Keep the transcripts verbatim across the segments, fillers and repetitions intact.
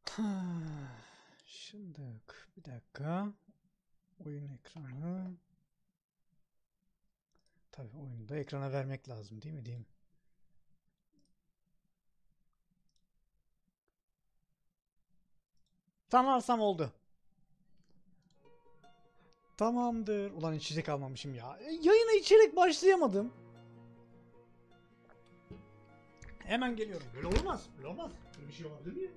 Şimdi bir dakika. Oyun ekranı. Tabii oyunu da ekrana vermek lazım değil mi diyeyim. Tamam oldu. Tamamdır. Ulan içecek almamışım ya. E, yayına içerek başlayamadım. Hemen geliyorum. Böyle olmaz. Böyle olmaz. Böyle bir şey olabilir mi?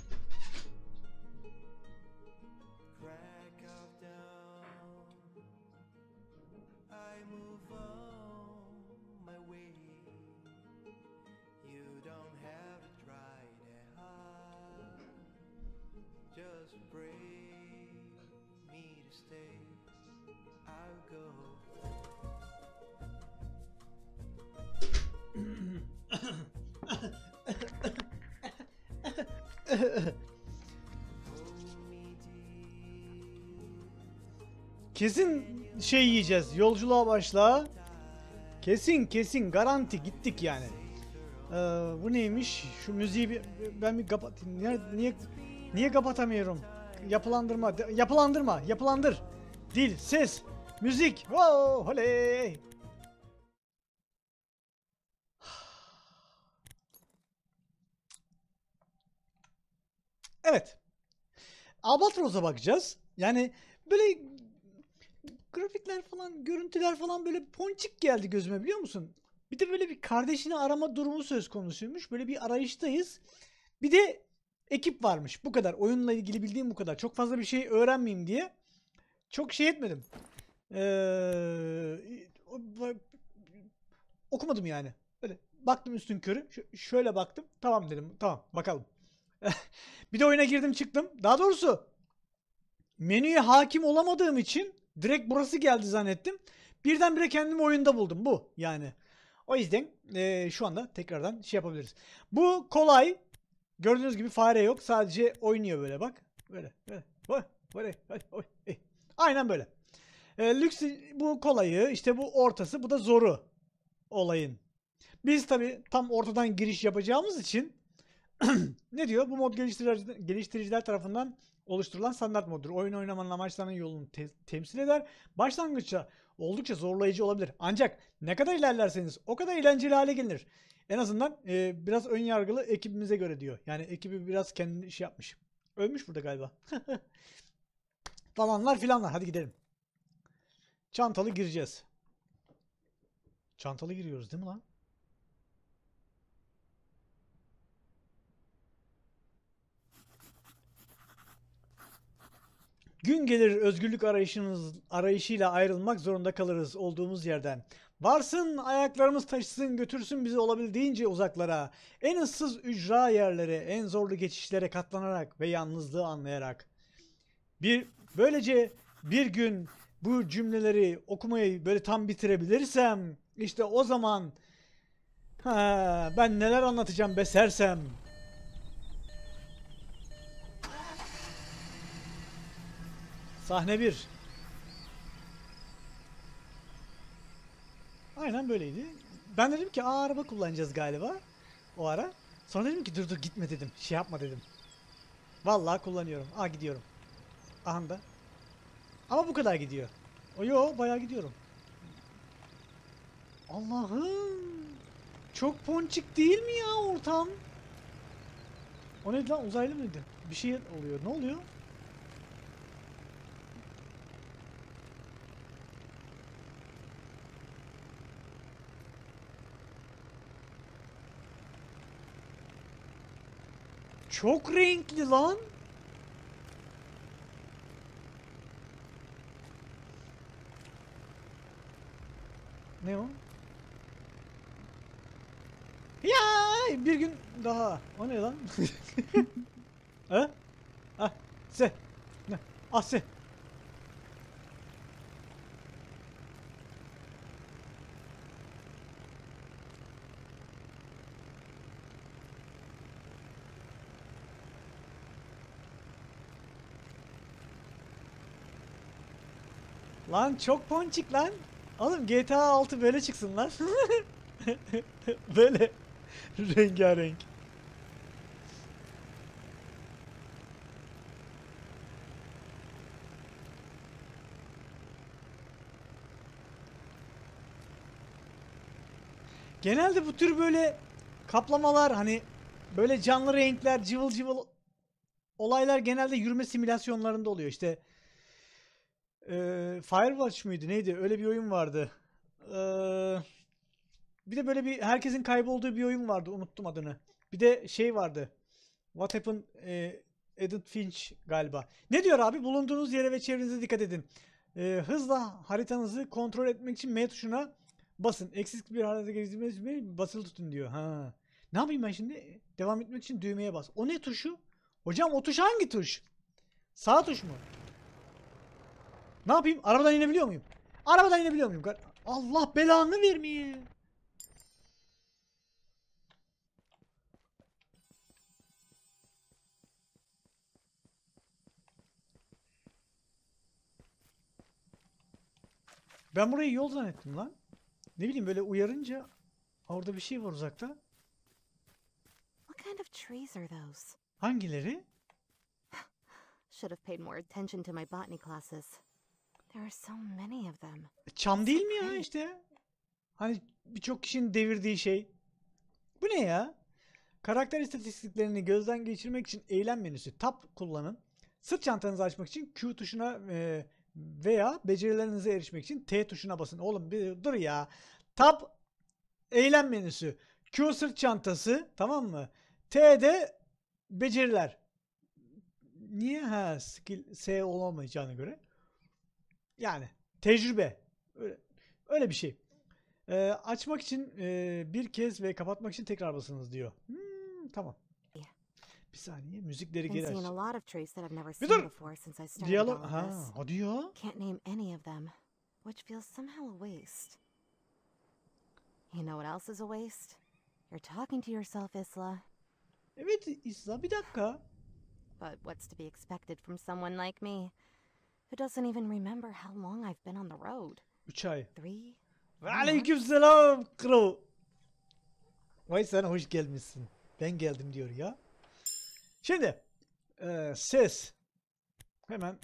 Kesin şey yiyeceğiz. Yolculuğa başla. Kesin kesin garanti gittik yani. Ee, bu neymiş? Şu müziği bir, ben bir kapatayım. Niye, niye niye kapatamıyorum? Yapılandırma, yapılandırma, yapılandır. Dil, ses, müzik. Wow, oley. Evet. Albatros'a bakacağız. Yani böyle grafikler falan, görüntüler falan böyle ponçik geldi gözüme biliyor musun? Bir de böyle bir kardeşini arama durumu söz konusuymuş. Böyle bir arayıştayız. Bir de ekip varmış. Bu kadar. Oyunla ilgili bildiğim bu kadar. Çok fazla bir şey öğrenmeyeyim diye çok şey etmedim. Ee, okumadım yani. Böyle baktım üstünkörü. Ş- şöyle baktım. Tamam dedim. Tamam bakalım. Bir de oyuna girdim çıktım. Daha doğrusu menüye hakim olamadığım için direkt burası geldi zannettim. Birdenbire kendimi oyunda buldum. Bu yani. O yüzden e, şu anda tekrardan şey yapabiliriz. Bu kolay. Gördüğünüz gibi fare yok. Sadece oynuyor böyle bak. Böyle. Böyle. Böyle. Böyle. Böyle. Aynen böyle. E, lüks bu kolayı. İşte bu ortası. Bu da zoru olayın. Biz tabi tam ortadan giriş yapacağımız için ne diyor? Bu mod geliştiriciler, geliştiriciler tarafından oluşturulan standart moddur. Oyun oynamanın amaçlanan yolunu te- temsil eder. Başlangıçta oldukça zorlayıcı olabilir. Ancak ne kadar ilerlerseniz o kadar eğlenceli hale gelir. En azından e, biraz ön yargılı ekibimize göre diyor. Yani ekibi biraz kendi şey yapmış. Ölmüş burada galiba. Falanlar filanlar. Hadi gidelim. Çantalı gireceğiz. Çantalı giriyoruz değil mi lan? Gün gelir özgürlük arayışınız arayışıyla ayrılmak zorunda kalırız olduğumuz yerden. Varsın ayaklarımız taşısın götürsün bizi olabildiğince uzaklara. En ıssız ücra yerlere, en zorlu geçişlere katlanarak ve yalnızlığı anlayarak. Bir böylece bir gün bu cümleleri okumayı böyle tam bitirebilirsem işte o zaman ha, ben neler anlatacağım be sersem. Sahne bir. Aynen böyleydi. Ben dedim ki aa araba kullanacağız galiba o ara. Sonra dedim ki dur dur gitme dedim. Şey yapma dedim. Vallahi kullanıyorum. Aa gidiyorum. Aha da. Ama bu kadar gidiyor. O yo bayağı gidiyorum. Allah'ım. Çok ponçik değil mi ya ortam? O neydi lan uzaylı mıydı? Bir şey oluyor. Ne oluyor? Çok renkli lan. Ne o? Ya bir gün daha. O ne lan? Ha? Ah, se. Ne? Ah se. Lan çok ponçik lan. Oğlum G T A altı böyle çıksın lan. Böyle rengarenk. Genelde bu tür böyle kaplamalar, hani böyle canlı renkler, cıvıl cıvıl olaylar genelde yürüme simülasyonlarında oluyor. İşte eee Firewatch mıydı neydi? Öyle bir oyun vardı. Eee, bir de böyle bir herkesin kaybolduğu bir oyun vardı. Unuttum adını. Bir de şey vardı. What Happened eee, Edith Finch galiba. Ne diyor abi? Bulunduğunuz yere ve çevrenize dikkat edin. Eee, hızla haritanızı kontrol etmek için M tuşuna basın. Eksik bir harita gezdirmeniz için basılı tutun diyor. Ha. Ne yapayım ben şimdi? Devam etmek için düğmeye bas. O ne tuşu? Hocam o tuş hangi tuş? Sağ tuş mu? Ne yapayım? Arabadan inebiliyor muyum? Arabadan inebiliyor muyum? Allah belanı vermeye. Ben burayı yol zannettim lan. Ne bileyim böyle uyarınca orada bir şey var uzakta. What kind of trees are those? Hangileri? Should have paid more attention to my botany classes. There are so many of them. Çam değil mi ya işte? Hani birçok kişinin devirdiği şey. Bu ne ya? Karakter istatistiklerini gözden geçirmek için eylem menüsü Tab kullanın. Sırt çantanızı açmak için Q tuşuna e, veya becerilerinize erişmek için T tuşuna basın. Oğlum bir dur ya. Tab eylem menüsü. Q sırt çantası, tamam mı? T'de beceriler. Niye? Ha, skill S olamayacağına göre. Yani tecrübe. Öyle, öyle bir şey. Ee, açmak için e, bir kez ve kapatmak için tekrar basınız diyor. Hmm, tamam. Bir saniye, müzikleri Been geri seeing aç. a lot of trees that I've never Bir seen dur. before since I started all Diyalog. of Ha, this. hadi ya. Can't name any of them, which feels somehow a waste. You know what else is a waste? You're talking to yourself, Isla. Evet İsla, bir dakika. But what's to be expected from someone like me, who doesn't even remember how long I've been on the road? üç ay. Three? Aleykümselam kro. Vay sen hoş gelmişsin. Ben geldim diyor ya. Şimdi e, ses. Hemen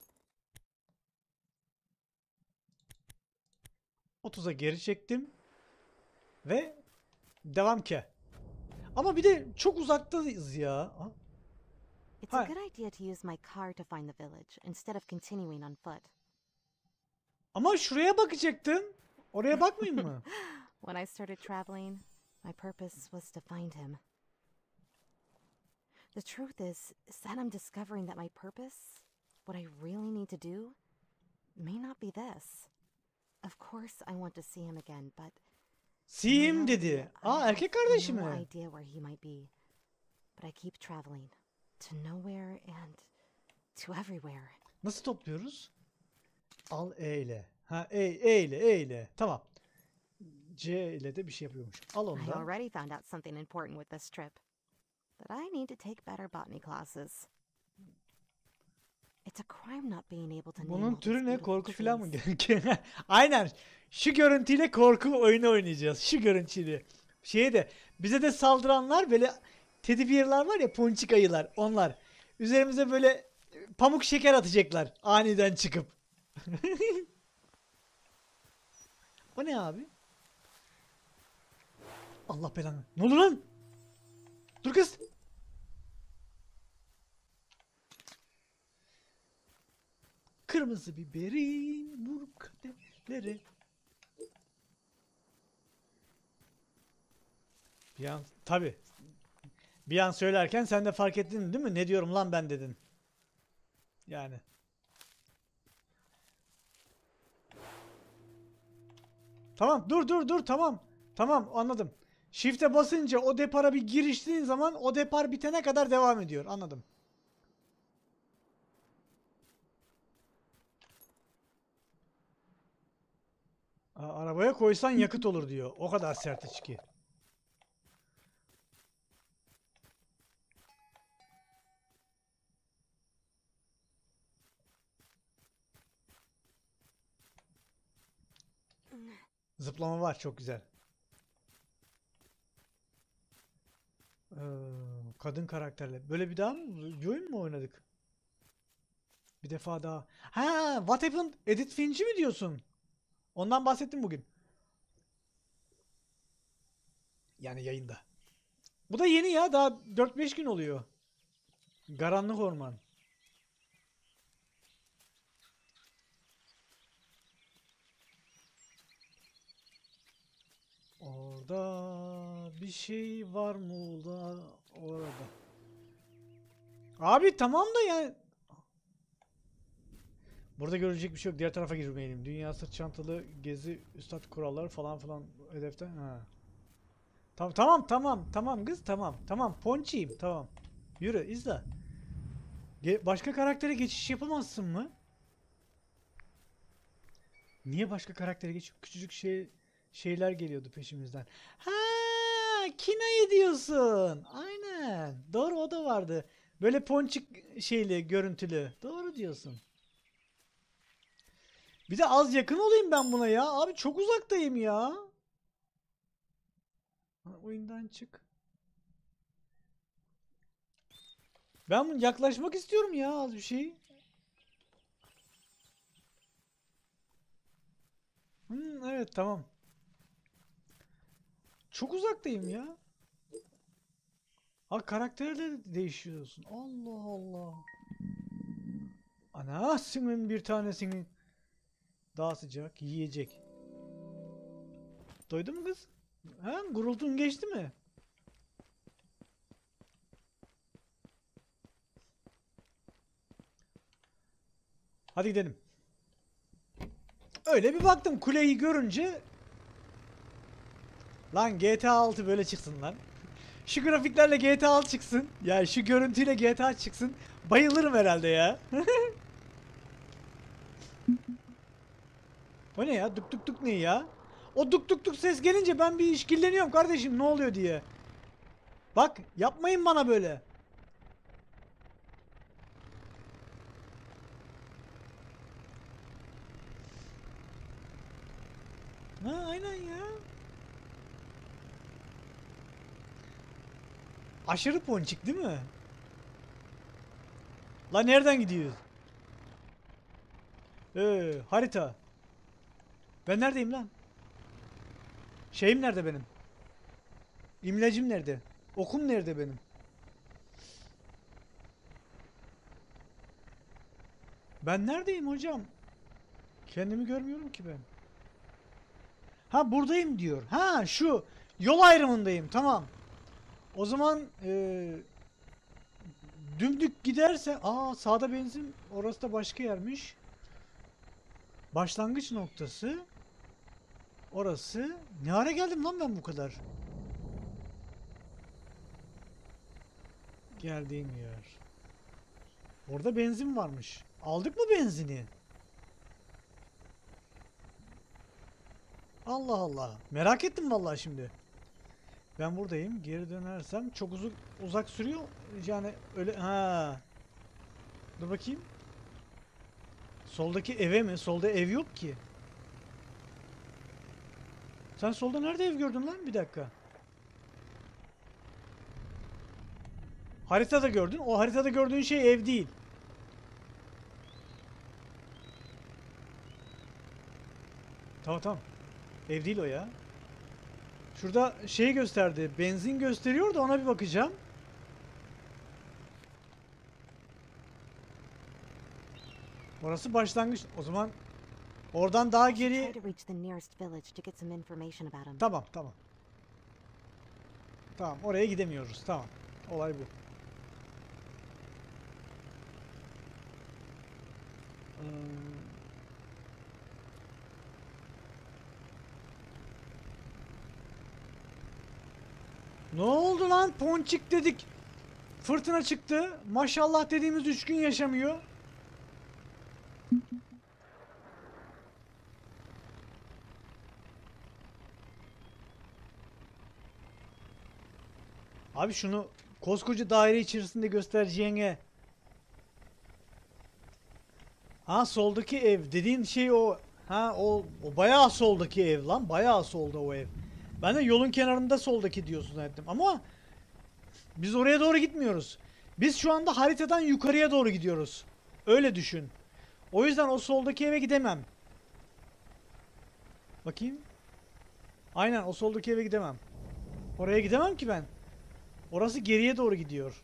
otuza geri çektim. Ve devam ki. Ama bir de çok uzaktayız ya. Ha? It's a Hi. good idea to use my car to find the village instead of continuing on foot. Ama şuraya bakacaktın. Oraya bakmayayım mı? When I started traveling, my purpose was to find him. The truth is, is that I'm discovering that my purpose, what I really need to do, may not be this. Of course I want to see him again, but Sim dedi. Aa, erkek kardeşi no mi? idea where he might be. But I keep traveling to nowhere and to everywhere. Nasıl topluyoruz? Al E ile. Ha E, E ile, E ile. Tamam. C ile de bir şey yapıyormuş. Al onu I da. already found out something important with this trip. That I need to take better botany classes. It's a crime not being able to name all Bunun these türü ne? beautiful Korku falan mı? trees. Aynen. Şu görüntüyle korku oyunu oynayacağız. Şu görüntüyle. Şeye de bize de saldıranlar böyle teddy bear'lar var ya, ponçik ayılar, onlar. Üzerimize böyle pamuk şeker atacaklar aniden çıkıp. O ne abi? Allah belanı. Ne oldu lan? Dur kız. Kırmızı biberin vur kadehlere. Bir an tabi. Bir an söylerken sen de fark ettin değil mi? Ne diyorum lan ben dedin. Yani. Tamam dur dur dur tamam. Tamam anladım. Shift'e basınca o depara bir giriştiğin zaman o depar bitene kadar devam ediyor. Anladım. Aa, arabaya koysan yakıt olur diyor. O kadar sert içki. Zıplama var çok güzel. Ee, kadın karakterle. Böyle bir daha mı? Bir oyun mu oynadık? Bir defa daha. Ha, What Happened? Edith Finch'i mi diyorsun? Ondan bahsettim bugün. Yani yayında. Bu da yeni ya. Daha dört beş gün oluyor. Karanlık Orman. Orada bir şey var mı da orada? Abi tamam da yani. Burada görecek bir şey yok. Diğer tarafa girmeyelim. Dünya sırt çantalı gezi üstad kuralları falan falan hedefte. Ha. Tamam tamam tamam tamam kız tamam tamam ponçiyim tamam. Yürü izle. Ge- başka karaktere geçiş yapamazsın mı? Niye başka karaktere geç? Küçücük şey şeyler geliyordu peşimizden. Ha, Kina'yı diyorsun. Aynen. Doğru o da vardı. Böyle ponçik şeyli görüntülü. Doğru diyorsun. Bir de az yakın olayım ben buna ya. Abi çok uzaktayım ya. Ha, oyundan çık. Ben yaklaşmak istiyorum ya az bir şey. Hmm, evet tamam. Çok uzaktayım ya. Ha karakteri de değişiyorsun. Allah Allah. Ana senin bir tanesini daha sıcak yiyecek. Doydun mu kız? Ha gurultun geçti mi? Hadi gidelim. Öyle bir baktım kuleyi görünce lan G T A altı böyle çıksın lan. Şu grafiklerle G T A altı çıksın. Ya şu görüntüyle G T A çıksın. Bayılırım herhalde ya. O ne ya? Duk duk duk ne ya? O duk duk duk ses gelince ben bir işkilleniyorum kardeşim ne oluyor diye. Bak yapmayın bana böyle. Ha aynen ya. Aşırı ponçik değil mi? La nereden gidiyoruz? Ee, harita. Ben neredeyim lan? Şeyim nerede benim? İmlacım nerede? Okum nerede benim? Ben neredeyim hocam? Kendimi görmüyorum ki ben. Ha buradayım diyor. Ha şu yol ayrımındayım. Tamam. O zaman ee, dümdük giderse aa sağda benzin orası da başka yermiş. Başlangıç noktası orası. Ne ara geldim lan ben bu kadar? Geldiğim yer. Orada benzin varmış. Aldık mı benzini? Allah Allah. Merak ettim vallahi şimdi. Ben buradayım. Geri dönersem çok uzak uzak sürüyor. Yani öyle ha. Dur bakayım. Soldaki eve mi? Solda ev yok ki. Sen solda nerede ev gördün lan? Bir dakika. Haritada gördün. O haritada gördüğün şey ev değil. Tamam tamam. Ev değil o ya. Şurada şey gösterdi. Benzin gösteriyor da ona bir bakacağım. Orası başlangıç. O zaman oradan daha I should try geri... to reach the nearest village to get some information about him. Tamam tamam. Tamam oraya gidemiyoruz. Tamam. Olay bu. Ee, Ne oldu lan? Ponçik dedik. Fırtına çıktı. Maşallah dediğimiz üç gün yaşamıyor. Abi şunu koskoca daire içerisinde göstereceğine. Ha soldaki ev dediğin şey o. Ha o, o bayağı soldaki ev lan. Bayağı solda o ev. Ben de yolun kenarında soldaki diyorsun zannettim. Ama biz oraya doğru gitmiyoruz. Biz şu anda haritadan yukarıya doğru gidiyoruz. Öyle düşün. O yüzden o soldaki eve gidemem. Bakayım. Aynen o soldaki eve gidemem. Oraya gidemem ki ben. Orası geriye doğru gidiyor.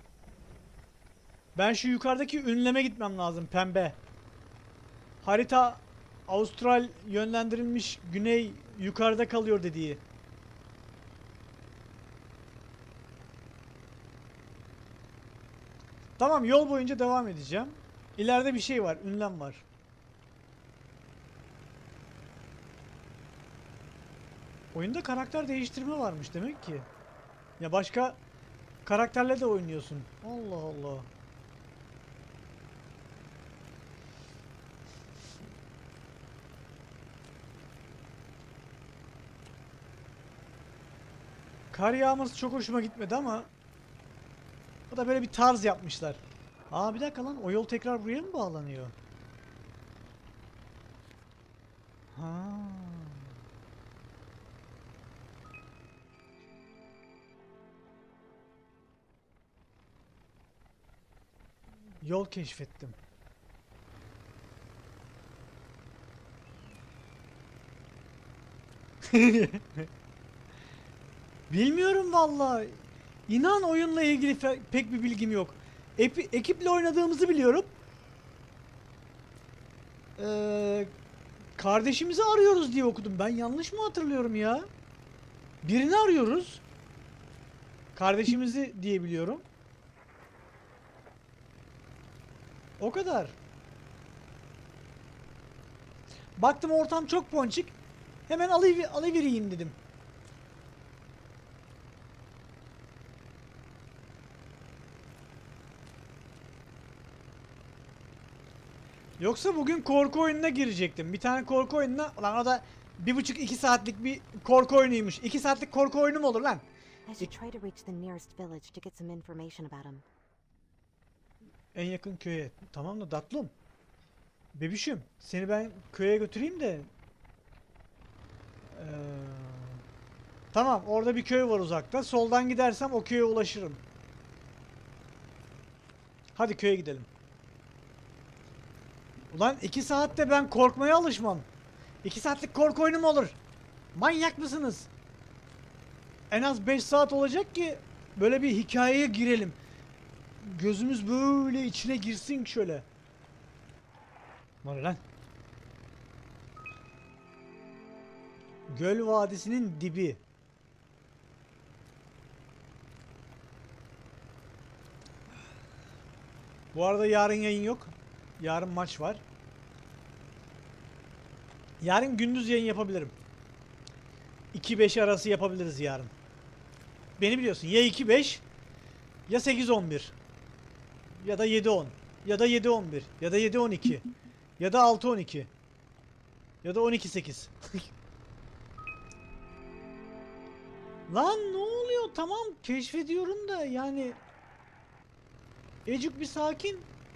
Ben şu yukarıdaki ünleme gitmem lazım, pembe. Harita Avustral yönlendirilmiş, güney yukarıda kalıyor dediği. Tamam, yol boyunca devam edeceğim. İleride bir şey var, ünlem var. Oyunda karakter değiştirme varmış demek ki. Ya başka karakterle de oynuyorsun. Allah Allah. Kar yağması çok hoşuma gitmedi ama o da böyle bir tarz yapmışlar. Aa, bir dakika lan, o yol tekrar buraya mı bağlanıyor? Ha. Yol keşfettim. Bilmiyorum vallahi. İnan oyunla ilgili pek bir bilgim yok. Epi ekiple oynadığımızı biliyorum. Ee, kardeşimizi arıyoruz diye okudum. Ben yanlış mı hatırlıyorum ya? Birini arıyoruz. Kardeşimizi diye biliyorum. O kadar. Baktım ortam çok ponçik. Hemen alıver alıvereyim dedim. Yoksa bugün korku oyununa girecektim. Bir tane korku oyununa... Lan o da bir buçuk iki saatlik bir korku oyunuymuş. İki saatlik korku oyunu mu olur lan? I should try to reach the nearest village to get some information about him. En yakın köye. Tamam da tatlım. Bebişim, seni ben köye götüreyim de. Ee, tamam, orada bir köy var uzakta. Soldan gidersem o köye ulaşırım. Hadi köye gidelim. Ulan iki saatte ben korkmaya alışmam. iki saatlik korku oyunu mu olur? Manyak mısınız? En az beş saat olacak ki böyle bir hikayeye girelim. Gözümüz böyle içine girsin şöyle. Var lan. Göl Vadisi'nin dibi. Bu arada yarın yayın yok. Yarın maç var. Yarın gündüz yayın yapabilirim. iki beş arası yapabiliriz yarın. Beni biliyorsun. Ya iki beş ya sekiz on bir ya da yedi on ya da yedi on bir ya da yedi on iki ya da altı on iki ya da on iki sekiz. Lan ne oluyor? Tamam, keşfediyorum da yani Ecuk bir sakin.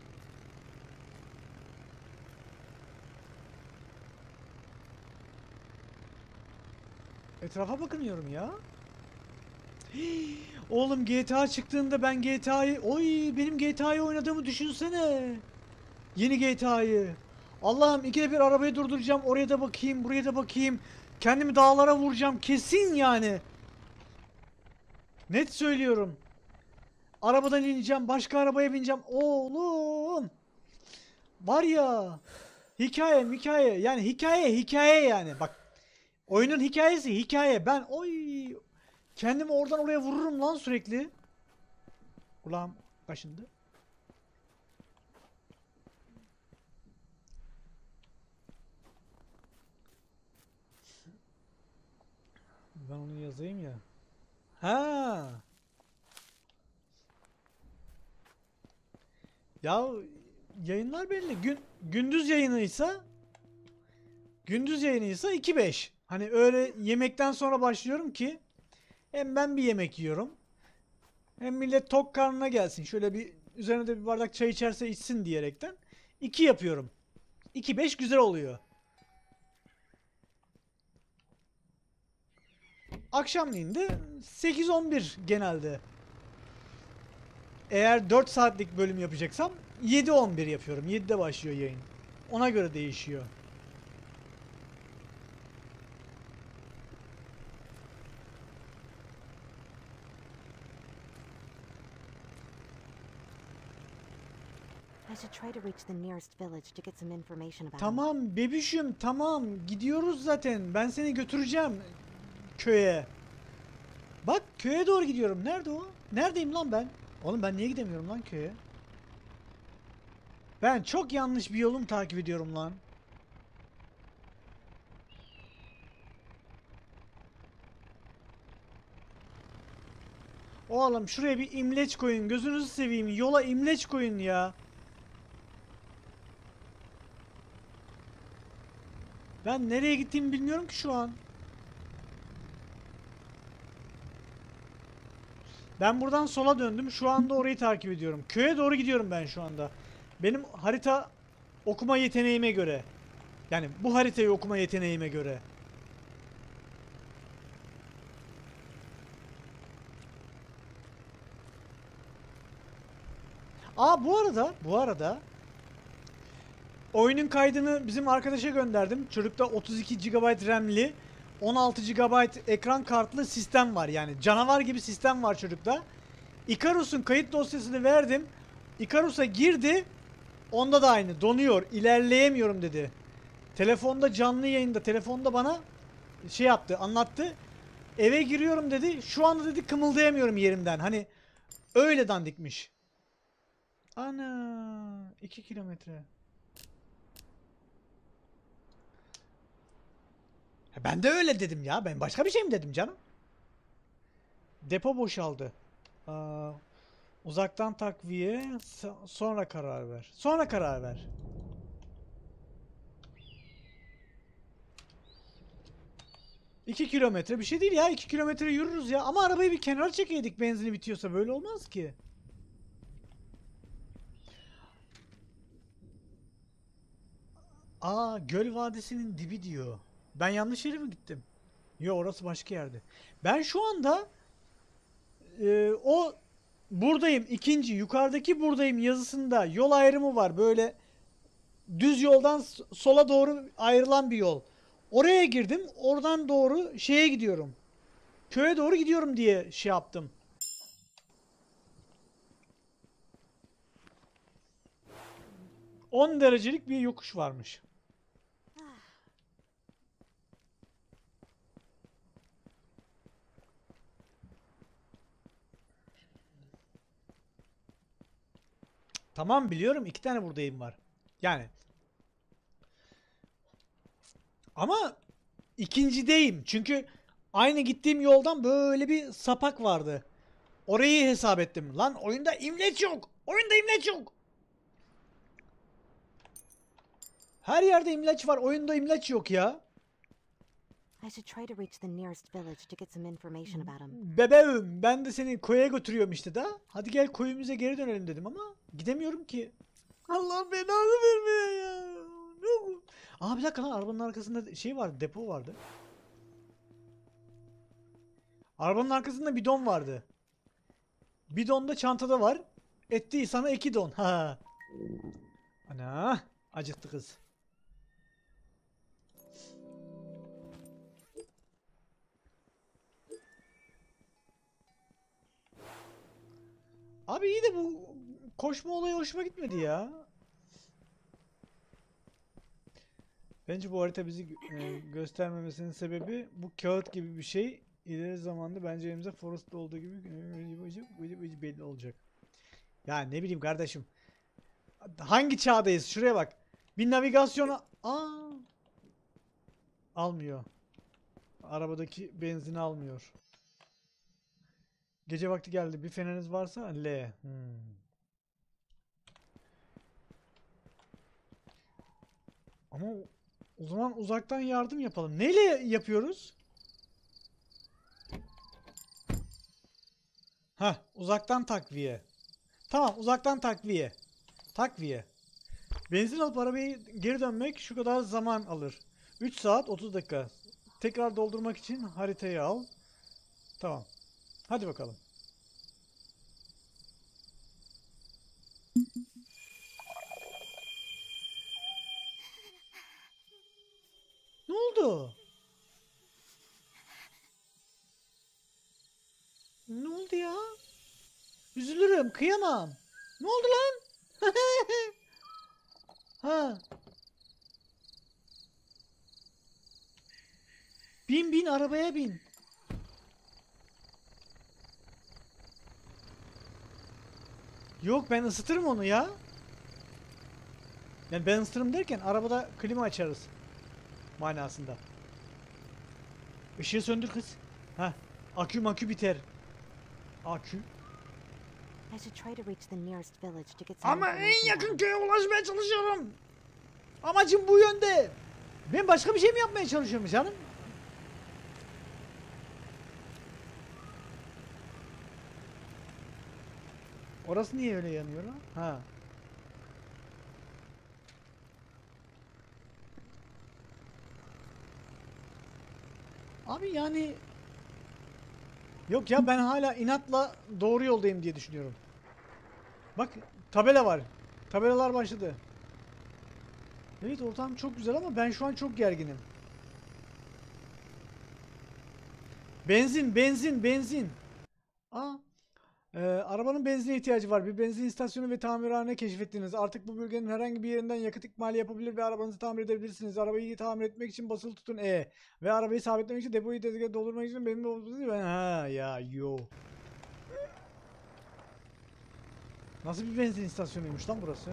Etrafa bakınıyorum ya. Hii, oğlum G T A çıktığında ben G T A'yı... Oy, benim G T A'yı oynadığımı düşünsene. Yeni G T A'yı. Allah'ım, ikide bir arabayı durduracağım. Oraya da bakayım, buraya da bakayım. Kendimi dağlara vuracağım. Kesin yani. Net söylüyorum. Arabadan ineceğim. Başka arabaya bineceğim. Oğlum. Var ya. Hikaye hikaye. Yani hikaye hikaye yani. Bak. Oyunun hikayesi hikaye. Ben oy. Kendimi oradan oraya vururum lan sürekli. Kulağım kaşındı. Ben onu yazayım ya. Ha. Ya yayınlar belli. Gün gündüz yayınıysa gündüz yayınıysa iki beş. Hani öyle yemekten sonra başlıyorum ki hem ben bir yemek yiyorum. Hem millet tok karnına gelsin. Şöyle bir üzerine de bir bardak çay içerse içsin diyerekten iki yapıyorum. iki beş güzel oluyor. Akşamleyin de sekiz on bir genelde. Eğer dört saatlik bölüm yapacaksam yedi on bir yapıyorum. yedide başlıyor yayın. Ona göre değişiyor. I should try to reach the nearest village to get some information about him. Tamam bebişim, tamam. Gidiyoruz zaten. Ben seni götüreceğim köye. Bak köye doğru gidiyorum. Nerede o? Neredeyim lan ben? Oğlum ben niye gidemiyorum lan köye? Ben çok yanlış bir yolum takip ediyorum lan. Oğlum şuraya bir imleç koyun. Gözünüzü seveyim. Yola imleç koyun ya. Ben nereye gittiğimi bilmiyorum ki şu an. Ben buradan sola döndüm. Şu anda orayı takip ediyorum. Köye doğru gidiyorum ben şu anda. Benim harita okuma yeteneğime göre. Yani bu haritayı okuma yeteneğime göre. Aa bu arada, bu arada oyunun kaydını bizim arkadaşa gönderdim. Çocukta otuz iki gigabayt RAM'li, on altı gigabayt ekran kartlı sistem var. Yani canavar gibi sistem var çocukta. Icarus'un kayıt dosyasını verdim. Icarus'a girdi. Onda da aynı. Donuyor. İlerleyemiyorum dedi. Telefonda canlı yayında. Telefonda bana şey yaptı. Anlattı. Eve giriyorum dedi. Şu anda dedi kımıldayamıyorum yerimden. Hani öyle dandikmiş. Ana. iki kilometre. Ben de öyle dedim ya. Ben başka bir şey mi dedim canım? Depo boşaldı. Aa, uzaktan takviye. Sonra karar ver. Sonra karar ver. iki kilometre bir şey değil ya. iki kilometre yürürüz ya. Ama arabayı bir kenara çekeydik benzini bitiyorsa. Böyle olmaz ki. Aa, Göl Vadisi'nin dibi diyor. Ben yanlış yere mi gittim? Yok orası başka yerde. Ben şu anda e, o buradayım ikinci yukarıdaki buradayım yazısında yol ayrımı var. Böyle düz yoldan sola doğru ayrılan bir yol. Oraya girdim. Oradan doğru şeye gidiyorum. Köye doğru gidiyorum diye şey yaptım. on derecelik bir yokuş varmış. Tamam biliyorum iki tane buradayım var. Yani. Ama ikincideyim. Çünkü aynı gittiğim yoldan böyle bir sapak vardı. Orayı hesap ettim. Lan oyunda imleç yok. Oyunda imleç yok. Her yerde imleç var. Oyunda imleç yok ya. I should try to reach the nearest village to get some information about him. Bebeğim ben de seni koya götürüyorum işte da. Hadi gel koyumuza geri dönelim dedim ama gidemiyorum ki. Allah belanı vermeye ya. Ne bu? Aa bir dakika lan arabanın arkasında şey vardı, depo vardı. Arabanın arkasında bidon vardı. Bidon da çantada var. Etti sana iki don. Ha. Ana acıktı kız. Abi iyi de bu koşma olayı hoşuma gitmedi ya. Bence bu harita bizi e, göstermemesinin sebebi bu kağıt gibi bir şey. İleri zamanda bence elimizde Forest'ta olduğu gibi e, belli olacak. Ya ne bileyim kardeşim. Hangi çağdayız? Şuraya bak. Bir navigasyona... Aa! Almıyor. Arabadaki benzini almıyor. Gece vakti geldi. Bir feneriniz varsa L. Hmm. Ama o zaman uzaktan yardım yapalım. Neyle yapıyoruz? Ha, uzaktan takviye. Tamam, uzaktan takviye. Takviye. Benzin alıp arabayı geri dönmek şu kadar zaman alır. üç saat otuz dakika. Tekrar doldurmak için haritayı al. Tamam. Hadi bakalım. Ne oldu? Ne oldu ya? Üzülürüm, kıyamam. Ne oldu lan? Ha. Bin bin arabaya bin. Yok ben ısıtırım onu ya. Yani ben ısıtırım derken arabada klima açarız. Manasında. Işığı söndür kız. Ha. Akü makü biter. Akü. I should try to reach the nearest village to get some Ama en information yakın on him. köye ulaşmaya çalışıyorum. Amacım bu yönde. Ben başka bir şey mi yapmaya çalışıyorum canım? Orası niye öyle yanıyor lan? Ha. Abi yani yok ya ben hala inatla doğru yoldayım diye düşünüyorum. Bak tabela var. Tabelalar başladı. Evet ortam çok güzel ama ben şu an çok gerginim. Benzin, benzin, benzin. Aa, e, arabanın benzine ihtiyacı var. Bir benzin istasyonu ve tamirhane keşfettiniz. Artık bu bölgenin herhangi bir yerinden yakıt ikmali yapabilir ve arabanızı tamir edebilirsiniz. Arabayı tamir etmek için basılı tutun E. Ve arabayı sabitlemek için depoyu tezgaha doldurmak için benim de ben ha ya yo. Nasıl bir benzin istasyonuymuş lan burası?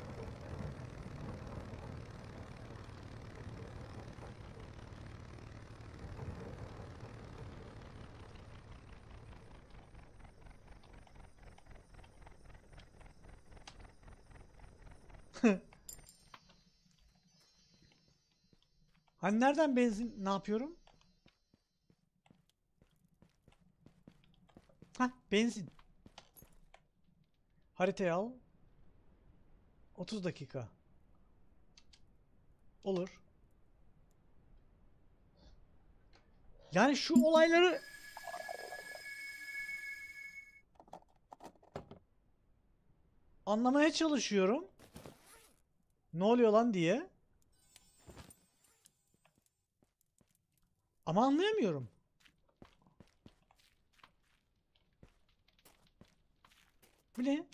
Hani nereden benzin ne yapıyorum? Ha benzin. Haritaya al. otuz dakika. Olur. Yani şu olayları anlamaya çalışıyorum. Ne oluyor lan diye. Ama anlayamıyorum. Bu ne?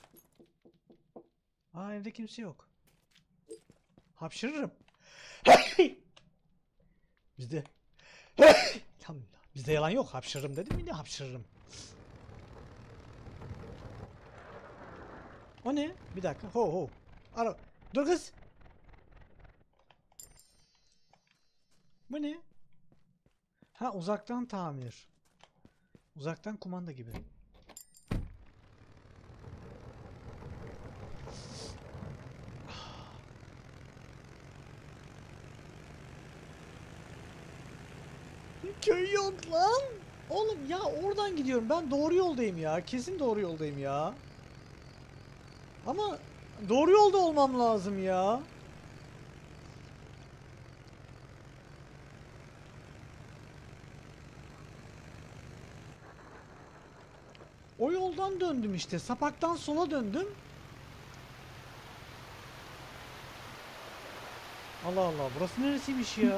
Aa evde kimse yok. Hapşırırım. Bizde Tam bizde yalan yok. Hapşırırım dedim mi de hapşırırım. O ne? Bir dakika. Ho ho. Ara. Dur kız. Bu ne? Ha uzaktan tamir. Uzaktan kumanda gibi. Köy yok lan. Oğlum ya oradan gidiyorum. Ben doğru yoldayım ya. Kesin doğru yoldayım ya. Ama doğru yolda olmam lazım ya. O yoldan döndüm işte. Sapaktan sola döndüm. Allah Allah. Burası neresiymiş ya?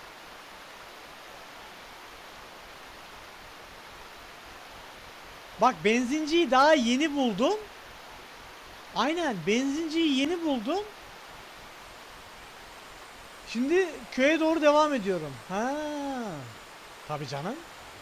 Bak benzinciyi daha yeni buldum. Aynen benzinciyi yeni buldum. Şimdi köye doğru devam ediyorum. Ha. Tabii canım.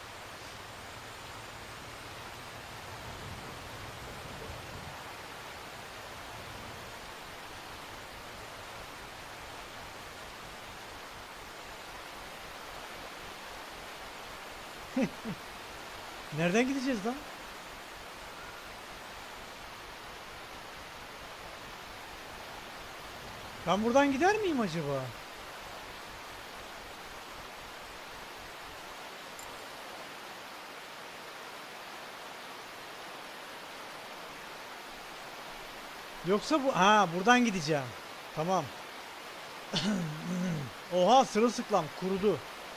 Nereden gideceğiz lan? Ben buradan gider miyim acaba? Yoksa bu... Ha buradan gideceğim. Tamam. Oha sırılsıklam kurudu.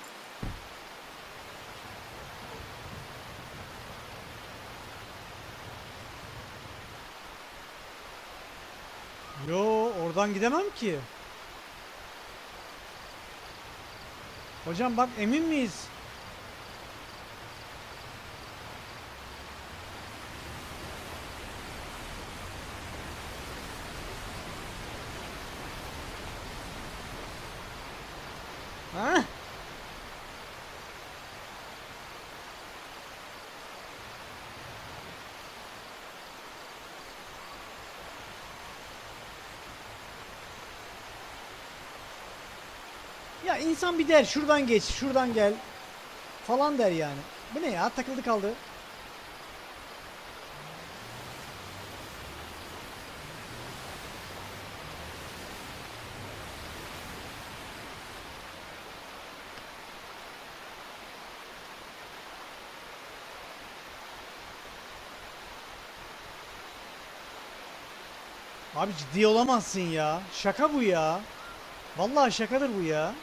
Yo oradan gidemem ki. Hocam bak emin miyiz? Ha? Ya insan bir der şuradan geç, şuradan gel falan der yani. Bu ne ya? Takıldı kaldı. Abi ciddi olamazsın ya. Şaka bu ya. Vallahi şakadır bu ya.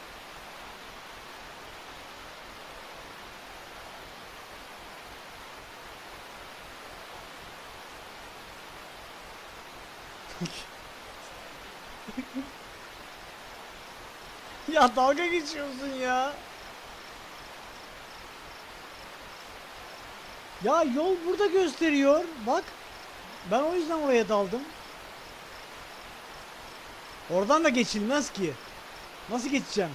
Ya dalga geçiyorsun ya. Ya yol burada gösteriyor. Bak. Ben o yüzden oraya daldım. Oradan da geçilmez ki. Nasıl geçeceğim?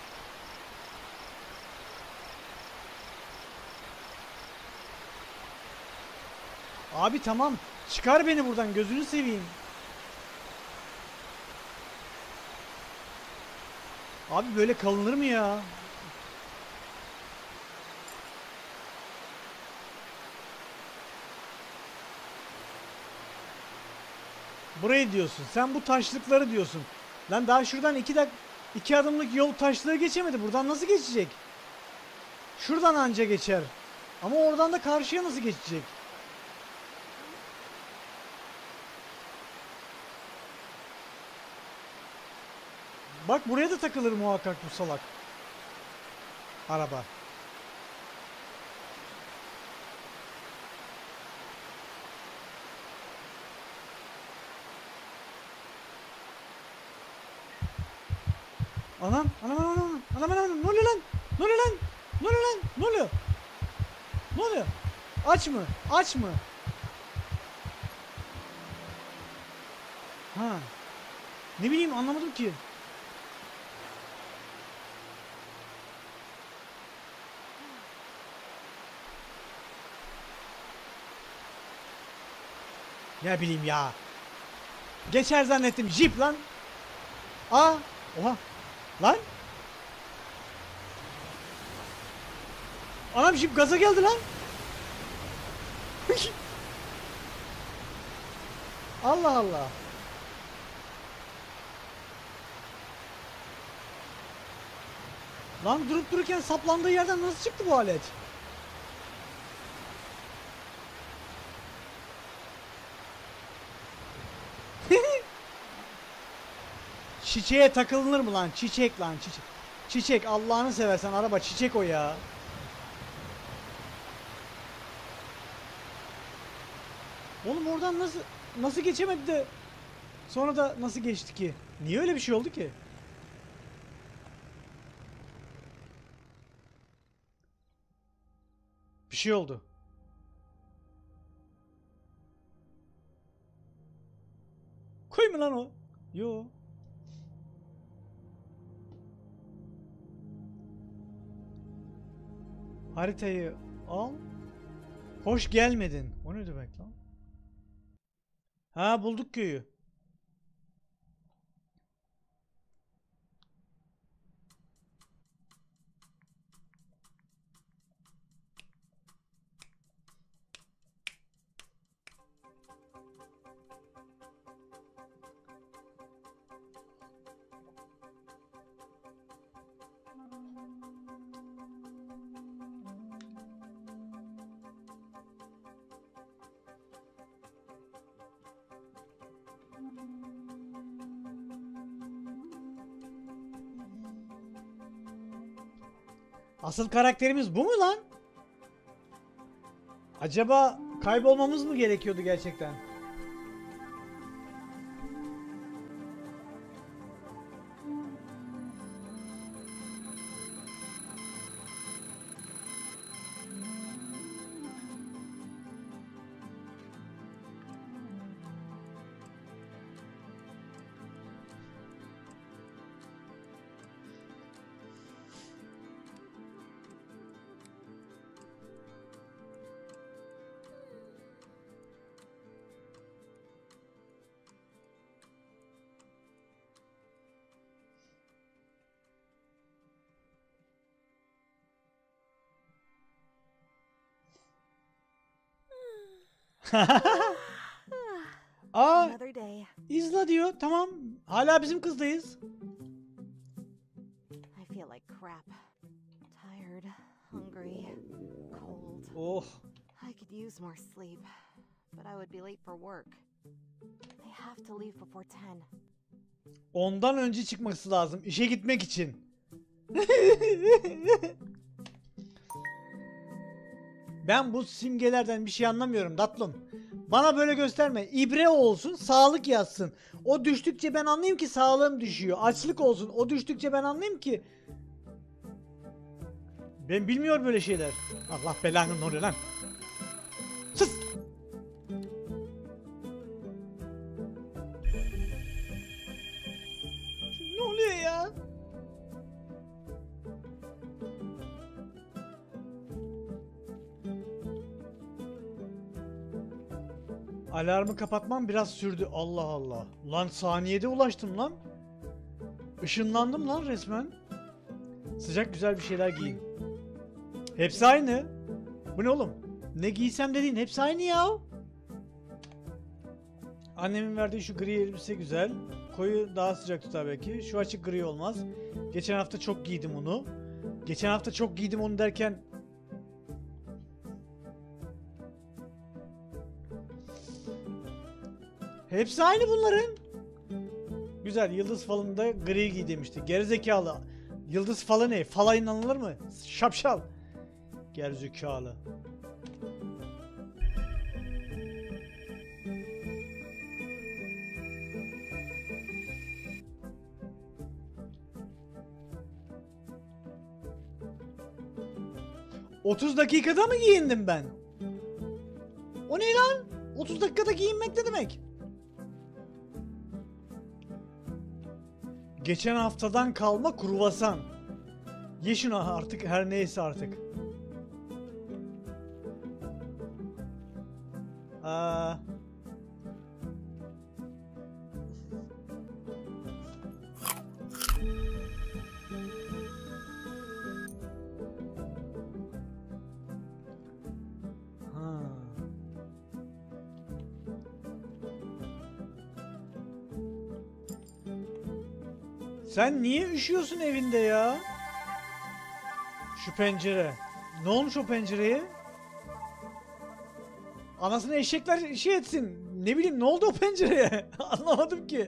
Abi tamam. Çıkar beni buradan. Gözünü seveyim. Abi böyle kalınır mı ya? Burayı diyorsun. Sen bu taşlıkları diyorsun. Lan daha şuradan iki dak iki adımlık yol taşlığı geçemedi. Buradan nasıl geçecek? Şuradan anca geçer. Ama oradan da karşıya nasıl geçecek? Bak buraya da takılır muhakkak bu salak. Araba. Anam, anam, anam, anam, anam, anam, anam, ne oluyor lan? Ne oluyor lan? Ne oluyor lan? Ne oluyor? Ne oluyor? Aç mı? Aç mı? Ha. Ne bileyim anlamadım ki. Ne bileyim ya. Geçer zannettim. Jeep lan. Aa. Oha. Lan. Anam Jeep gaza geldi lan. Allah Allah. Lan durup dururken saplandığı yerden nasıl çıktı bu alet? Çiçeğe takılınır mı lan? Çiçek lan çiçek. Çiçek Allah'ını seversen araba çiçek o ya. Oğlum oradan nasıl nasıl geçemedi de sonra da nasıl geçti ki? Niye öyle bir şey oldu ki? Bir şey oldu. Koy mu lan o? Yo. Haritayı al. Hoş gelmedin. O ne demek lan? Ha bulduk köyü. Asıl karakterimiz bu mu lan? Acaba kaybolmamız mı gerekiyordu gerçekten? Aa, Another day. izla diyor. Tamam. Hala bizim kızdayız. I feel like crap. Tired, hungry, cold. Oh. I could use more sleep, but I would be late for work. I have to leave before ten. Ondan önce çıkması lazım. İşe gitmek için. Ben bu simgelerden bir şey anlamıyorum tatlım. Bana böyle gösterme. İbre olsun, sağlık yazsın. O düştükçe ben anlayayım ki sağlığım düşüyor. Açlık olsun. O düştükçe ben anlayayım ki. Ben bilmiyorum böyle şeyler. Allah belanı, ne oluyor lan? Sus! Ne oluyor ya? Alarmı kapatmam biraz sürdü. Allah Allah. Lan saniyede ulaştım lan. Işınlandım lan resmen. Sıcak güzel bir şeyler giyin. Hepsi aynı. Bu ne oğlum? Ne giysem dediğin hepsi aynı ya. Annemin verdiği şu gri elbise güzel. Koyu daha sıcak tutar belki. Şu açık gri olmaz. Geçen hafta çok giydim onu. Geçen hafta çok giydim onu derken... Hepsi aynı bunların. Güzel. Yıldız falında gri giy demişti. Gerizekalı. Yıldız falı ne? Fala inanılır mı? Şapşal. Gerizekalı. otuz dakikada mı giyindim ben? O ne lan? otuz dakikada giyinmek ne demek? Geçen haftadan kalma kruvasan. Ye şunu artık, her neyse artık. Aa. Ha. Sen niye üşüyorsun evinde ya? Şu pencere. Ne olmuş o pencereye? Anasını eşekler şey etsin. Ne bileyim, ne oldu o pencereye? Anlamadım ki.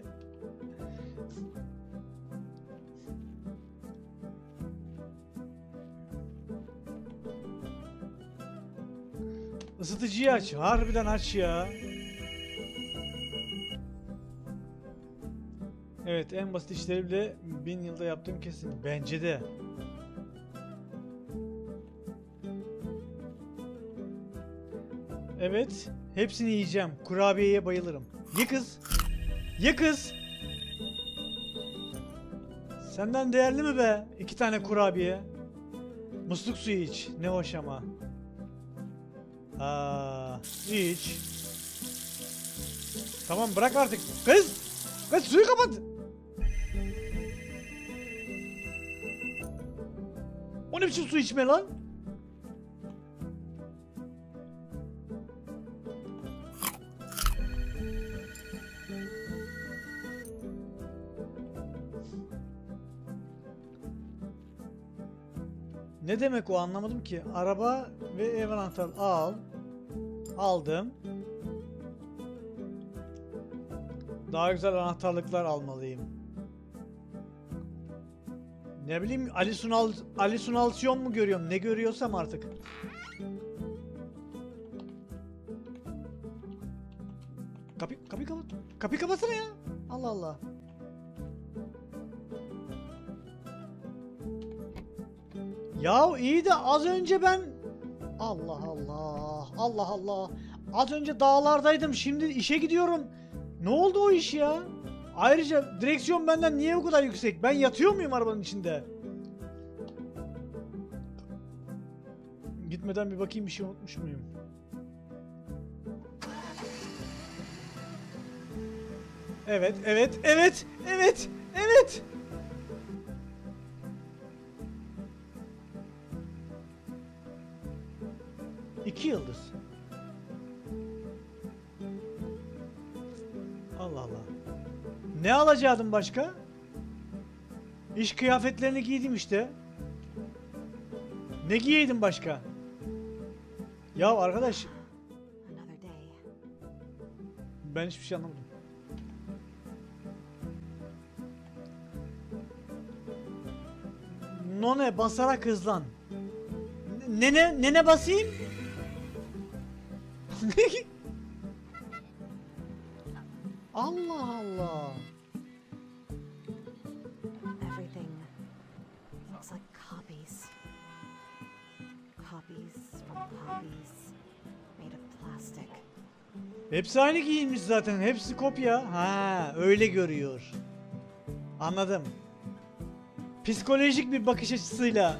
Isıtıcıyı aç. Harbiden aç ya. Evet, en basit işleri bile bin yılda yaptığım kesin. Bence de. Evet, hepsini yiyeceğim. Kurabiyeye bayılırım. Ye kız. Ye kız. Senden değerli mi be? İki tane kurabiye. Musluk suyu iç. Ne hoş ama. Aa, iç. Tamam, bırak artık. Kız! Kız, suyu kapat. O ne biçim su içme lan? Ne demek o, anlamadım ki. Araba ve ev anahtarı al. Aldım. Daha güzel anahtarlıklar almalıyım. Ne bileyim, Ali Sunal Ali Sunalsiyon mu görüyorum? Ne görüyorsam artık. Kapı kapı kapat. Kapıyı kapatsana ya. Allah Allah. Ya iyi de az önce ben Allah Allah. Allah Allah. Az önce dağlardaydım. Şimdi işe gidiyorum. Ne oldu o iş ya? Ayrıca direksiyon benden niye bu kadar yüksek? Ben yatıyor muyum arabanın içinde? Gitmeden bir bakayım, bir şey unutmuş muyum? Evet, evet, evet, evet, evet. İki yıldız. Ne alacaktım başka? İş kıyafetlerini giydim işte. Ne giyeydim başka? Ya arkadaş, Another day. ben hiçbir şey anlamadım. None basarak hızlan. Nene nene basayım? Allah Allah. Everything looks like copies. Copies from copies made of plastic. Hepsi aynı giyinmiş zaten. Hepsi kopya. Ha, öyle görüyor. Anladım. Psikolojik bir bakış açısıyla.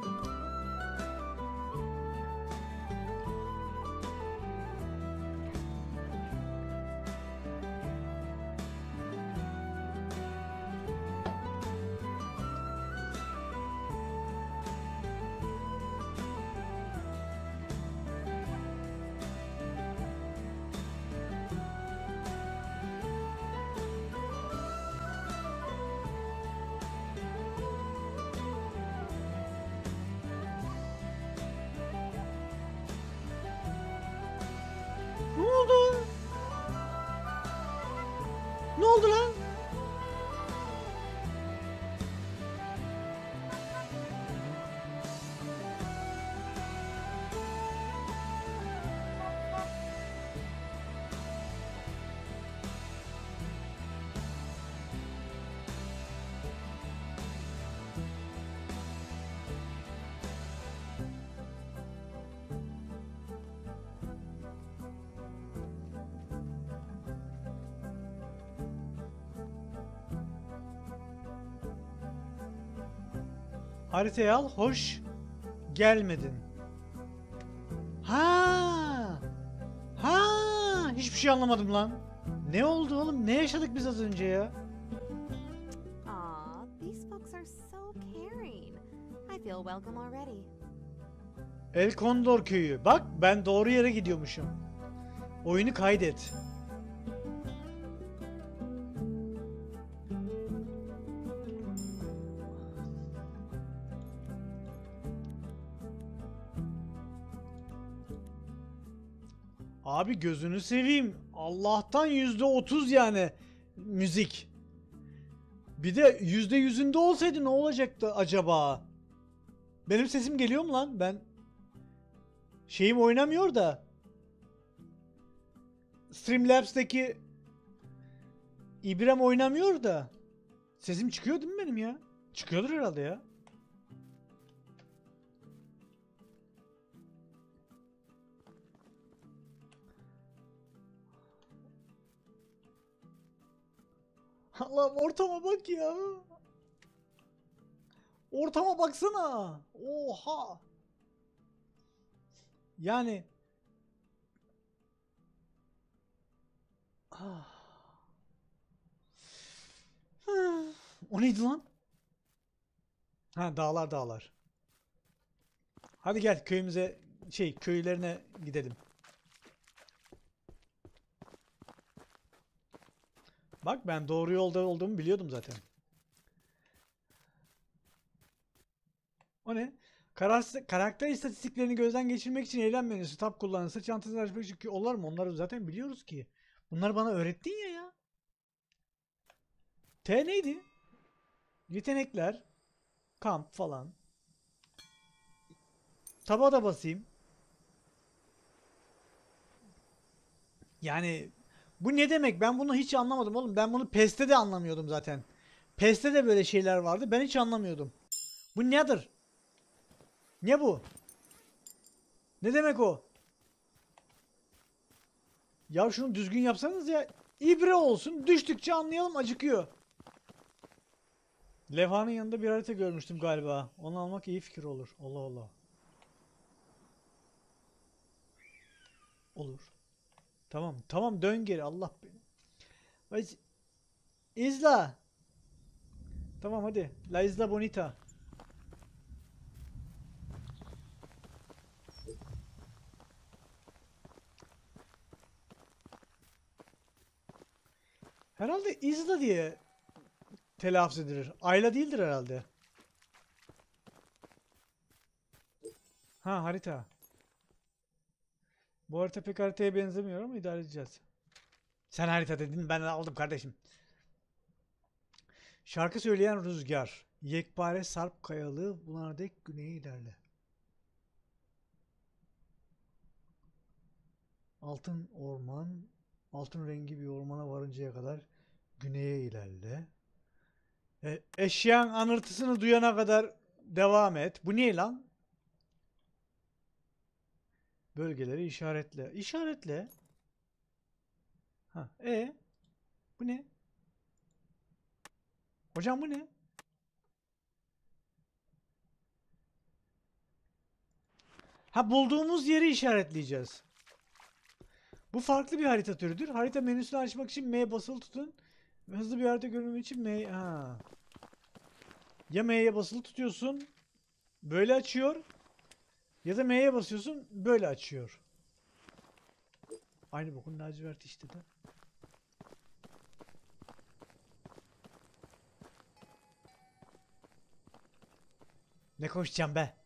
Ne oldu? Ne oldu lan? Haritayı al, hoş gelmedin. Ha! Ha! Hiçbir şey anlamadım lan. Ne oldu oğlum? Ne yaşadık biz az önce ya? Aw, these folks are so caring. I feel welcome already. El Condor köyü. Bak, ben doğru yere gidiyormuşum. Oyunu kaydet. Abi gözünü seveyim. Allah'tan yüzde otuz yani müzik. Bir de yüzde yüzünde olsaydı ne olacaktı acaba? Benim sesim geliyor mu lan? Ben şeyim oynamıyor da. Streamlabs'teki İbrahim oynamıyor da. Sesim çıkıyor değil mi benim ya? Çıkıyordur herhalde ya. Allah'ım ortama bak ya. Ortama baksana. Oha. Yani. Ah. O neydi lan? Ha, dağlar dağlar. Hadi gel köyümüze, şey, köylerine gidelim. Bak, ben doğru yolda olduğumu biliyordum zaten. O ne? Karakter, karakter istatistiklerini gözden geçirmek için eylem menüsü tab kullanırsa çantasını açmak için olur mu? Onları zaten biliyoruz ki. Bunları bana öğrettin ya ya. T neydi? Yetenekler, kamp falan. Taba da basayım. Yani bu ne demek? Ben bunu hiç anlamadım oğlum. Ben bunu PES'te de anlamıyordum zaten. PES'te de böyle şeyler vardı. Ben hiç anlamıyordum. Bu nedir? Ne bu? Ne demek o? Ya şunu düzgün yapsanız ya. İbre olsun. Düştükçe anlayalım, acıkıyor. Levhanın yanında bir harita görmüştüm galiba. Onu almak iyi fikir olur. Allah Allah. Olur. Tamam. Tamam, dön geri. Allah beni. Ay, İzla. Tamam hadi. La Isla Bonita. Herhalde Isla diye telaffuz edilir. Ayla değildir herhalde. Ha, harita. Bu harita pek haritaya benzemiyor ama idare edeceğiz. Sen harita dedin, ben aldım kardeşim. Şarkı söyleyen rüzgar. Yekpare sarp kayalığı buna dek güneye ilerle. Altın orman. Altın rengi bir ormana varıncaya kadar güneye ilerle. E, eşyan anırtısını duyana kadar devam et. Bu ne lan? Bölgeleri işaretle. İşaretle. Ha, e bu ne? Hocam bu ne? Ha, bulduğumuz yeri işaretleyeceğiz. Bu farklı bir harita türüdür. Harita menüsünü açmak için M basılı tutun. Ve hızlı bir harita görünümü için M... Ha. Ya M'ye basılı tutuyorsun, böyle açıyor. Ya da M'ye basıyorsun, böyle açıyor. Aynı bokun lacivert işte de. Ne koşacağım be?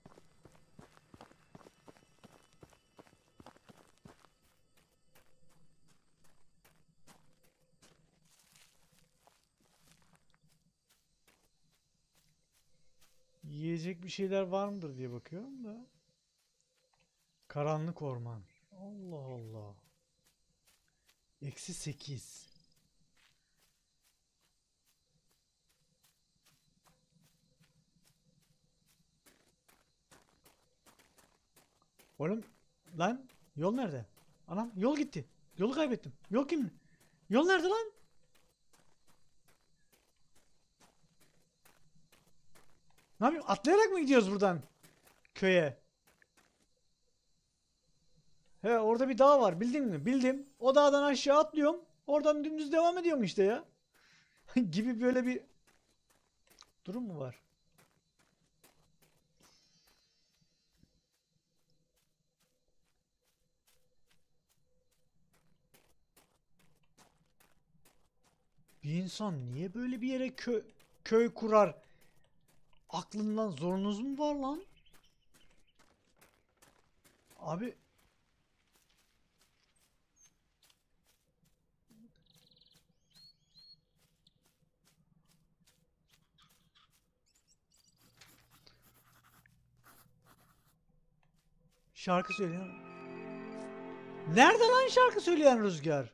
Yiyecek bir şeyler var mıdır diye bakıyorum da. Karanlık orman. Allah Allah. Eksi sekiz. Oğlum lan, yol nerede? Anam, yol gitti. Yolu kaybettim. Yol kim? Yol nerede lan? Ne yapayım? Atlayarak mı gidiyoruz buradan köye? He, orada bir dağ var, bildin mi? Bildim. O dağdan aşağı atlıyorum. Oradan dümdüz devam ediyorum işte ya. Gibi böyle bir durum mu var? Bir insan niye böyle bir yere kö köy kurar? Aklından zorunuz mu var lan? Abi, şarkı söyleyen... Nerede lan şarkı söyleyen rüzgar?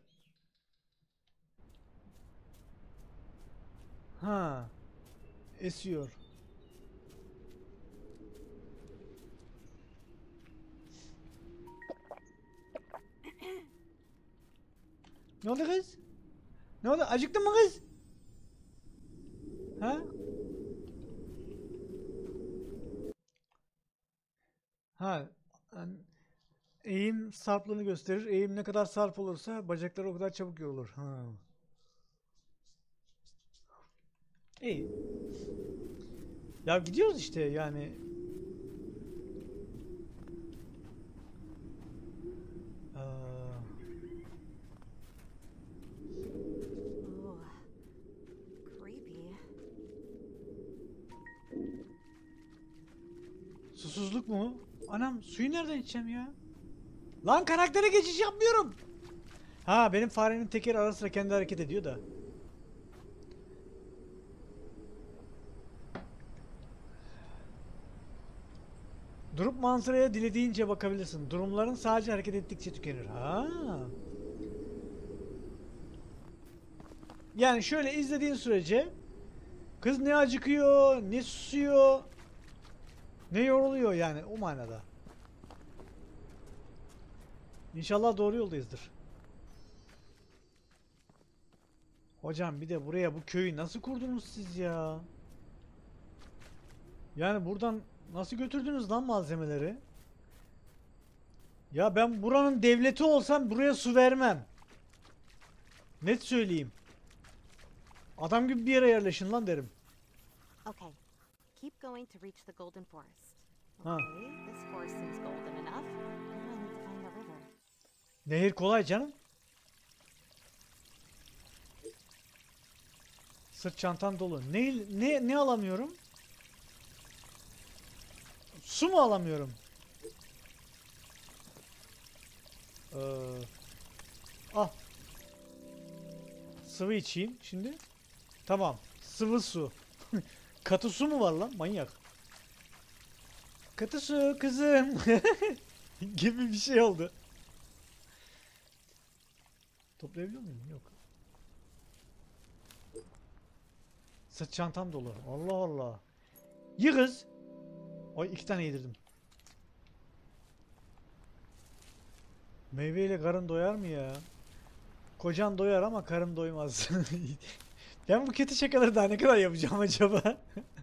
Ha, esiyor. Ne oldu kız? Ne oldu? Acıktın mı kız? Ha? Ha. an- Eğim sarplığını gösterir. Eğim ne kadar sarp olursa bacaklar o kadar çabuk yorulur. Ha. İyi. Ya gidiyoruz işte yani. Aa, Ooh, creepy. susuzluk mu? Anam, suyu nereden içeceğim ya? Lan, karaktere geçiş yapmıyorum. Ha, benim farenin tekeri ara sıra kendi hareket ediyor da. Durup manzaraya dilediğince bakabilirsin. Durumların sadece hareket ettikçe tükenir. Ha. Yani şöyle izlediğin sürece kız ne acıkıyor, ne susuyor, ne yoruluyor yani o manada. İnşallah doğru yoldayızdır. Hocam, bir de buraya bu köyü nasıl kurdunuz siz ya? Yani buradan nasıl götürdünüz lan malzemeleri? Ya ben buranın devleti olsam buraya su vermem. Net söyleyeyim. Adam gibi bir yere yerleşin lan derim. Okay, keep going to reach the Golden Forest. Huh. Okay, this forest seems golden enough. Now I need to find the river. Nehir kolay canım. Sırt çantam dolu. Ne ne ne alamıyorum? Su mu alamıyorum? Ee, ah. Sıvı içeyim şimdi. Tamam. Sıvı su. Katı su mu var lan? Manyak. Katı su kızım. Gibi bir şey oldu. Toplayabiliyor muyum? Yok. Sırt çantam dolu. Allah Allah. Ye kız. Ay iki tane yedirdim. Meyveyle karın doyar mı ya? Kocan doyar ama karın doymaz. Ben bu kötü şakaları daha ne kadar yapacağım acaba?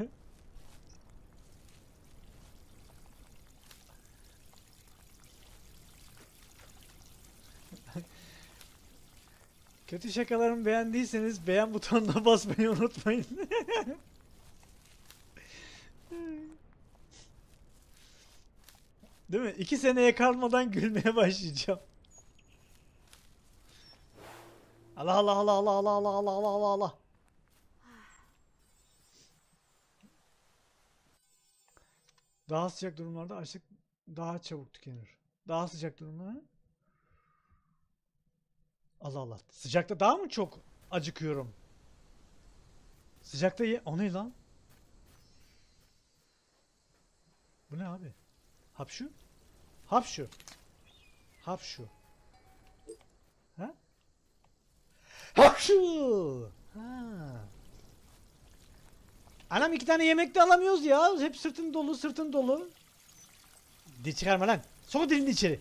Kötü şakalarımı beğendiyseniz beğen butonuna basmayı unutmayın. Değil mi? İki seneye kalmadan gülmeye başlayacağım. Allah Allah Allah Allah Allah Allah Allah Allah Allah Allah. Daha sıcak durumlarda açlık daha çabuk tükenir. Daha sıcak durumlarda Allah Allah. Sıcakta daha mı çok acıkıyorum? Sıcakta ye... O ne lan? Bu ne abi? Hapşu? Hapşu. Hapşu. Ha? Hapşu. Ha. Anam iki tane yemek de alamıyoruz ya. Hep sırtın dolu, sırtın dolu. Dil çıkarma lan. Sok dilini içeri.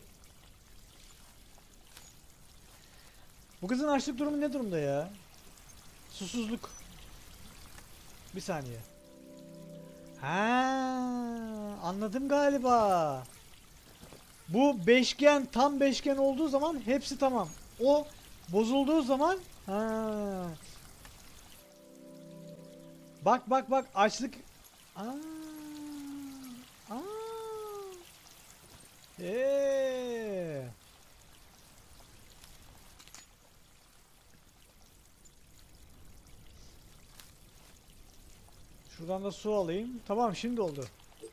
Bu kızın açlık durumu ne durumda ya? Susuzluk. Bir saniye. Ha, anladım galiba. Bu beşgen tam beşgen olduğu zaman hepsi tamam. O bozulduğu zaman ha. Bak bak bak açlık. Aa. Aa. Ee. Şuradan da su alayım. Tamam şimdi oldu.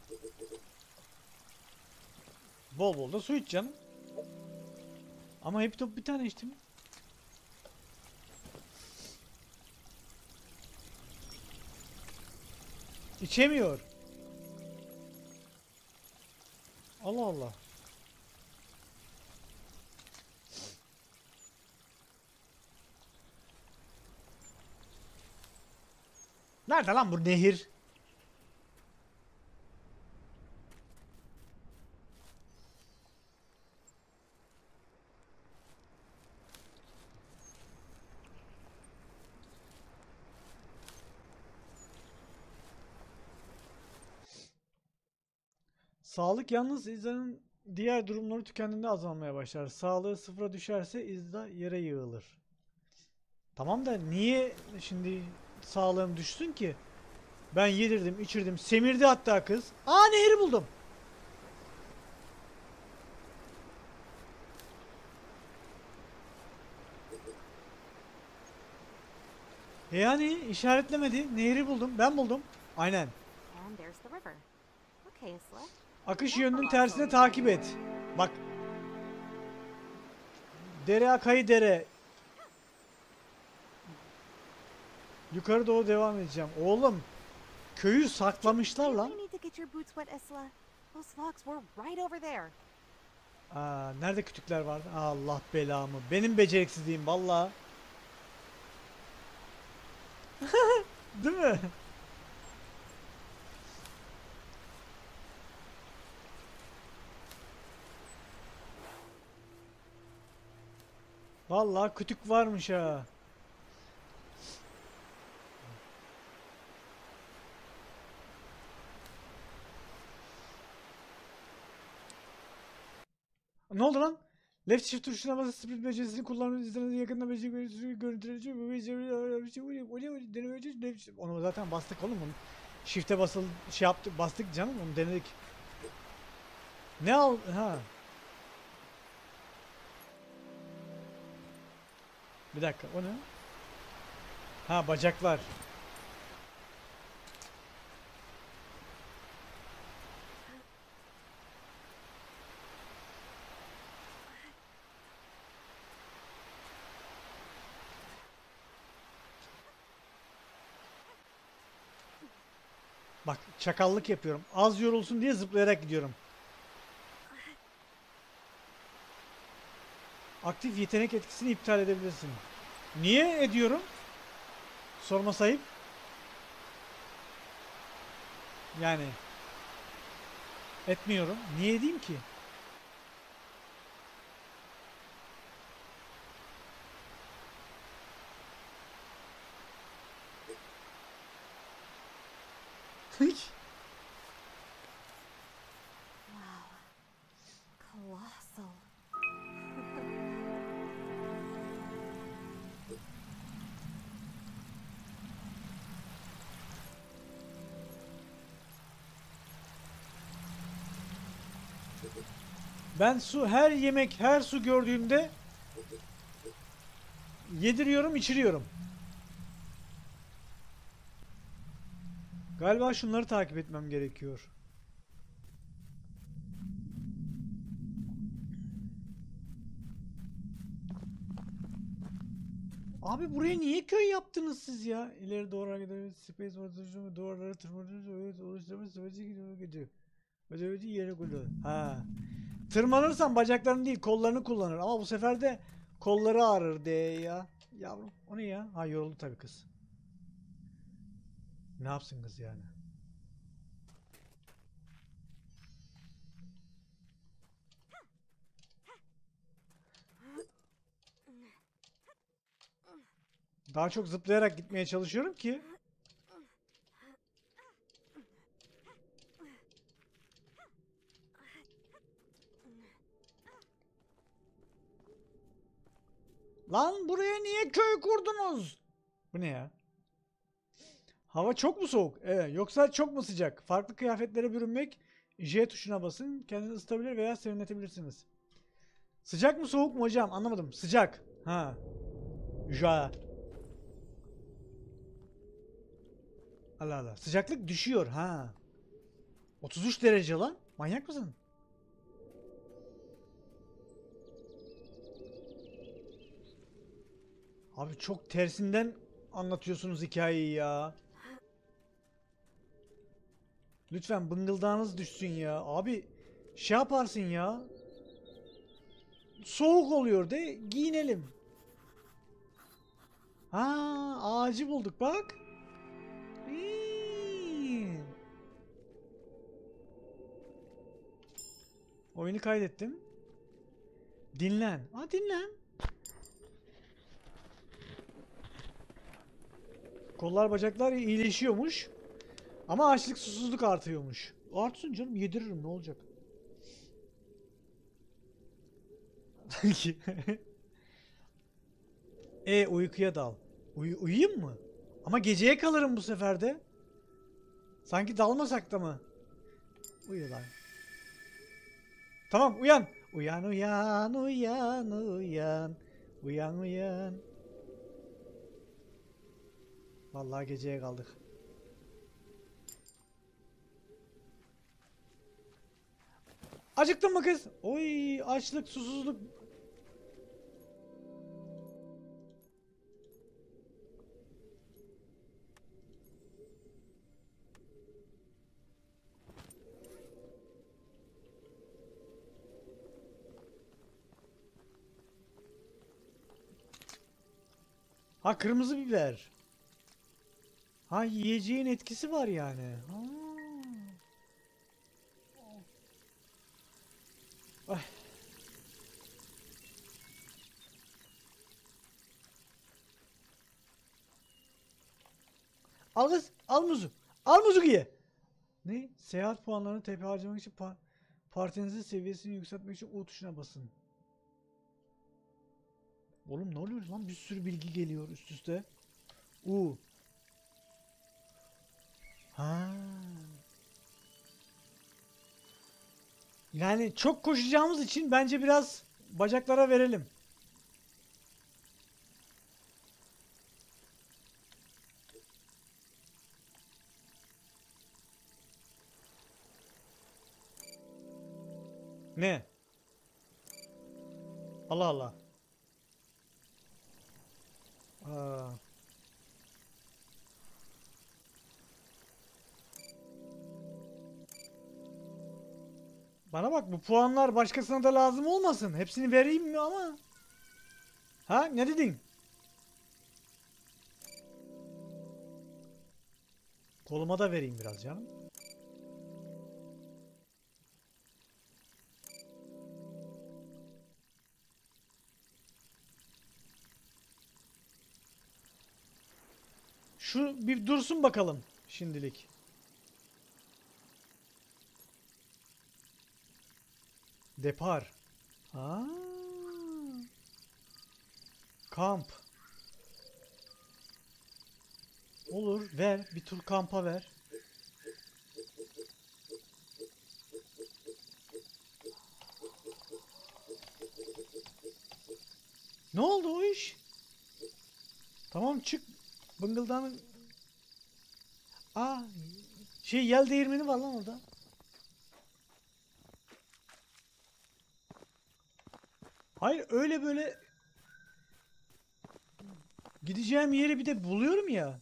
Bol bol da su iç canım. Ama hep top bir tane içtim. İçemiyor. Allah Allah. Nerede lan bu nehir? Sağlık yalnız izdanın diğer durumları tükendiğinde azalmaya başlar. Sağlığı sıfıra düşerse izda yere yığılır. Tamam da niye şimdi sağlığım düşsün ki? Ben yedirdim, içirdim. Semirdi hatta kız. Aa nehri buldum. E yani işaretlemedi. Nehri buldum. Ben buldum. Aynen. And there's the river. Okay, Isla. Akış yönünün tersine takip et. Bak. Dere akayı dere. Yukarı doğru devam edeceğim. Oğlum. Köyü saklamışlar You lan. really need to get your boots wet, Isla. Those logs were right over there. Aa, nerede kütükler vardı? Allah belamı. Benim beceriksizliğim valla. Değil mi? Vallahi kütük varmış ha. Ne oldu lan? Left shift tuşuna basıp split becerisini kullanmanın izlenimde yakında beceri görüntüsü görüntüleci bu beceri denemeyeceğiz. Left shift. Onu zaten bastık oğlum onu. Shift'e basıl şey yaptık bastık canım onu denedik. Ne al ha. Bir dakika o ne? Ha bacaklar. Bak çakallık yapıyorum. Az yorulsun diye zıplayarak gidiyorum. Aktif yetenek etkisini iptal edebilirsin. Niye ediyorum? Sorma sayıp. Yani etmiyorum. Niye edeyim ki? Wow. Colossal. Ben su her yemek her su gördüğümde yediriyorum içiriyorum. Galiba şunları takip etmem gerekiyor. Abi buraya niye köy yaptınız siz ya? İleri doğru gidiyoruz. Space ortasını duvarları tırmanıyoruz. Evet, oluşturma süreci gidiyor gidiyor. Ödevci yere koyuyor. Ha. Tırmanırsan bacaklarını değil kollarını kullanır. Ama bu sefer de kolları ağrır diye ya. Yavrum o ne ya? Ha yoruldu tabii kız. Ne yapsın kız yani? Daha çok zıplayarak gitmeye çalışıyorum ki. Lan buraya niye köy kurdunuz? Bu ne ya? Hava çok mu soğuk? Evet. Yoksa çok mu sıcak? Farklı kıyafetlere bürünmek J tuşuna basın. Kendinizi ısıtabilir veya serinletebilirsiniz. Sıcak mı soğuk mu hocam? Anlamadım. Sıcak. Ha. Ja. Allah Allah. Sıcaklık düşüyor. Ha. otuz üç derece lan. Manyak mısın? Abi çok tersinden anlatıyorsunuz hikayeyi ya. Lütfen bıngıldağınız düşsün ya. Abi şey yaparsın ya. Soğuk oluyor de giyinelim. Ha, ağacı bulduk bak. İyi. Oyunu kaydettim. Dinlen. Ha dinlen. Kollar bacaklar iyileşiyormuş. Ama açlık susuzluk artıyormuş. Artsın canım yediririm ne olacak? e uykuya dal. Uy uyuyayım mı? Ama geceye kalırım bu sefer de. Sanki dalmasak da mı? Uyu lan. Tamam uyan. Uyan uyan uyan uyan. Uyan uyan. Vallahi geceye kaldık. Acıktın mı kız? Oy açlık susuzluk. Ha kırmızı biber. Ha yiyeceğin etkisi var yani. Ha. Ay. Al kız, al muzu. Al muzu ye. Ne? Seyahat puanlarını T P harcamak için pa partinizin seviyesini yükseltmek için U tuşuna basın. Oğlum ne oluyor lan? Bir sürü bilgi geliyor üst üste. U. Ha. Yani çok koşacağımız için bence biraz bacaklara verelim. Ne? Allah Allah. Aa. Bana bak, bu puanlar başkasına da lazım olmasın. Hepsini vereyim mi ama? Ha, ne dedin? Koluma da vereyim biraz canım. Şu bir dursun bakalım şimdilik. Depar. Aa. Kamp. Olur, ver. Bir tur kampa ver. Ne oldu o iş? Tamam, çık. Bıngıldanın. Aa, şey, yel değirmeni var lan orada. Hayır, öyle böyle gideceğim yeri bir de buluyorum ya.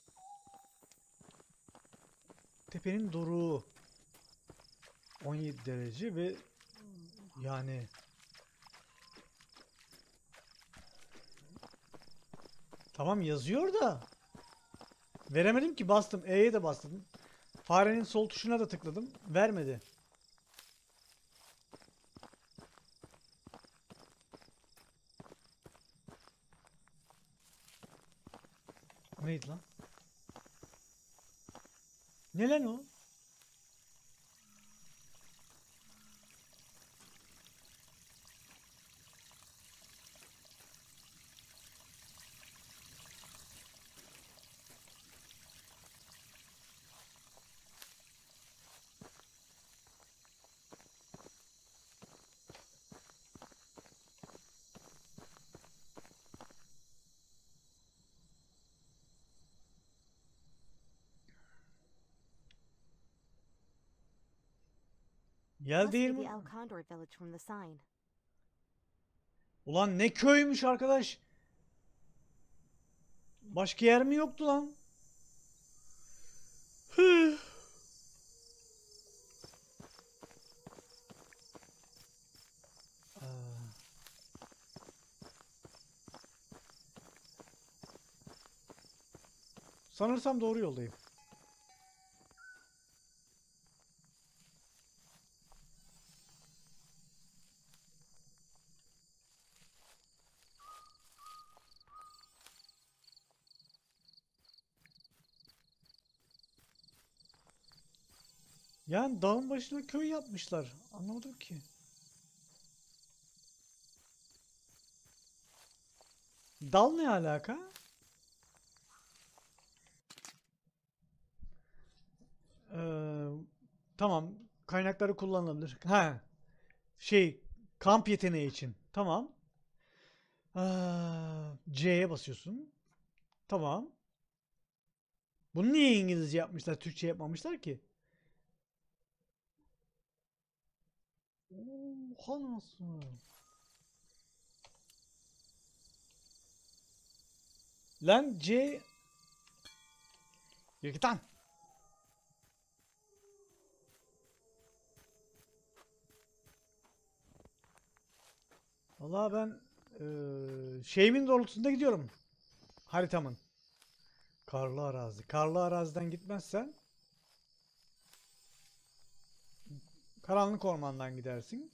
Tepenin doruğu. on yedi derece ve yani tamam yazıyor da veremedim ki, bastım. E'ye de bastım. Farenin sol tuşuna da tıkladım. Vermedi. O neydi lan? Ne lan o? Yel Must be the değirmeni. El Condor village from the sign. Ulan ne köymüş arkadaş. Başka yer mi yoktu lan? Hı. Aa. Sanırsam doğru yoldayım. Yani dağın başına köy yapmışlar. Anlamadım ki. Dal ne alaka? Ee, tamam. Kaynakları kullanılabilir. Ha, şey, kamp yeteneği için. Tamam. Aa, C'ye basıyorsun. Tamam. Bunu niye İngilizce yapmışlar, Türkçe yapmamışlar ki? Oha, nasıl? Lan C... Yürü git lan. Vallahi ben eee, şeyimin doğrultusunda gidiyorum. Haritamın. Karlı arazi. Karlı araziden gitmezsen karanlık ormandan gidersin.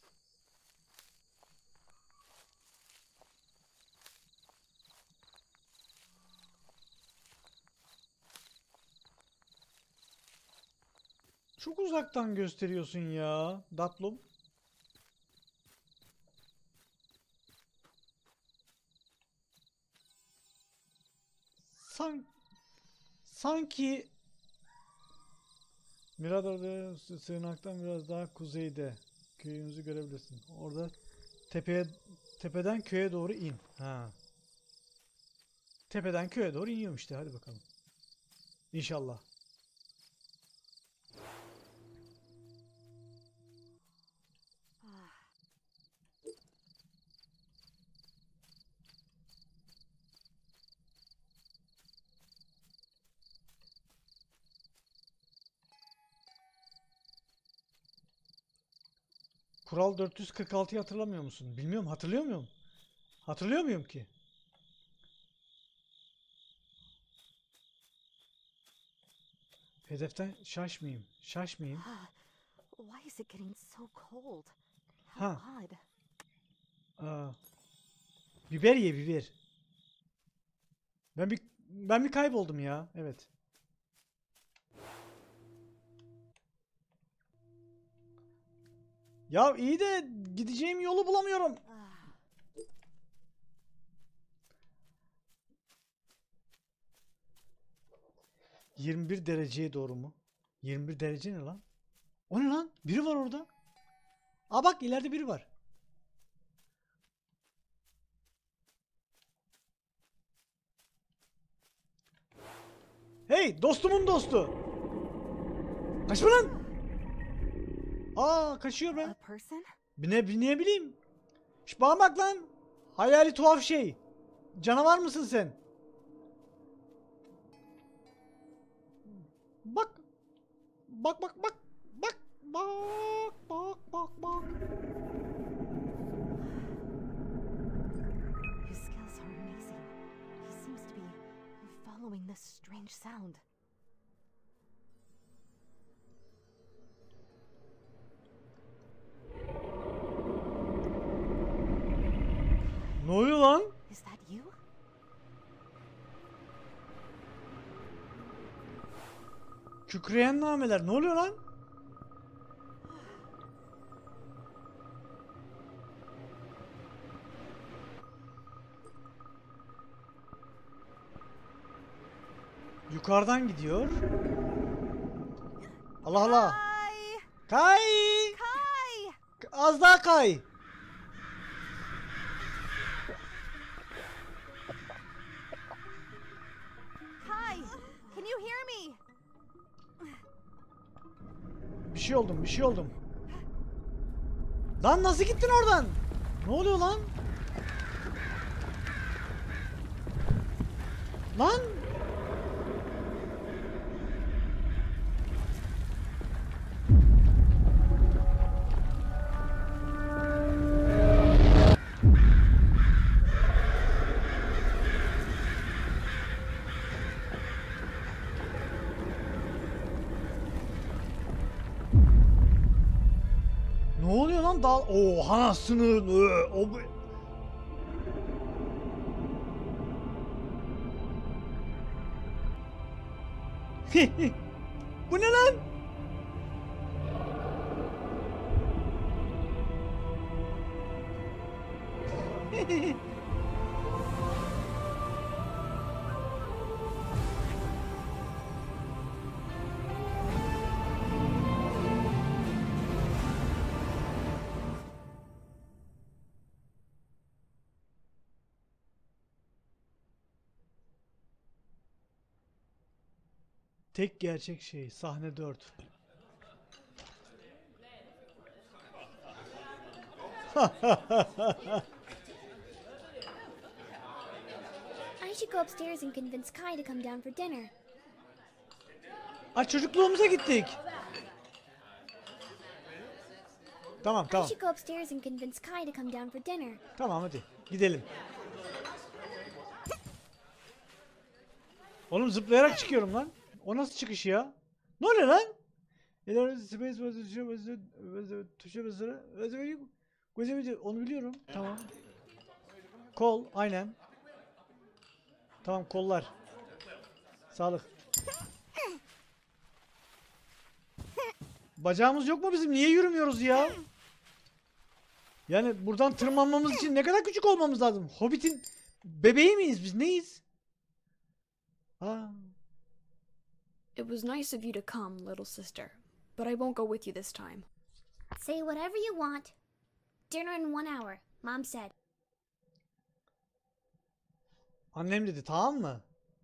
Çok uzaktan gösteriyorsun ya, Datlum. San sanki Mirador'da sı- sığınaktan biraz daha kuzeyde köyümüzü görebilirsin. Orada tepeye tepeden köye doğru in. Ha. Tepeden köye doğru iniyorum işte. Hadi bakalım. İnşallah. Kural dört yüz kırk altıyı hatırlamıyor musun? Bilmiyorum, hatırlıyor muyum? Hatırlıyor muyum ki? Hedeften şaşmayayım. Şaşmayayım. Why is it getting so cold? Ha. How odd. Aa. Biber ye biber. Ben bir ben bir kayboldum ya. Evet. Ya iyi de gideceğim yolu bulamıyorum. yirmi bir dereceye doğru mu? yirmi bir derece ne lan? O ne lan? Biri var orada. Aa bak ileride biri var. Hey dostumun dostu. Kaçma lan. Aa kaçıyor A ben. person? Ne, ne bileyim. Şş bana bak lan. Hayali tuhaf şey. Canavar mısın sen? Bak. Bak bak bak. Bak. Bak bak bak bak. His skills are amazing. He seems to be following this strange sound. Ne oluyor lan? Is that you? Kükreyen nameler. Ne oluyor lan? Yukarıdan gidiyor. Allah Allah. Kai! Kay. Kai! Az daha kay. Kai! Can you hear me? Bir şey oldum, bir şey oldum. Lan nasıl gittin oradan? Ne oluyor lan? Lan! Ne oluyor lan? Dal Oha sınır. O bu- Bu ne lan? Tek gerçek şey sahne dört. I should go upstairs and convince Kai to come down for dinner. Aa çocukluğumuza gittik. Tamam I tamam. should go upstairs and convince Kai to come down for dinner. Tamam hadi gidelim. Oğlum zıplayarak çıkıyorum lan. O nasıl çıkış ya? Ne oluyor lan? İleri space was was was tuşa basılı. Gözümü onu biliyorum. Tamam. Kol aynen. Tamam kollar. Sağlık. Bacağımız yok mu bizim? Niye yürümüyoruz ya? Yani buradan tırmanmamız için ne kadar küçük olmamız lazım? Hobbit'in bebeği miyiz biz? Neyiz? Aa. It was nice of you to come, little sister, but I won't go with you this time. Say whatever you want. Dinner in one hour, Mom said. Annem dedi tamam mı?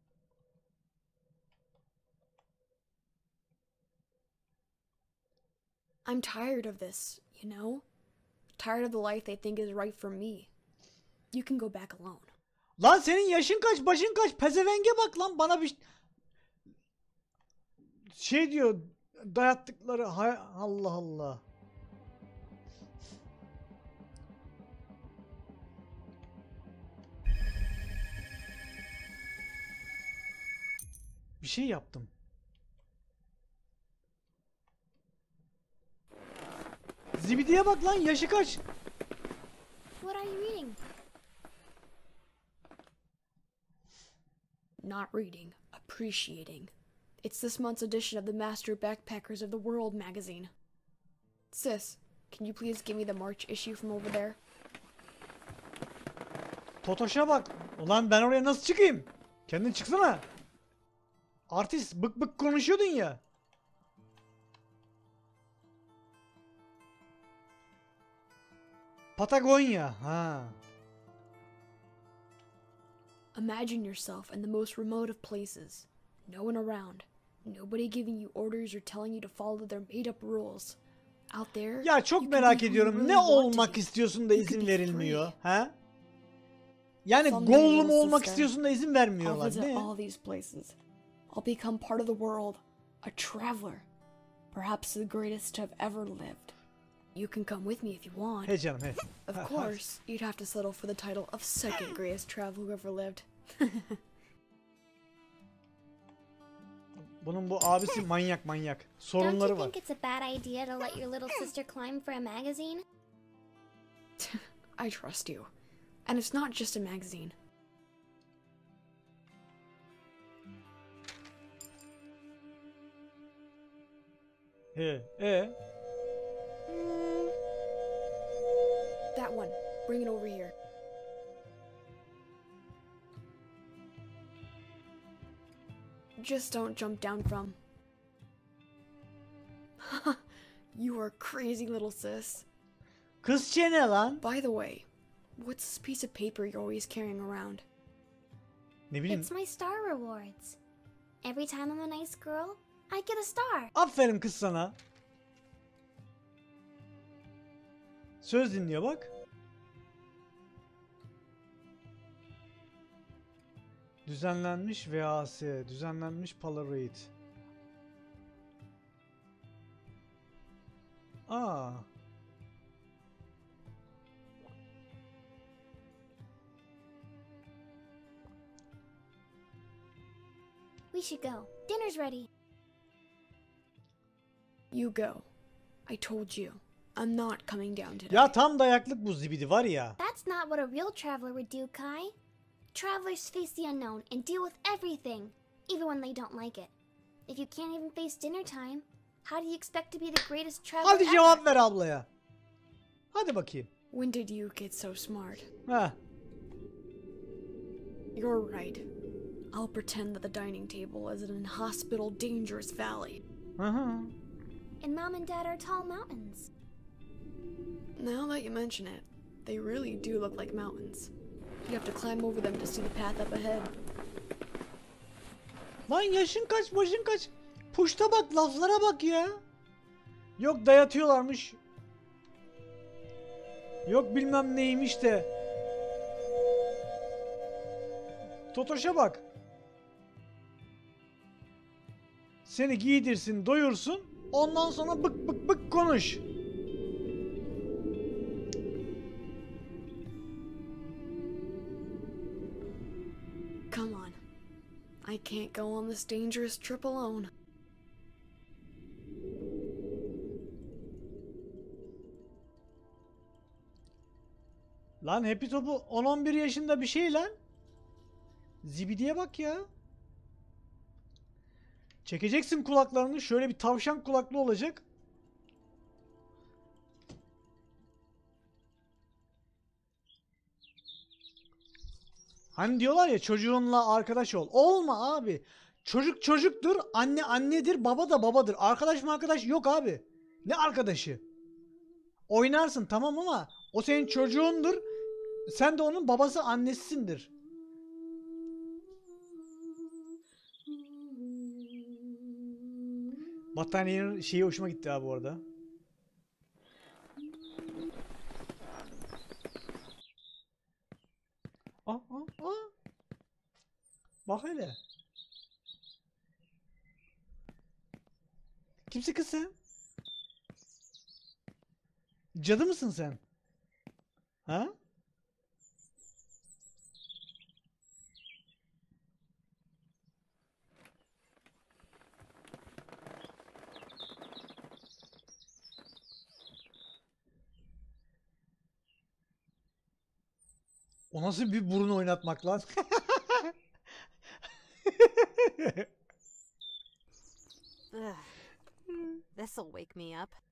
I'm tired of this, you know? Tired of the life they think is right for me. You can go back alone. Lan senin yaşın kaç, başın kaç? Pezevenge bak lan bana bir şey diyor dayattıkları hay Allah Allah. şey yaptım. Zibidiye bak lan, yaşı kaç? What are you reading? Not reading, appreciating. It's this month's edition of the Master Backpackers of the World magazine. Sis, can you please give me the March issue from over there? Totoş'a bak. Ulan ben oraya nasıl çıkayım? Kendin çıksana. Artist, bık bık konuşuyordun ya. Patagonya. Ha. Imagine yourself in the most remote of places. No one around. Nobody giving you orders or telling you to follow their made-up rules. Out there, Ya çok you can merak be who you ediyorum. really Ne want to olmak be. istiyorsun da You could izin be verilmiyor? free. Ha? Yani Someday, Gollum little olmak sister, istiyorsun da izin I'll vermiyorlar. visit Ne? all these places. I'll become part of the world, a traveler, perhaps the greatest to have ever lived. You can come with me if you want. He canım he. Of Ha, course, you'd have to settle for the title of second greatest traveler who ever lived. Bunun bu abisi manyak manyak. Don't Sorunları you var. think it's a bad idea to let your little sister climb for a magazine? I trust you. And it's not just a magazine. He. E. That one. Bring it over here. Just don't jump down from. You are crazy little sis. Kız çene lan. By the way, what's this piece of paper you're always carrying around? Ne bileyim. It's my star rewards. Every time I'm a nice girl, I get a star. Aferin kız sana. Söz dinliyor bak. Düzenlenmiş V A S, düzenlenmiş Polaroid. Aa. We should go. Dinner's ready. You go. I told you. I'm not coming down today. Ya tam dayaklık bu zibidi var ya. That's not what a real traveler would do, Kai. Travelers face the unknown and deal with everything, even when they don't like it. If you can't even face dinner time, how do you expect to be the greatest traveler Hadi ever? cevap ver ablaya. Hadi bakayım. When did you get so smart? Ha. You're right. I'll pretend that the dining table is an inhospitable, dangerous valley. Hı hı. And Mom and Dad are tall mountains. Now that you mention it, they really do look like mountains. You have to climb over them to see the path up ahead. Lan yaşın kaç, başın kaç? Puşta bak, laflara bak ya. Yok dayatıyorlarmış. Yok bilmem neymiş de. Totoş'a bak. Seni giydirsin, doyursun. Ondan sonra bık bık bık konuş. Come on. I can't go on this dangerous trip alone. Lan Happy Top'u on on bir yaşında bir şey lan. Zibidiye bak ya. Çekeceksin kulaklarını. Şöyle bir tavşan kulaklı olacak. Hani diyorlar ya çocuğunla arkadaş ol. Olma abi. Çocuk çocuktur. Anne annedir. Baba da babadır. Arkadaş mı arkadaş yok abi. Ne arkadaşı? Oynarsın tamam ama o senin çocuğundur. Sen de onun babası annesisindir. Battaniyenin şeyi hoşuma gitti abi bu arada. Aa, aa, aa. Bak hele. Kimsin kız sen? Cadı mısın sen? Ha? O nasıl bir burun oynatmak lan? Ugh. This'll wake me up.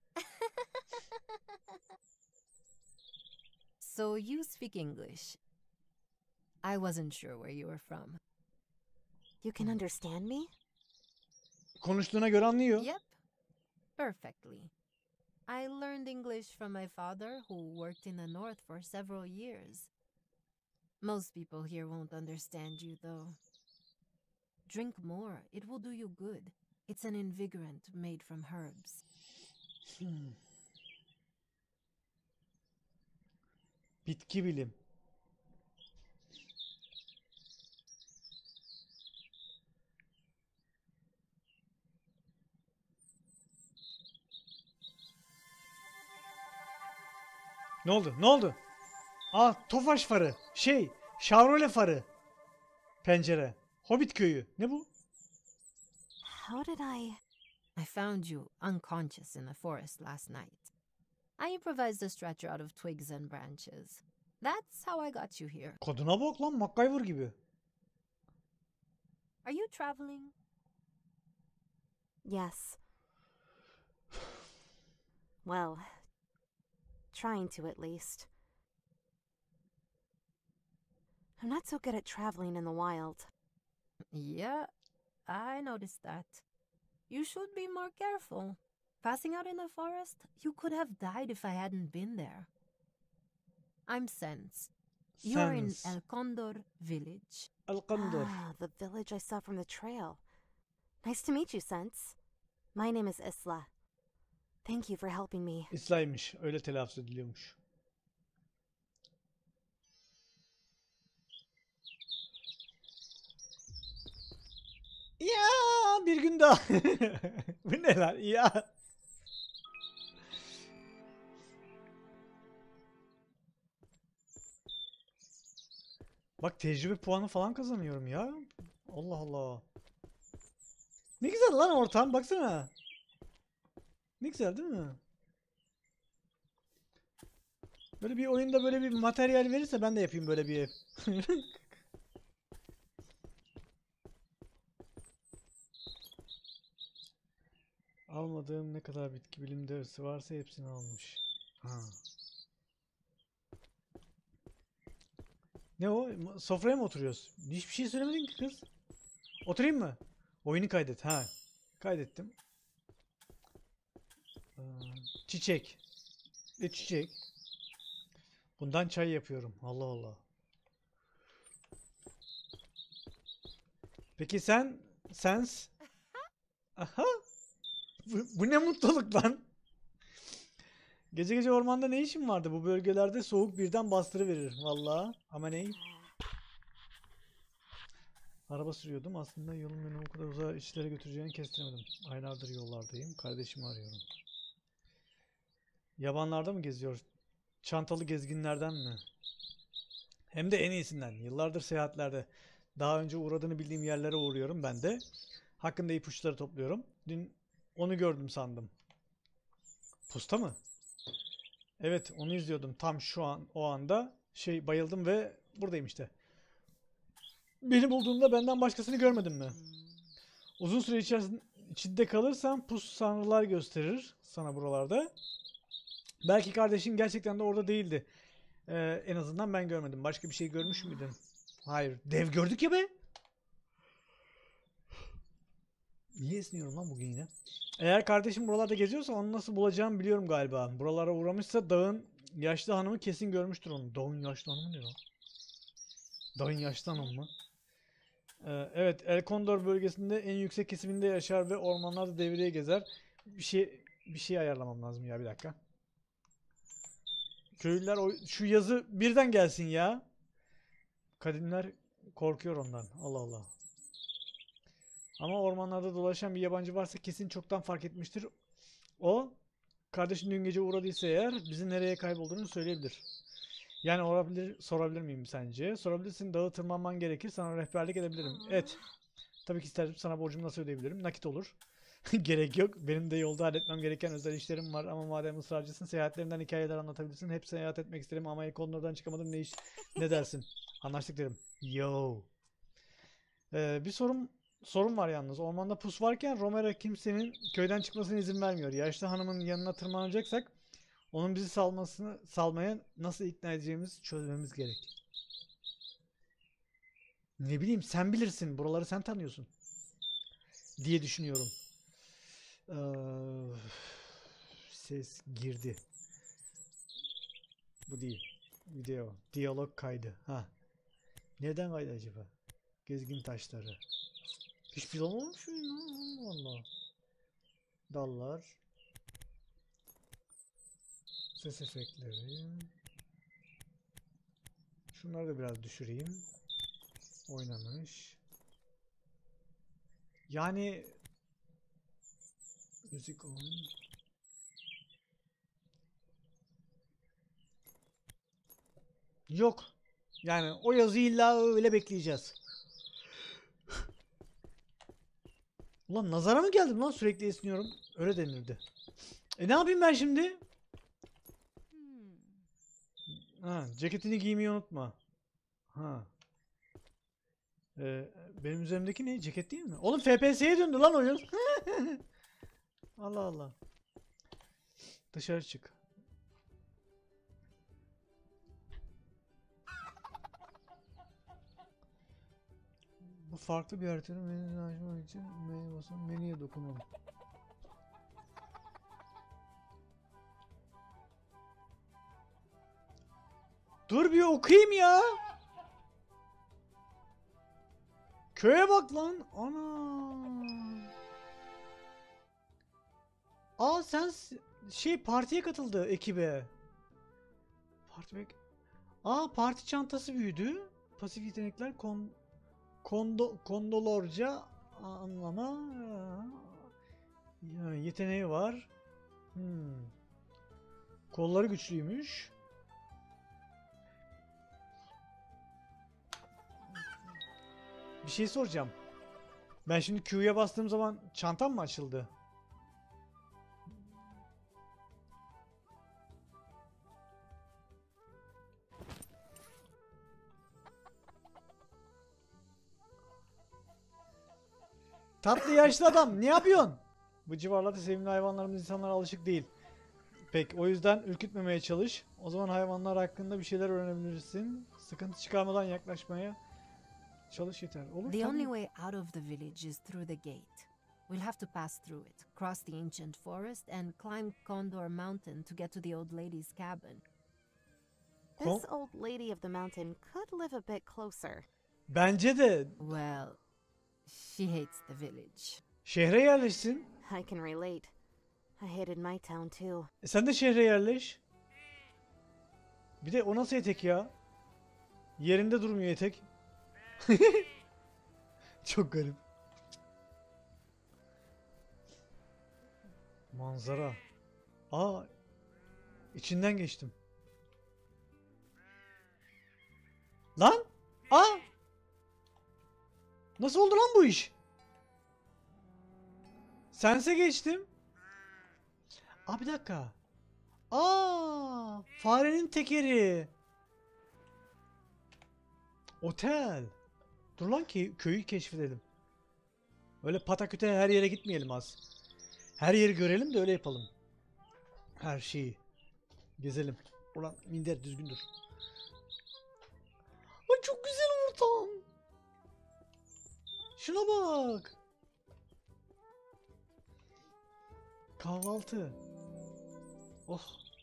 So you speak English. I wasn't sure where you were from. You can understand me? Konuştuğuna göre anlıyor. Yep, perfectly. I learned English from my father, who worked in the north for several years. Most people here won't understand you, though. Drink more. It will do you good. It's an invigorant made from herbs. Hmm. Bitki bilim. Ne oldu? Ne oldu? Aa, Tofaş farı. Şey, Şavrole farı. Pencere. Hobbit köyü. Ne bu? How did I... I found you unconscious in the forest last night. I improvised a stretcher out of twigs and branches. That's how I got you here. Kadına bak lan, MacGyver gibi. Are you traveling? Yes. Well, trying to at least. I'm not so good at traveling in the wild. Yeah, I noticed that. You should be more careful. Passing out in the forest, you could have died if I hadn't been there. I'm Sense. You're in Sense. El Condor village. El Condor. Ah, the village I saw from the trail. Nice to meet you, Sense. My name is Isla. Thank you for helping me. İslaymış. Öyle telaffuz ediliyormuş. Ya bir gün daha. Bu ne lan? Ya. Bak tecrübe puanı falan kazanıyorum ya. Allah Allah. Ne güzel lan ortam, baksana. Ne güzel değil mi? Böyle bir oyunda böyle bir materyal verirse ben de yapayım böyle bir ev. Almadığım ne kadar bitki bilim dersi varsa hepsini almış. Ha. Ne o? Sofraya mı oturuyoruz? Hiçbir şey söylemedin ki kız. Oturayım mı? Oyunu kaydet. Ha. Kaydettim. Ee, çiçek. Ve çiçek. Bundan çay yapıyorum. Allah Allah. Peki sen? Sens? Aha. Bu, bu ne mutluluk lan. Gece gece ormanda ne işin vardı? Bu bölgelerde soğuk birden bastırıverir. Vallahi. Ama ne? Araba sürüyordum. Aslında yolun beni o kadar uzağa işlere götüreceğini kestiremedim. Aylardır yollardayım. Kardeşimi arıyorum. Yabanlarda mı geziyor? Çantalı gezginlerden mi? Hem de en iyisinden. Yıllardır seyahatlerde. Daha önce uğradığını bildiğim yerlere uğruyorum ben de. Hakkında ipuçları topluyorum. Dün onu gördüm sandım. Pusta mı? Evet, onu izliyordum tam şu an o anda. Şey, bayıldım ve buradayım işte. Beni bulduğunda benden başkasını görmedin mi? Uzun süre içerisinde içinde kalırsan pus sanrılar gösterir sana buralarda. Belki kardeşin gerçekten de orada değildi. Ee, en azından ben görmedim. Başka bir şey görmüş müydün? Hayır. Dev gördük ya be. Niye esniyorum lan bugün yine? Eğer kardeşim buralarda geziyorsa onu nasıl bulacağımı biliyorum galiba. Buralara uğramışsa dağın yaşlı hanımı kesin görmüştür onu. Dağın yaşlı hanımı ne lan? Dağın yaşlı hanımı mı? Ee, evet, El Condor bölgesinde en yüksek kesiminde yaşar ve ormanlarda devreye gezer. Bir şey bir şey ayarlamam lazım ya, bir dakika. Köylüler o, şu yazı birden gelsin ya. Kadınlar korkuyor ondan. Allah Allah. Ama ormanlarda dolaşan bir yabancı varsa kesin çoktan fark etmiştir. O, kardeşin dün gece uğradıysa eğer bizi nereye kaybolduğunu söyleyebilir. Yani olabilir, sorabilir miyim sence? Sorabilirsin, dağı tırmanman gerekir. Sana rehberlik edebilirim. Evet. Tabii ki isterdim, sana borcumu nasıl ödeyebilirim? Nakit olur. Gerek yok. Benim de yolda halletmem gereken özel işlerim var ama madem ısrarcısın, seyahatlerinden hikayeler anlatabilirsin. Hep seyahat etmek isterim ama Ekonur'dan çıkamadım. Ne iş? Ne dersin? Anlaştık derim. Yo. Ee, bir sorun sorun var yalnız. Ormanda pus varken Romero kimsenin köyden çıkmasına izin vermiyor. Yaşlı hanımın yanına tırmanacaksak onun bizi salmasını salmaya nasıl ikna edeceğimizi çözmemiz gerek. Ne bileyim, sen bilirsin. Buraları sen tanıyorsun diye düşünüyorum. Ee, ses girdi. Bu değil. Video. Diyalog kaydı. Ha. Neden kaydı acaba? Gezgin taşları. Hiç plan olmuş mu ya? Allah Allah. Dallar. Ses efektleri. Şunları da biraz düşüreyim. Oynamış. Yani müzik on. Yok. Yani o yazıyı illa öyle bekleyeceğiz. Ulan nazara mı geldim lan, sürekli esniyorum. Öyle denirdi. E ne yapayım ben şimdi? Ha, ceketini giymeyi unutma. Ha. Ee, benim üzerimdeki ne? Ceket değil mi? Oğlum F P S'ye döndü lan oyun. Allah Allah. Dışarı çık. Bu farklı bir haritanın menüsünü açmak için menüye basın, menüye dokunalım. Dur bir okuyayım ya. Köye bak lan. Ana. Aa sen şey partiye katıldı ekibe. Parti bek. Aa parti çantası büyüdü. Pasif yetenekler kon kondo kondolorca anlama. Yani yeteneği var. Hmm. Kolları güçlüymüş. Bir şey soracağım. Ben şimdi Q'ya bastığım zaman çantam mı açıldı? Tatlı yaşlı adam, ne yapıyorsun? Bu civarlarda sevimli hayvanlarımız insanlara alışık değil. Pek, o yüzden ürkütmemeye çalış. O zaman hayvanlar hakkında bir şeyler öğrenebilirsin. Sıkıntı çıkarmadan yaklaşmaya çalış yeter. Olur The tabii. only way out of the village is through the gate. We'll have to pass through it, cross the ancient forest, and climb Condor Mountain to get to the old lady's cabin. This old lady of the mountain could live a bit closer. Bence de Well, she hates the village. şehre yerleşsin. I can relate. I hated my town too. E sen de şehre yerleş. Bir de o nasıl etek ya? Yerinde durmuyor etek. Çok garip. Manzara. Aa, içinden geçtim. Lan! Aa! Nasıl oldu lan bu iş? Sense geçtim. Aa bir dakika. Aa, farenin tekeri. Otel. Dur lan ki köyü keşfedelim. Öyle pataküte her yere gitmeyelim az. Her yeri görelim de öyle yapalım. Her şeyi. Gezelim. Ulan minder düzgün dur. Ay çok güzel ortam. Şuna bak. Kahvaltı. Oh.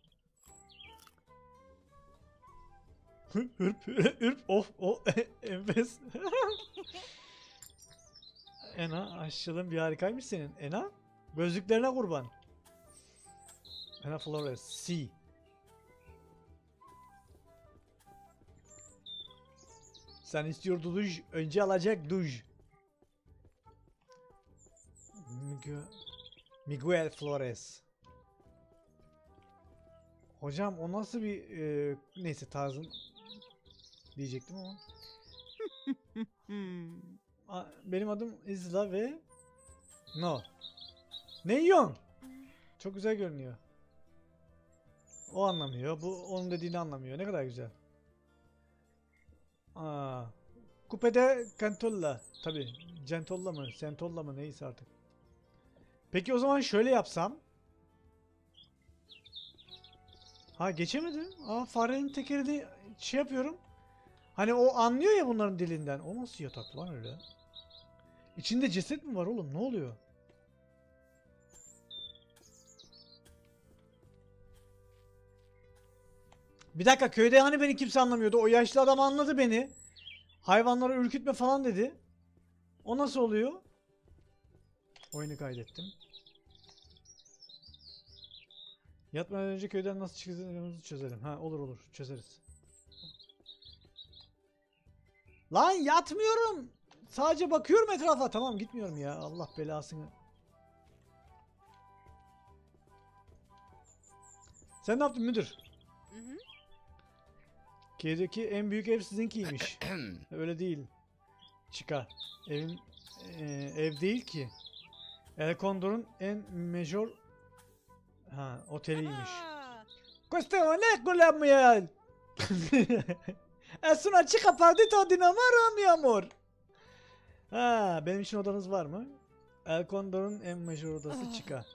Hırp hırp hırp of o enfes. Ena aşçılığın bir harikaymış senin. Ena gözlüklerine kurban. Ena Flores C. Sen istiyor duş, önce alacak duş. Miguel, Miguel Flores. Hocam o nasıl bir e, neyse tarzın diyecektim ama. a- benim adım Isla ve no. Ne yiyorsun? Çok güzel görünüyor. O anlamıyor. Bu onun dediğini anlamıyor. Ne kadar güzel. Aa. Kupede Cantolla. Tabi. Centolla mı? Centolla mı? Neyse artık. Peki o zaman şöyle yapsam. Ha geçemedim. Aa farenin tekerini şey yapıyorum. Hani o anlıyor ya bunların dilinden. O nasıl yatak lan öyle? İçinde ceset mi var oğlum? Ne oluyor? Bir dakika köyde hani beni kimse anlamıyordu. O yaşlı adam anladı beni. Hayvanları ürkütme falan dedi. O nasıl oluyor? Oyunu kaydettim. Yatmadan önce köyden nasıl çıkacağımızı çözelim. Ha olur olur çözeriz. Lan yatmıyorum. Sadece bakıyorum etrafa. Tamam gitmiyorum ya. Allah belasını. Sen ne yaptın müdür? Hı hı. Köydeki en büyük ev sizinkiymiş. Öyle değil. Chica. Evin e, ev değil ki. El Condor'un en major ha oteliymiş. Questo non è quella mia. Es una chica partita di namoro mi amor. Ha benim için odanız var mı? El Condor'un en major odası Chica.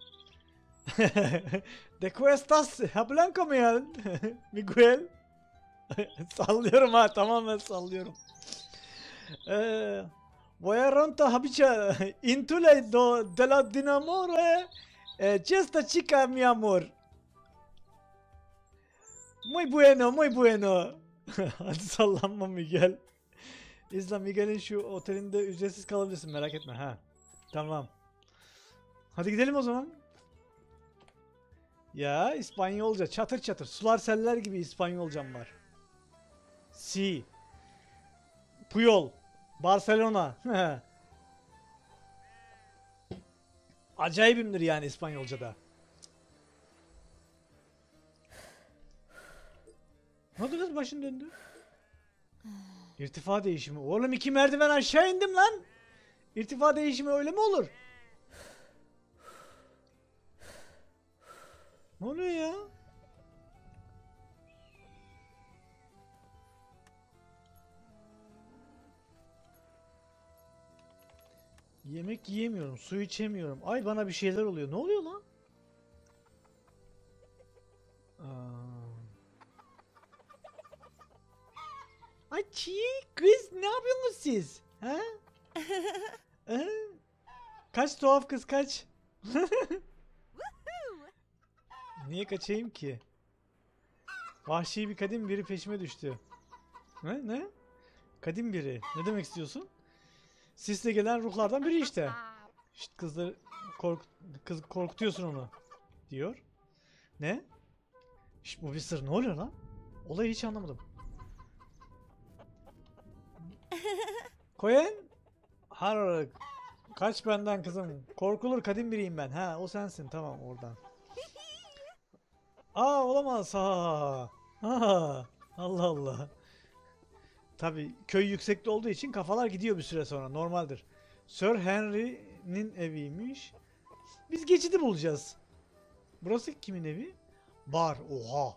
De cuestas hablan con Miguel. Sallıyorum ha tamamen sallıyorum. Eee Voy a ronto habicha intule do de la dinamore eh, esta chica mi amor. Muy bueno, muy bueno. Hadi sallanma Miguel. İzla Miguel'in şu otelinde ücretsiz kalabilirsin merak etme ha. Tamam. Hadi gidelim o zaman. Ya İspanyolca çatır çatır sular seller gibi İspanyolcam var. Si. Puyol. Barcelona. Acayibimdir yani İspanyolca'da. Ne oldu kız başın döndü? İrtifa değişimi. Oğlum iki merdiven aşağı indim lan. İrtifa değişimi öyle mi olur? Ne oluyor ya? Yemek yiyemiyorum, su içemiyorum. Ay bana bir şeyler oluyor. Ne oluyor lan? Aa. Ay çiğ kız ne yapıyorsunuz siz? Ha? Ha? Kaç tuhaf kız kaç. Niye kaçayım ki? Vahşi bir kadim biri peşime düştü. Ne? Ne? Kadim biri. Ne demek istiyorsun? Sisle gelen ruhlardan biri işte. İşte kızları kork kız korkutuyorsun onu diyor. Ne? Şşt, bu bir sır. Ne oluyor lan? Olayı hiç anlamadım. Koyen? Har kaç benden kızım. Korkulur kadim biriyim ben. Ha o sensin. Tamam oradan. Aa olamaz. Ha. Ha. Allah Allah. Tabii köy yüksekte olduğu için kafalar gidiyor bir süre sonra. Normaldir. Sir Henry'nin eviymiş. Biz geçidi bulacağız. Burası kimin evi? Bar. Oha.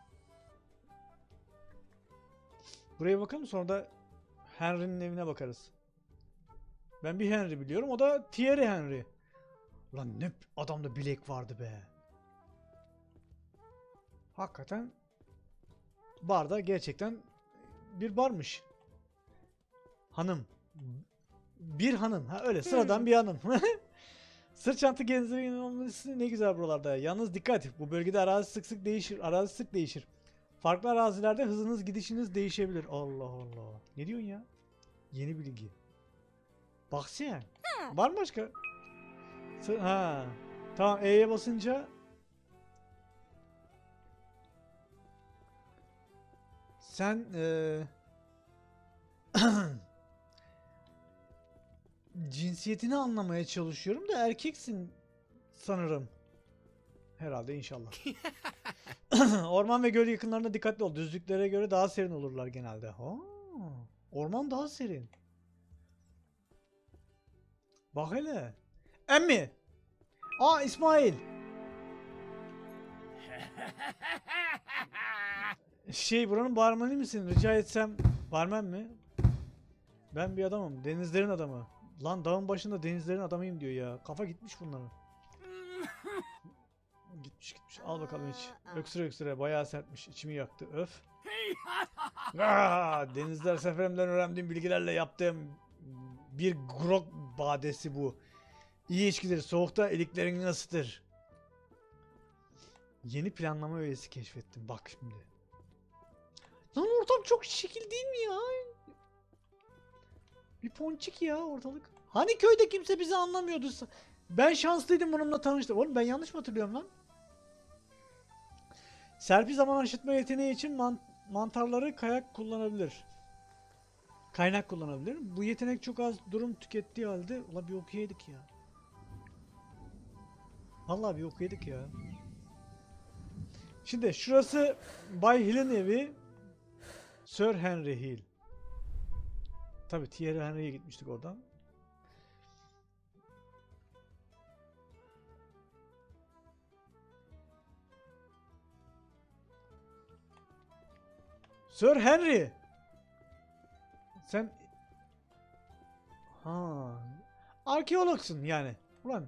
Buraya bakalım sonra da Henry'nin evine bakarız. Ben bir Henry biliyorum. O da Thierry Henry. Ulan ne adamda bilek vardı be. Hakikaten barda gerçekten bir barmış. Hanım. Bir hanım. Ha öyle sıradan bir hanım. Sırt çanta gezdirmenin olması ne güzel buralarda. Yalnız dikkat. Bu bölgede arazi sık sık değişir. Arazi sık değişir. Farklı arazilerde hızınız gidişiniz değişebilir. Allah Allah. Ne diyorsun ya? Yeni bilgi. Bak sen. Var mı başka? Sı- Ha. Tamam E'ye basınca sen eee cinsiyetini anlamaya çalışıyorum da erkeksin sanırım. Herhalde inşallah. Orman ve göl yakınlarında dikkatli ol. Düzlüklere göre daha serin olurlar genelde. Ha, orman daha serin. Bak hele. Emmi. Aa İsmail. Şey buranın barmeni misin? Rica etsem barmen mi? Ben bir adamım. Denizlerin adamı. Lan dağın başında denizlerin adamıyım diyor ya. Kafa gitmiş bunların. Gitmiş gitmiş. Al bakalım iç. Öksüre öksüre. Bayağı sertmiş. İçimi yaktı. Öf. Aa, denizler seferimden öğrendiğim bilgilerle yaptığım bir grog badesi bu. İyi içkidir. Soğukta iliklerini ısıtır. Yeni planlama öğesi keşfettim. Bak şimdi. Lan ortam çok şekil değil mi ya? Bir ponçik ya ortalık. Hani köyde kimse bizi anlamıyordu. Ben şanslıydım bununla tanıştım. Oğlum ben yanlış mı hatırlıyorum lan? Serpi zaman aşıtma yeteneği için man mantarları kayak kullanabilir. Kaynak kullanabilir. Bu yetenek çok az durum tükettiği halde ulan bir okuyaydık ya. Vallahi bir okuyaydık ya. Şimdi şurası Bay Hill'in evi. Sir Henry Hill. Tabii Thierry Henry'ye gitmiştik oradan. Sir Henry. Sen ha arkeologsun yani. Ulan.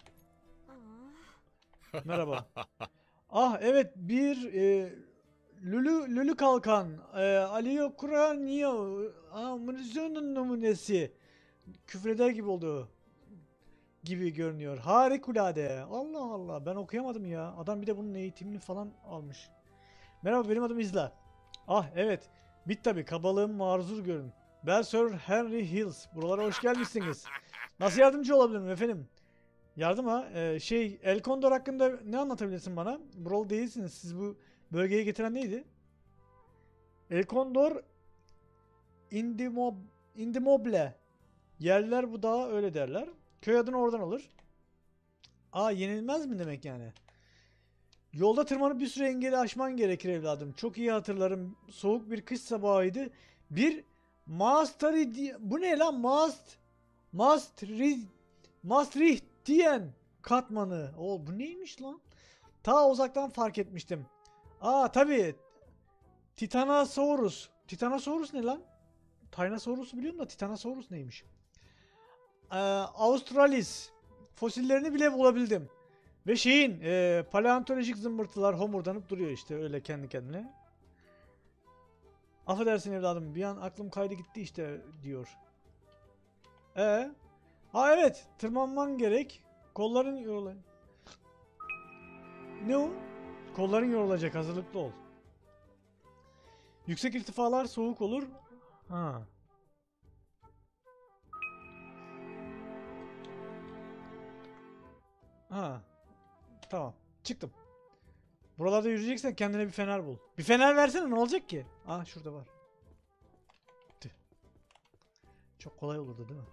Merhaba. Ah evet bir e, Lülü Lülü Kalkan e, Aliyo Kuraniyo Amunisyonun numunesi küfreder gibi oldu gibi görünüyor. Harikulade. Allah Allah ben okuyamadım ya. Adam bir de bunun eğitimini falan almış. Merhaba benim adım İzla. Ah evet. Bit tabi kabalığım mazur görün. Ben Sir Henry Hills. Buralara hoş gelmişsiniz. Nasıl yardımcı olabilirim efendim? Yardım ha. Ee, şey El Condor hakkında ne anlatabilirsin bana? Buralı değilsiniz. Siz bu bölgeye getiren neydi? El Condor Indimob Indimoble. Yerliler bu dağa öyle derler. Köy adını oradan alır. Aa yenilmez mi demek yani? Yolda tırmanıp bir süre engeli aşman gerekir evladım. Çok iyi hatırlarım. Soğuk bir kış sabahıydı. Bir Maastricht bu ne lan? Maast Maastricht Maastricht diyen katmanı. O bu neymiş lan? Ta uzaktan fark etmiştim. Aa tabii. Titanosaurus. Titanosaurus ne lan? Tyrannosaurus'u biliyorum da Titanosaurus neymiş? Ee, Australis. Fosillerini bile bulabildim. Ve şeyin e, paleontolojik zımbırtılar homurdanıp duruyor işte öyle kendi kendine. Affedersin evladım bir an aklım kaydı gitti işte diyor. E ha evet tırmanman gerek. Kolların yorulacak. Ne o? Kolların yorulacak hazırlıklı ol. Yüksek irtifalar soğuk olur. Ha. Ha. Tamam. Çıktım. Buralarda yürüyeceksen kendine bir fener bul. Bir fener versene ne olacak ki? Aa şurada var. Tüh. Çok kolay olurdu değil mi?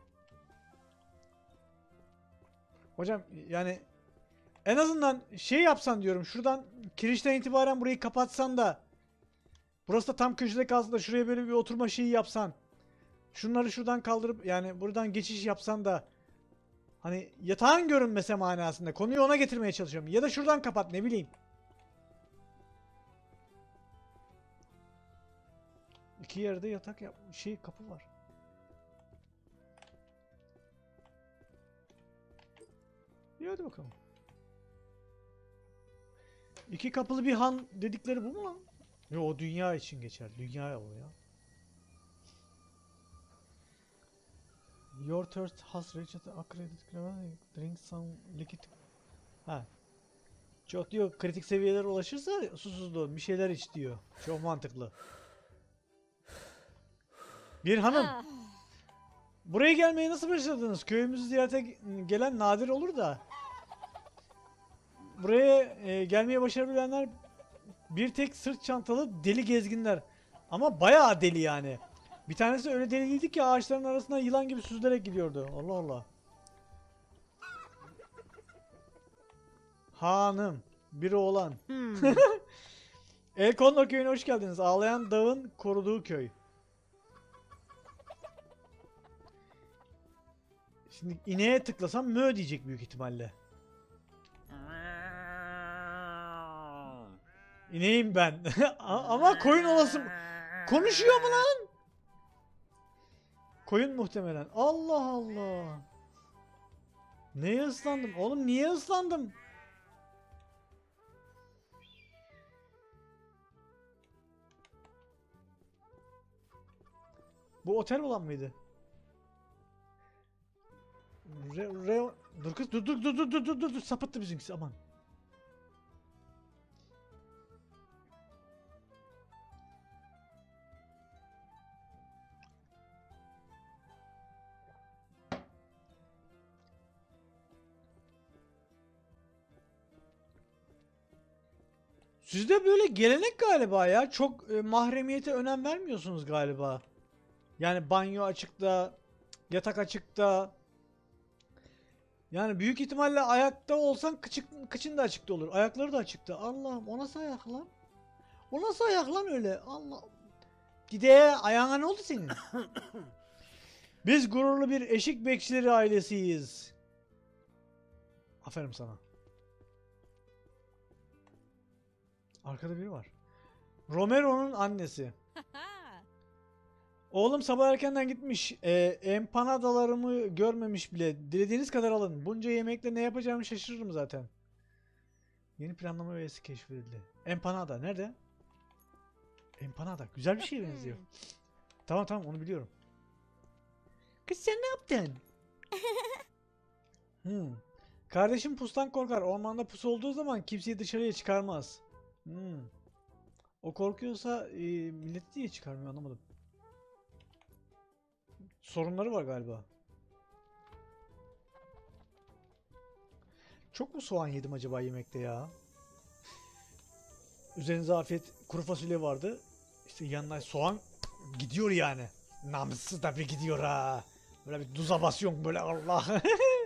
Hocam yani en azından şey yapsan diyorum. Şuradan kirişten itibaren burayı kapatsan da burası da tam köşede kalsın da şuraya böyle bir oturma şeyi yapsan. Şunları şuradan kaldırıp yani buradan geçiş yapsan da hani yatağın görünmese manasında. Konuyu ona getirmeye çalışıyorum. Ya da şuradan kapat ne bileyim. İki yerde yatak yap şey kapı var. İyi hadi bakalım. İki kapılı bir han dedikleri bu mu lan? Yo o dünya için geçer. Dünya o ya. Your thirst has reached a critical level. Drink some liquid. Ha. Çok diyor kritik seviyelere ulaşırsa susuzluğun bir şeyler iç diyor. Çok mantıklı. Bir hanım. Buraya gelmeye nasıl başladınız? Köyümüzü ziyarete gelen nadir olur da. Buraya e, gelmeye başarabilenler bir tek sırt çantalı deli gezginler. Ama bayağı deli yani. Bir tanesi öyle deliydi ki ağaçların arasından yılan gibi süzülerek gidiyordu. Allah Allah. Hanım. Bir oğlan. Hmm. El Condor köyüne hoş geldiniz. Ağlayan dağın koruduğu köy. Şimdi ineğe tıklasam mö diyecek büyük ihtimalle. İneğim ben. Ama koyun olasım. Konuşuyor mu lan? Koyun muhtemelen. Allah Allah. Neye ıslandım? Oğlum niye ıslandım? Bu otel olan mıydı? Re, re, dur kız dur dur dur dur dur dur dur dur sapıttı bizimkisi aman. Sizde böyle gelenek galiba ya. Çok e, mahremiyete önem vermiyorsunuz galiba. Yani banyo açıkta, yatak açıkta. Yani büyük ihtimalle ayakta olsan kıçık, kıçın da açıkta olur. Ayakları da açıkta. Allah'ım o nasıl ayak lan? O nasıl ayak lan öyle? Allah. Gide ayağına ne oldu senin? Biz gururlu bir eşik bekçileri ailesiyiz. Aferin sana. Arkada biri var. Romero'nun annesi. Oğlum sabah erkenden gitmiş. E, empanadalarımı görmemiş bile. Dilediğiniz kadar alın. Bunca yemekle ne yapacağımı şaşırırım zaten. Yeni planlama üyesi keşfedildi. Empanada nerede? Empanada. Güzel bir şeye benziyor. Tamam tamam onu biliyorum. Kız sen ne yaptın? hmm. Kardeşim pustan korkar. Ormanda pus olduğu zaman kimseyi dışarıya çıkarmaz. Hmm. O korkuyorsa e, milleti niye çıkarmıyor anlamadım. Sorunları var galiba. Çok mu soğan yedim acaba yemekte ya? Üzerinize afiyet, kuru fasulye vardı. İşte yanına soğan gidiyor yani. Namussuz da bir gidiyor ha. Böyle bir duza basıyorsun böyle Allah.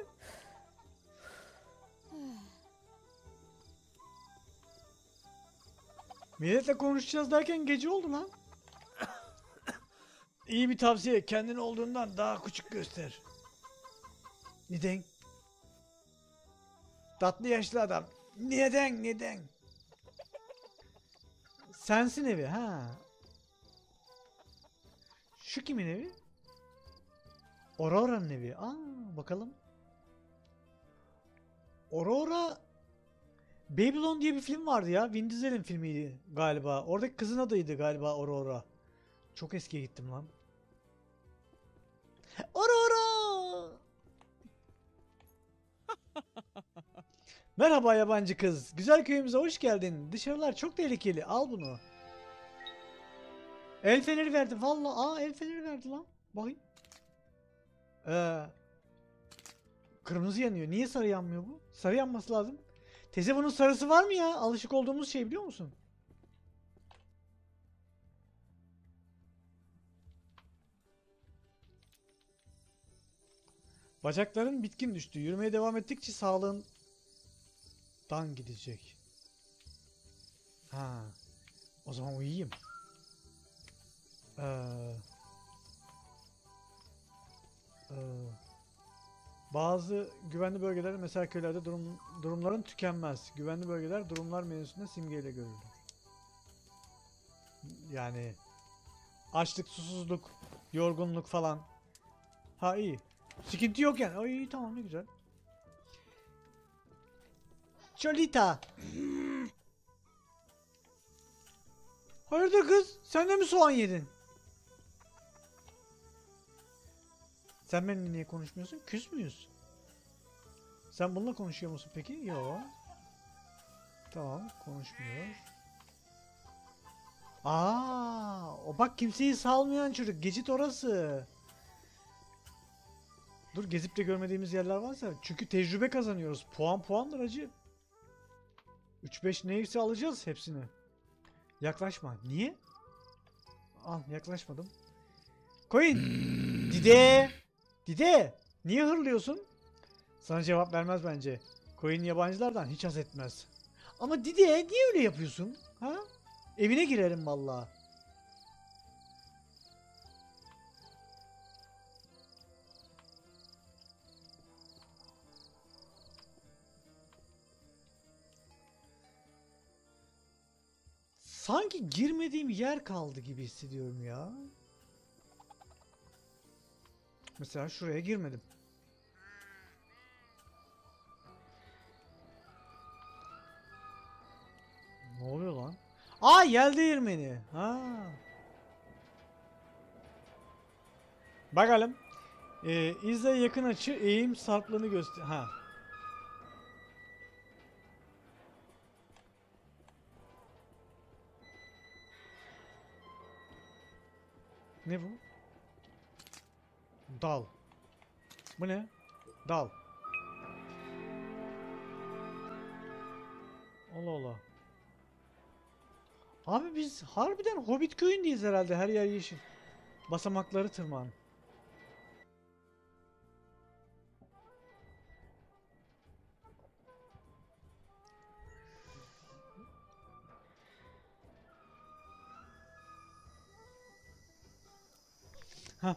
Milletle konuşacağız derken gece oldu lan. İyi bir tavsiye. Kendin olduğundan daha küçük göster. Neden? Tatlı yaşlı adam. Neden? Neden? Sensin evi. Ha. Şu kimin evi? Aurora'nın evi. Aa, bakalım. Aurora Babylon diye bir film vardı ya. Vin Diesel'in filmiydi galiba. Oradaki kızın adıydı galiba Aurora. Çok eskiye gittim lan. Aurora! Merhaba yabancı kız. Güzel köyümüze hoş geldin. Dışarılar çok tehlikeli. Al bunu. El feneri verdi. Vallahi aa el feneri verdi lan. Bakayım. Ee, kırmızı yanıyor. Niye sarı yanmıyor bu? Sarı yanması lazım. Teyze bunun sarısı var mı ya? Alışık olduğumuz şey biliyor musun? Bacakların bitkin düştü. Yürümeye devam ettikçe sağlığın dan gidecek. Ha. O zaman uyuyayım. Ee, e, bazı güvenli bölgelerde mesela köylerde durum, durumların tükenmez. Güvenli bölgeler durumlar menüsünde simgeyle görülür. Yani açlık, susuzluk, yorgunluk falan. Ha iyi. Sıkıntı yok yani. Ay iyi tamam ne güzel. Cholita. Hayırdır kız? Sen de mi soğan yedin? Sen benimle niye konuşmuyorsun? Küs müyüz? Sen bununla konuşuyor musun peki? Yok. Tamam konuşmuyor. Aa, o bak kimseyi salmayan çocuk. Geçit orası. Dur gezip de görmediğimiz yerler varsa. Çünkü tecrübe kazanıyoruz. Puan puandır acı. üç beş neyse alacağız hepsini. Yaklaşma. Niye? Al yaklaşmadım. Koyun. Dide. Dide. Niye hırlıyorsun? Sana cevap vermez bence. Koyun yabancılardan hiç haz etmez. Ama Dide niye öyle yapıyorsun? Ha? Evine girerim vallahi. Sanki girmediğim yer kaldı gibi hissediyorum ya. Mesela şuraya girmedim. Ne oluyor lan? Aa, yel değirmeni. Ha. Bakalım. Ee, izle yakın açı eğim sarplığını göster. Ha. Ne bu? Dal. Bu ne? Dal. Allah Allah. Abi biz harbiden Hobbit köyündeyiz herhalde. Her yer yeşil. Basamakları tırman. Ha.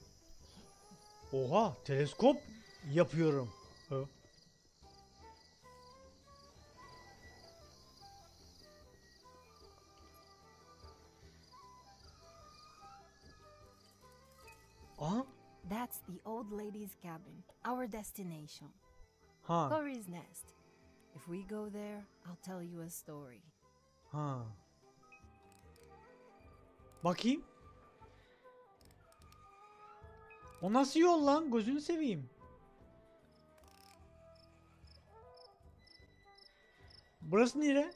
Oha, teleskop yapıyorum. Ha. Aha. That's the old lady's cabin, our destination. Ha. Cory's Nest. If we go there, I'll tell you a story. Ha. Bakayım. O nasıl yol lan? Gözünü seveyim. Burası nere?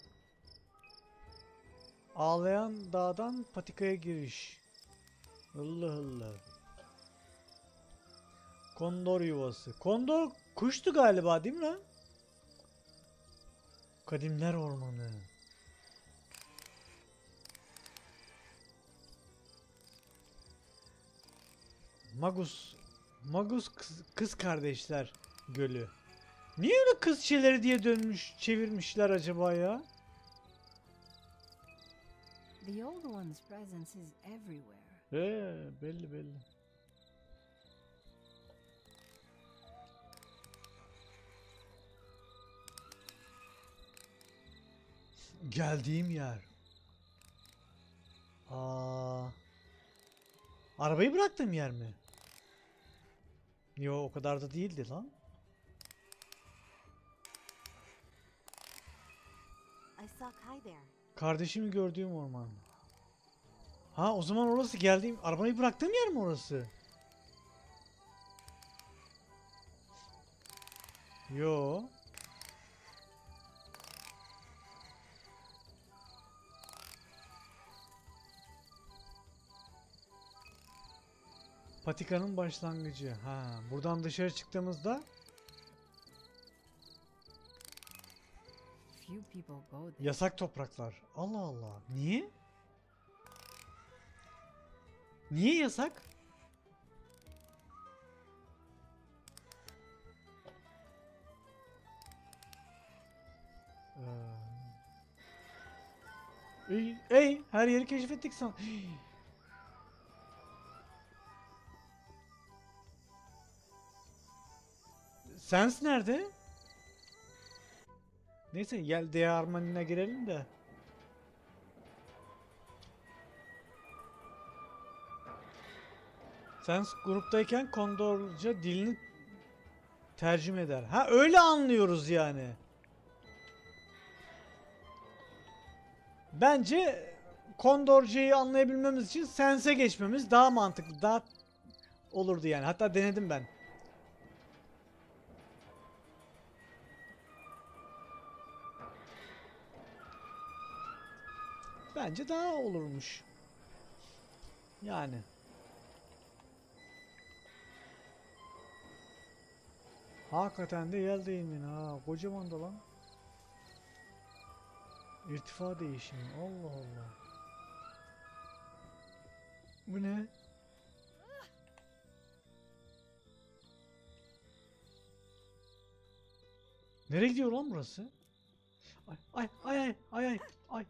Ağlayan dağdan patikaya giriş. Allah Allah. Kondor yuvası. Kondor kuştu galiba, değil mi lan? Kadimler Ormanı. Magus. Magus kız, kız kardeşler gölü. Niye öyle kız şeyleri diye dönmüş, çevirmişler acaba ya? The old one's presence is everywhere. Ee, belli belli. Geldiğim yer. Aa. Arabayı bıraktığım yer mi? Yo, o kadar da değildi lan. I saw Kai there. Kardeşimi gördüğüm orman. Ha, o zaman orası geldiğim, arabayı bıraktığım yer mi orası? Yo. Patikanın başlangıcı. Ha, buradan dışarı çıktığımızda Few people go there. yasak topraklar. Allah Allah. Niye? Niye yasak? Ee... Ey, ey, her yeri keşfettik san. Sens nerede? Neyse, gel Değirmeni'ne girelim de. Sens gruptayken Kondorca dilini tercüme eder. Ha, öyle anlıyoruz yani. Bence Kondorcayı anlayabilmemiz için Sens'e geçmemiz daha mantıklı, daha olurdu yani. Hatta denedim ben. Bence daha olurmuş. Yani. Hakikaten de yel değirmeni ha. Kocaman da lan. İrtifa değişimi. Allah Allah. Bu ne? Nereye gidiyor lan burası? Ay ay ay ay ay ay ay.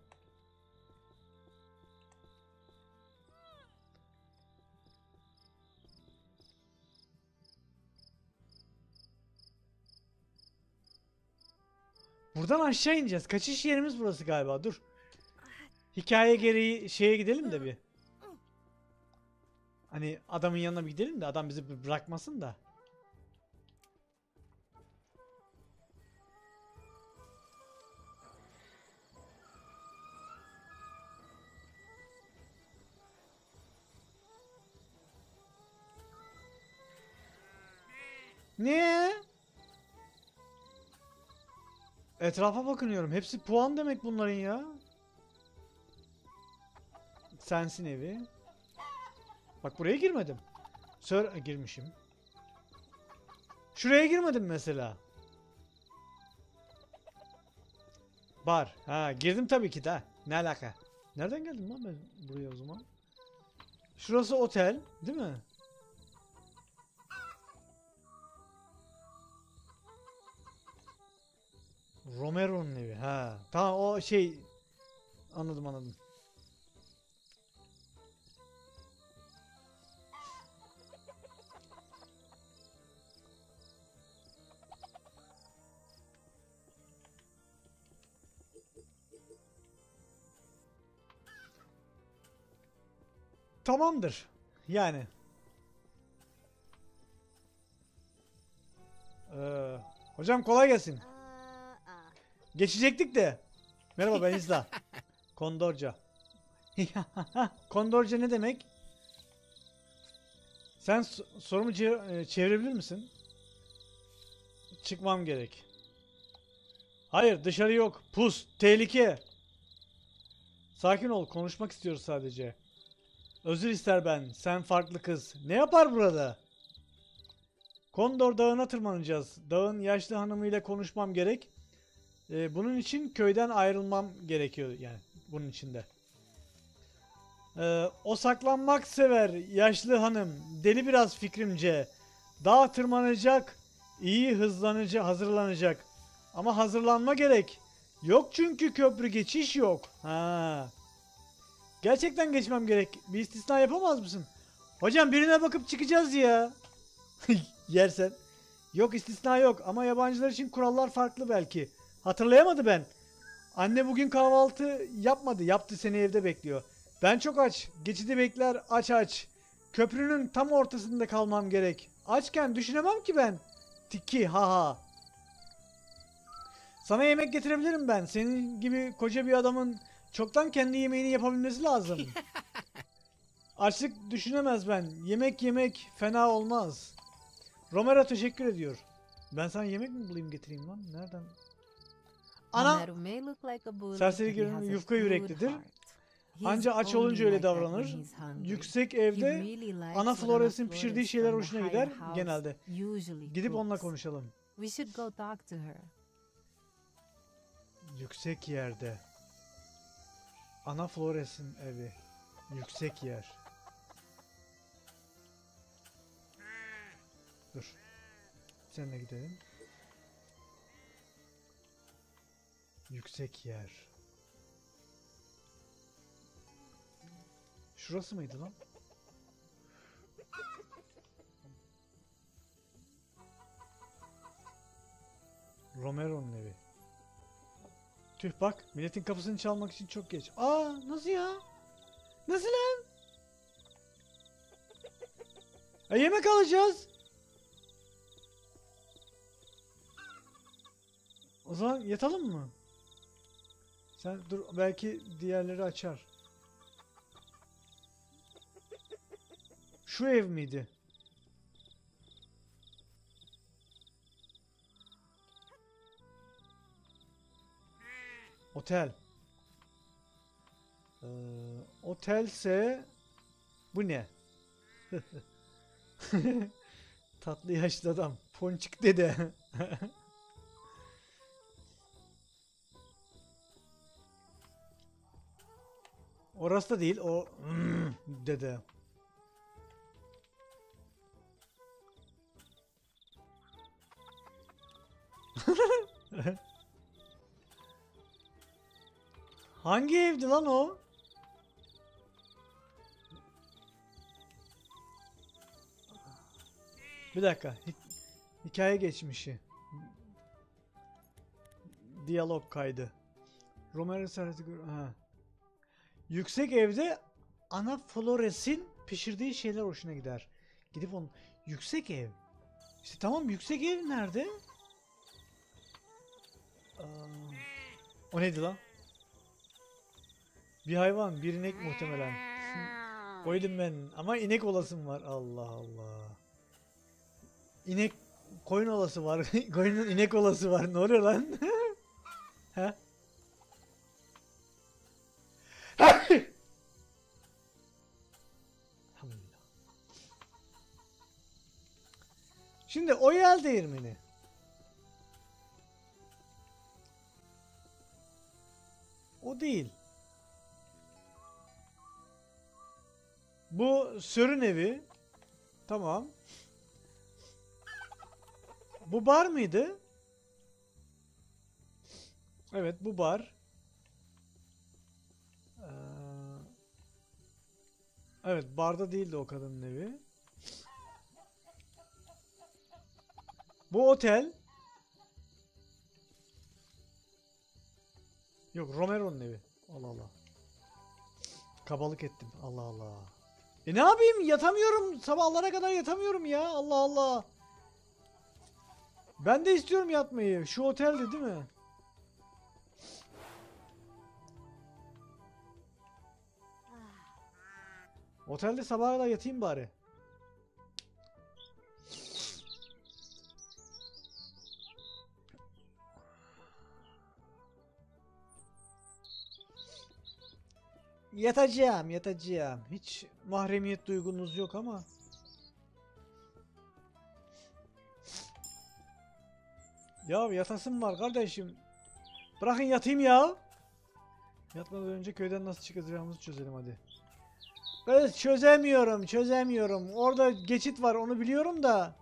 Buradan aşağı ineceğiz. Kaçış yerimiz burası galiba. Dur. hikaye gereği şeye gidelim de bir. Hani adamın yanına bir gidelim de adam bizi bırakmasın da. Ne? Etrafa bakınıyorum. Hepsi puan demek bunların ya. Sensin evi. Bak buraya girmedim. Sör girmişim. Şuraya girmedim mesela. Bar. Ha girdim tabii ki de. Ne alaka? Nereden geldim lan ben buraya o zaman? Şurası otel, değil mi? Romero'nun evi. Ha. Tamam o şey anladım anladım. Tamamdır. Yani. Ee, hocam kolay gelsin. Geçecektik de. Merhaba ben İzla. Kondorca. Kondorca ne demek? Sen so sorumu çe çevirebilir misin? Çıkmam gerek. Hayır dışarı yok. Pus. Tehlike. Sakin ol. Konuşmak istiyoruz sadece. Özür ister ben. Sen farklı kız. Ne yapar burada? Kondor Dağı'na tırmanacağız. Dağın yaşlı hanımıyla konuşmam gerek. Ee, bunun için köyden ayrılmam gerekiyor yani. Bunun içinde. Ee, o saklanmak sever. Yaşlı hanım. Deli biraz fikrimce. Dağa tırmanacak. İyi hızlanacak, hazırlanacak. Ama hazırlanma gerek. Yok çünkü köprü geçiş yok. Ha. Gerçekten geçmem gerek. Bir istisna yapamaz mısın? Hocam birine bakıp çıkacağız ya. Yersen. Yok istisna yok ama yabancılar için kurallar farklı belki. Hatırlayamadı ben. Anne bugün kahvaltı yapmadı. Yaptı seni evde bekliyor. Ben çok aç. Geçidi bekler aç aç. Köprünün tam ortasında kalmam gerek. Açken düşünemem ki ben. Tiki ha ha. Sana yemek getirebilirim ben. Senin gibi koca bir adamın çoktan kendi yemeğini yapabilmesi lazım. Açlık düşünemez ben. Yemek yemek fena olmaz. Romero teşekkür ediyor. Ben sana yemek mi bulayım getireyim lan? Nereden? Ana! Homeru may look like a bully, Serseri but he görünümlü has a yufka good yüreklidir. heart. He's Anca aç only olunca öyle like that when davranır. he's hungry. Yüksek He evde really likes Ana when Flores'in Ana pişirdiği Flores şeyler from the hoşuna higher gider house genelde. usually Gidip onunla cooks. konuşalım. We should go talk to her. Yüksek yerde. Ana Flores'in evi. Yüksek yer. Dur. Seninle gidelim. Yüksek yer. Şurası mıydı lan? Romero'nun evi. Tüh bak, milletin kapısını çalmak için çok geç. Aa, nasıl ya? Nasıl lan? E, yemek alacağız. O zaman yatalım mı? Sen dur, belki diğerleri açar. Şu ev miydi? Otel. Ee, otelse bu ne? Tatlı yaşlı adam. Ponçik dede. Orası da değil. O dede. Hangi evdi lan o? Bir dakika. Hi hikaye geçmişi. Diyalog kaydı. Romero Serhat'ı gör... Ha. Yüksek evde Ana Flores'in pişirdiği şeyler hoşuna gider. Gidip onun yüksek ev. İşte tamam, yüksek ev nerede? Aa, o neydi lan? Bir hayvan, bir inek muhtemelen. Koydum ben ama inek olasım var. Allah Allah. İnek koyun olası var. Koyunun inek olası var. Ne oluyor lan? He? Elhamdülillah. Şimdi o yel değirmeni. O değil. Bu sörün evi. Tamam. Bu bar mıydı? Evet, bu bar. Ee, evet, barda değildi o kadının evi. Bu otel. Yok, Romero'nun evi. Allah Allah. Kabalık ettim. Allah Allah. E ne yapayım? Yatamıyorum. Sabahlara kadar yatamıyorum ya. Allah Allah. Ben de istiyorum yatmayı. Şu otelde değil mi? Otelde sabaha kadar yatayım bari. Yatacağım, yatacağım. Hiç mahremiyet duygunuz yok ama. Ya yatasım var kardeşim. Bırakın yatayım ya. Yatmadan önce köyden nasıl çıkacağımızı çözelim hadi. Kız çözemiyorum, çözemiyorum. Orada geçit var, onu biliyorum da.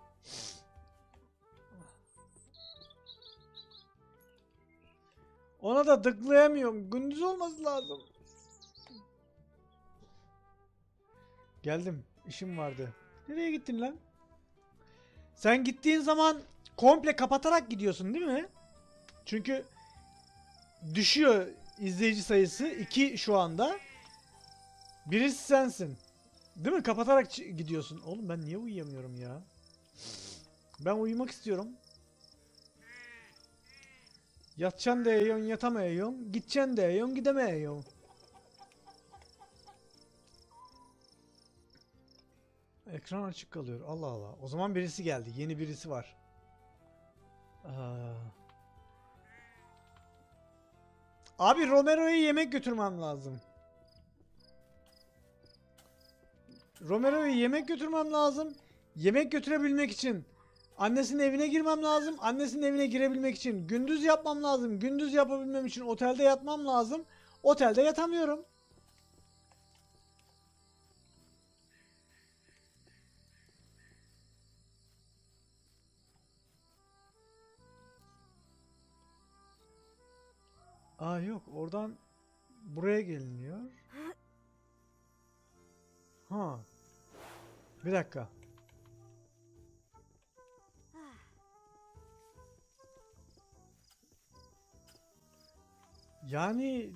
Ona da tıklayamıyorum. Gündüz olması lazım. Geldim. İşim vardı. Nereye gittin lan? Sen gittiğin zaman komple kapatarak gidiyorsun değil mi? Çünkü düşüyor izleyici sayısı. iki şu anda. Birisi sensin. Değil mi? Kapatarak gidiyorsun. Oğlum ben niye uyuyamıyorum ya? Ben uyumak istiyorum. Yatacaksın diyorsun, yatamıyorsun. Gideceksin diyorsun, gidemiyorsun. Ekran açık kalıyor. Allah Allah. O zaman birisi geldi. Yeni birisi var. Aa. Abi Romero'ya yemek götürmem lazım. Romero'ya yemek götürmem lazım. Yemek götürebilmek için annesinin evine girmem lazım. Annesinin evine girebilmek için gündüz yapmam lazım. Gündüz yapabilmem için otelde yatmam lazım. Otelde yatamıyorum. Aa yok, oradan buraya geliniyor. Ha. Bir dakika. Yani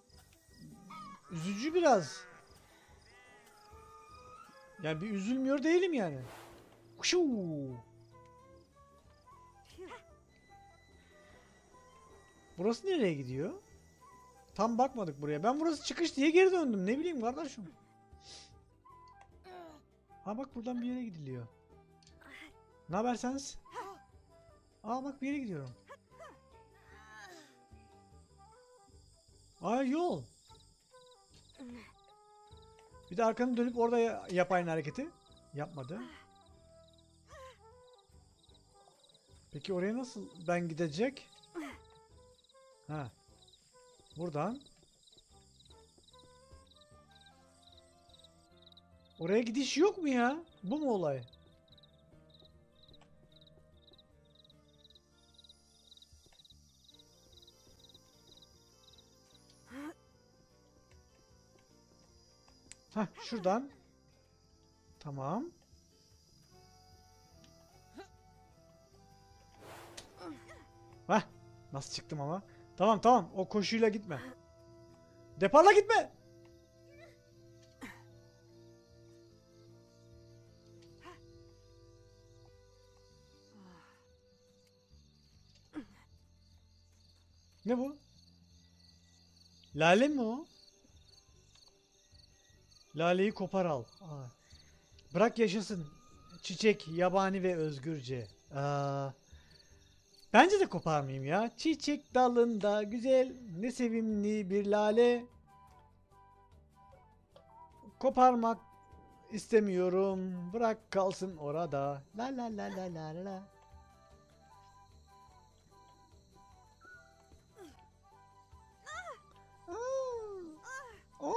üzücü biraz. Yani bir üzülmüyor değilim yani. Şuu. Burası nereye gidiyor? Tam bakmadık buraya. Ben burası çıkış diye geri döndüm. Ne bileyim kardeşim. Ha bak, buradan bir yere gidiliyor. Ne haberseniz? Aa bak, bir yere gidiyorum. Aa yol. Bir de arkanı dönüp orada yap aynı hareketi. Yapmadı. Peki oraya nasıl ben gidecek? Ha. Buradan. Oraya gidiş yok mu ya? Bu mu olay? Hah, şuradan. Tamam. Hah, nasıl çıktım ama? Tamam tamam, o koşuyla gitme. Deparla gitme. Ne bu? Lale mi o? Laleyi kopar al. Aa. Bırak yaşasın. Çiçek yabani ve özgürce. Aa. Bence de koparmayayım ya. Çiçek dalında güzel, ne sevimli bir lale. Koparmak istemiyorum. Bırak kalsın orada. La la la la la la. Oo.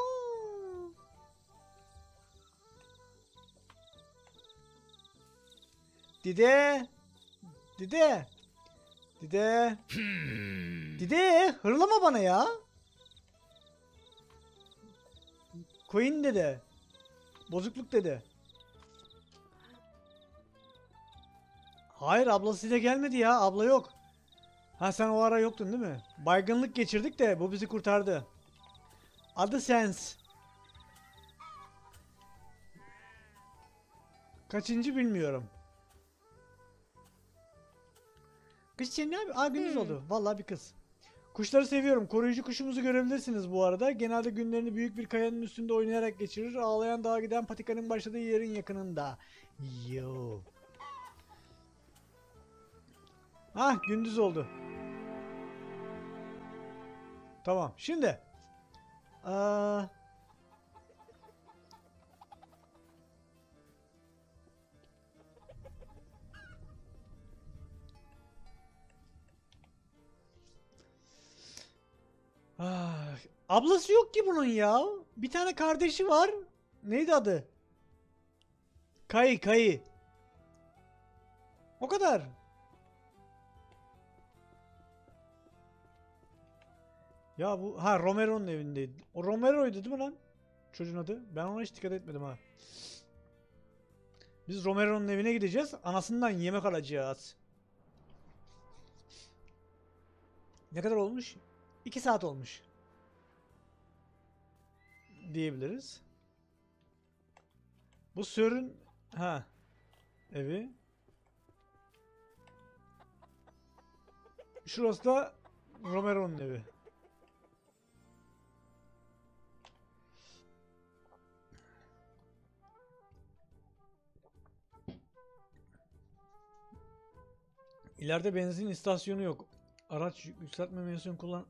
Dide. Dide. Dide. Dide hırlama bana ya. Coin dede. Bozukluk dede. Hayır ablasıyla gelmedi ya. Abla yok. Ha sen o ara yoktun değil mi? Baygınlık geçirdik de bu bizi kurtardı. Adı Sens. Kaçıncı bilmiyorum. Kız sen ne abi? Aa gündüz oldu. Vallahi bir kız. Kuşları seviyorum. Koruyucu kuşumuzu görebilirsiniz bu arada. Genelde günlerini büyük bir kayanın üstünde oynayarak geçirir. Ağlayan dağa giden patikanın başladığı yerin yakınında. Yo. Ah gündüz oldu. Tamam. Şimdi. Aa, ah, ablası yok ki bunun ya. Bir tane kardeşi var. Neydi adı? Kayı Kayı. O kadar. Ya bu ha Romero'nun evindeydi. O Romero'ydu değil mi lan? Çocuğun adı. Ben ona hiç dikkat etmedim ha. Biz Romero'nun evine gideceğiz. Anasından yemek alacağız. Ne kadar olmuş? iki saat olmuş. Diyebiliriz. Bu Sör'ün ha evi. Şurası da Romero'nun evi. İleride benzin istasyonu yok. Araç yükseltme menüsünü kullan.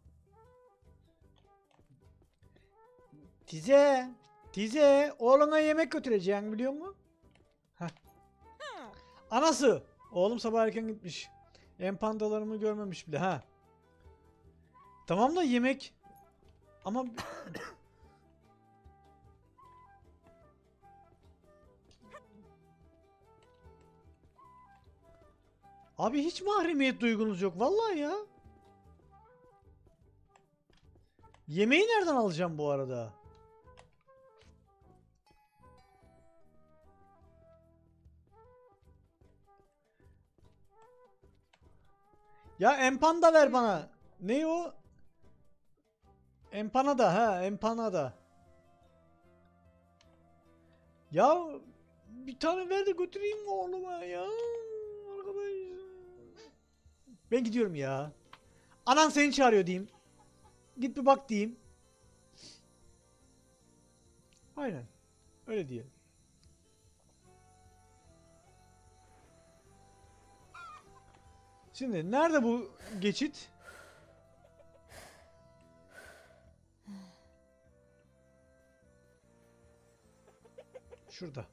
Tize, Tize, oğluna yemek götüreceğim biliyor musun? Heh. Anası, oğlum sabah erken gitmiş. Empandalarımı görmemiş bile ha. Tamam da yemek. Ama abi hiç mahremiyet duygunuz yok vallahi ya. Yemeği nereden alacağım bu arada? Ya empanda ver bana. Ne o? Empanada ha, empanada. Ya bir tane ver de götüreyim mi oğluma ya? Arkadaş. Ben gidiyorum ya. Anan seni çağırıyor diyeyim. Git bir bak diyeyim. Aynen. Öyle diyelim. Şimdi nerede bu geçit? Şurada.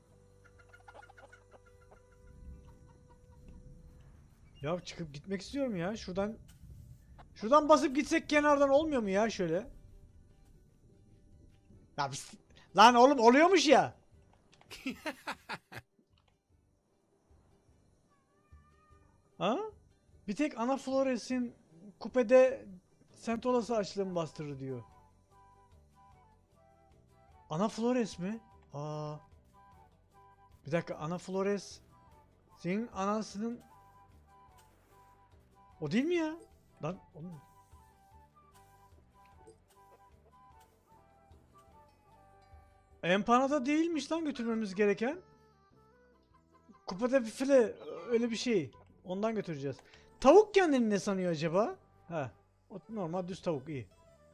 Ya çıkıp gitmek istiyorum ya. Şuradan Şuradan basıp gitsek kenardan olmuyor mu ya şöyle? Ya biz... Lan oğlum oluyormuş ya. Ha? Bir tek ana Flores'in kupede Sentolası açlığımı bastırır diyor. Ana Flores mi? Aa. Bir dakika ana Flores senin anasının o değil mi ya? Lan oğlum. Empanada değilmiş lan götürmemiz gereken. Kupada bir file öyle bir şey. Ondan götüreceğiz. Tavuk kendini ne sanıyor acaba? Ha. O normal düz tavuk iyi.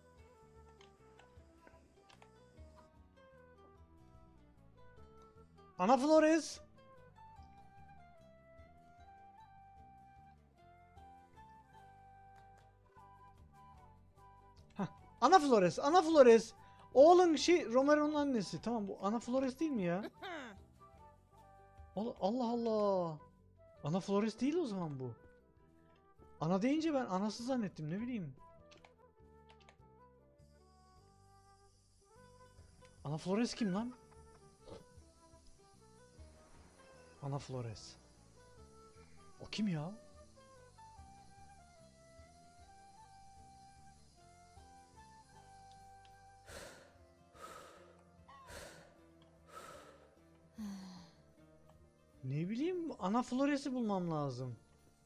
Ana Flores. Hah, Ana Flores, Ana Flores. Oğlun şey Romero'nun annesi. Tamam bu Ana Flores değil mi ya? Allah Allah. Allah. Ana Flores değil o zaman bu. Ana deyince ben anası zannettim, ne bileyim. Ana Flores kim lan? Ana Flores. O kim ya? Ne bileyim, Ana Flores'i bulmam lazım.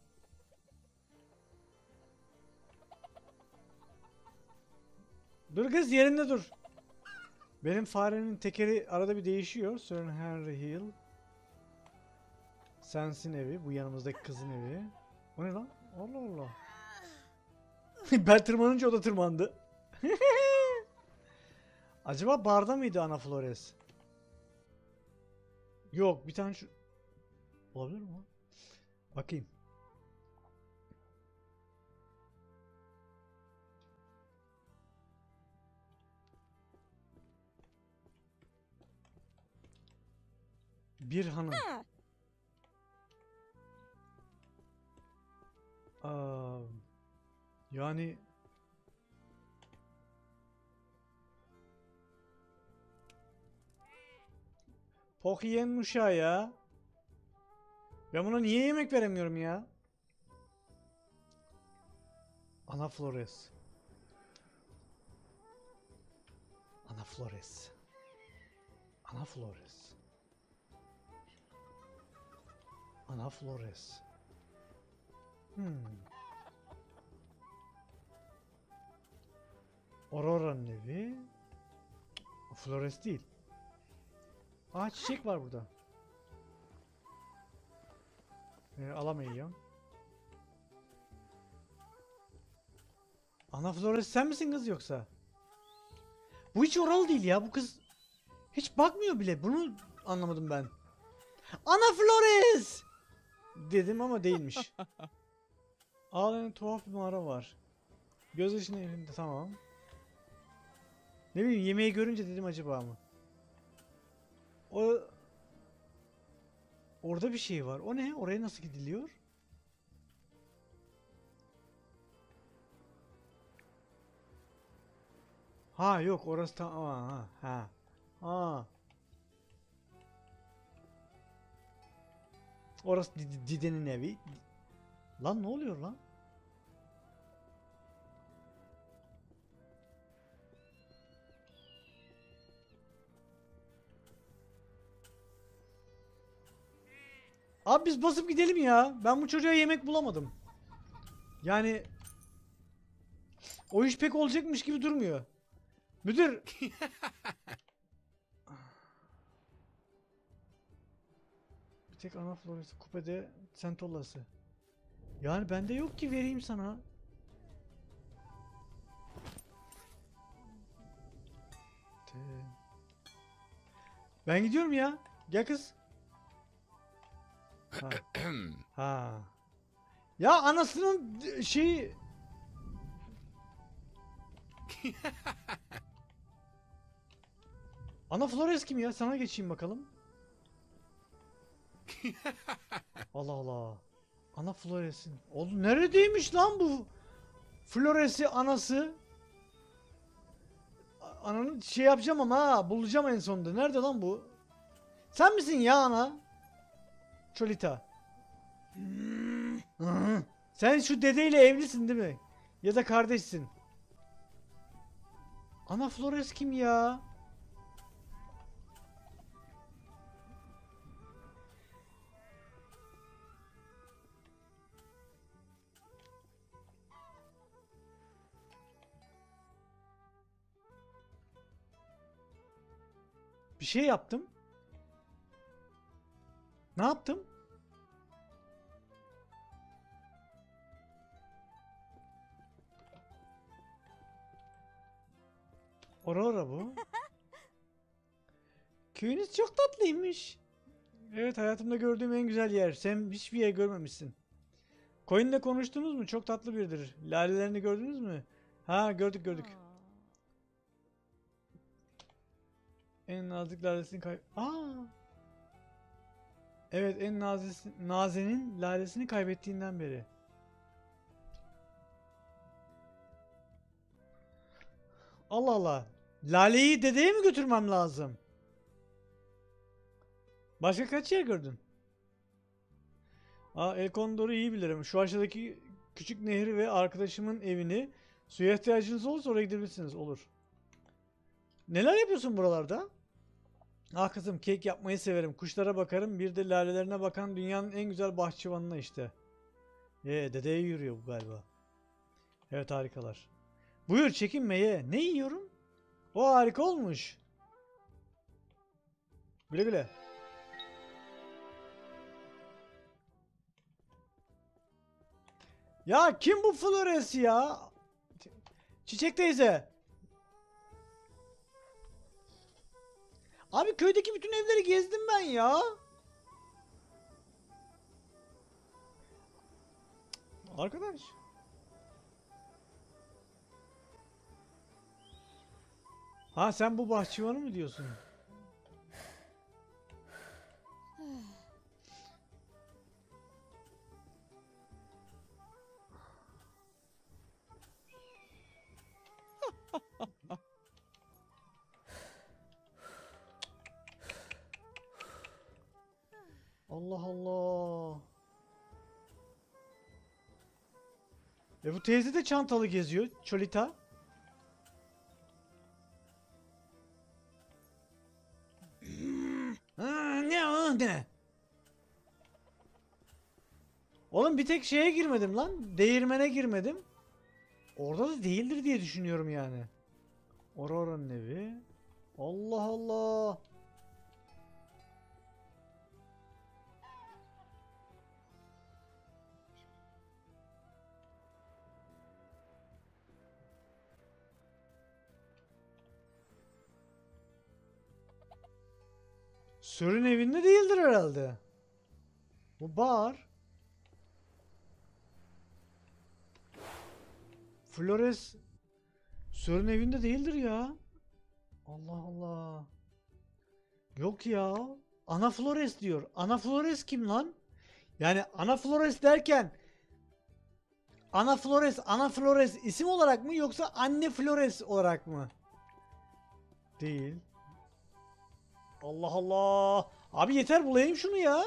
Dur kız, yerinde dur. Benim farenin tekeri arada bir değişiyor. Sir Henry Hill. Sensin evi. Bu yanımızdaki kızın evi. O ne lan? Allah Allah. Ben tırmanınca o da tırmandı. Acaba barda mıydı Ana Flores? Yok, bir tane şu... Olabilir mi? Bakayım. Bir hanım. Aa, yani Pokiyen uşağı ya. Ben buna niye yemek veremiyorum ya? Ana Flores. Ana Flores. Ana Flores. Ana Flores. Hmm. Aurora'nın evi. Flores değil. Aa, çiçek var burada. Ee, alamayacağım. Ana Flores sen misin kız yoksa? Bu hiç oralı değil ya. Bu kız hiç bakmıyor bile. Bunu anlamadım ben. Ana Flores! Dedim ama değilmiş. Ağlayan tuhaf bir mağara var. Göz yaşının elinde, tamam. Ne bileyim, yemeği görünce dedim acaba mı? O... Orada bir şey var. O ne? Oraya nasıl gidiliyor? Ha yok, orası tam... Ha ha. Ha. Orası Did- Dide'nin evi. Lan ne oluyor lan? Abi biz basıp gidelim ya. Ben bu çocuğa yemek bulamadım. Yani o iş pek olacakmış gibi durmuyor. Müdür. Bir tek Ana Flores kupede Centolla'sı. Yani bende yok ki vereyim sana. Ben gidiyorum ya. Gel kız. Ha. Ha. Ya anasının d- şeyi. Ana Flores kim ya? Sana geçeyim bakalım. Allah Allah. Ana Flores'in. Oğlum neredeymiş lan bu? Flores'i anası. A- Ananın şey yapacağım ama ha, bulacağım en sonunda. Nerede lan bu? Sen misin ya ana? Cholita. Hı. Sen şu dedeyle evlisin değil mi? Ya da kardeşsin. Ana Flores kim ya? Bir şey yaptım. Ne yaptım? Aurora bu. Köyünüz çok tatlıymış. Evet, hayatımda gördüğüm en güzel yer. Sen hiçbir yer görmemişsin. Koyunla konuştunuz mu? Çok tatlı biridir. Lalelerini gördünüz mü? Ha, gördük gördük. En nazik lalesini kay... Aa! Evet, en nazisi, nazenin lalesini kaybettiğinden beri. Allah Allah. Laleyi dedeye mi götürmem lazım? Başka kaç yer gördün? Aa, El Condor'u iyi bilirim. Şu aşağıdaki küçük nehri ve arkadaşımın evini, suya ihtiyacınız olursa oraya gidebilirsiniz. Olur. Neler yapıyorsun buralarda? Ah kızım, kek yapmayı severim. Kuşlara bakarım. Bir de lalelerine bakan dünyanın en güzel bahçıvanına işte. Ee, dedeye yürüyor bu galiba. Evet, harikalar. Buyur, çekinme ye. Ne yiyorum? O harika olmuş. Güle güle. Ya kim bu Flores ya? Çiçek teyze. Abi köydeki bütün evleri gezdim ben ya. Arkadaş. Ha, sen bu bahçıvanı mı diyorsun? Allah Allah. E bu teyze de çantalı geziyor. Cholita. Ha, ne o ne? Oğlum bir tek şeye girmedim lan. Değirmene girmedim. Orada da değildir diye düşünüyorum yani. Aurora'nın evi. Allah Allah. Sör'ün evinde değildir herhalde. Bu bar. Flores Sör'ün evinde değildir ya. Allah Allah. Yok ya. Ana Flores diyor. Ana Flores kim lan? Yani Ana Flores derken Ana Flores, Ana Flores isim olarak mı yoksa Anne Flores olarak mı? Değil. Allah Allah. Abi yeter, bulayım şunu ya.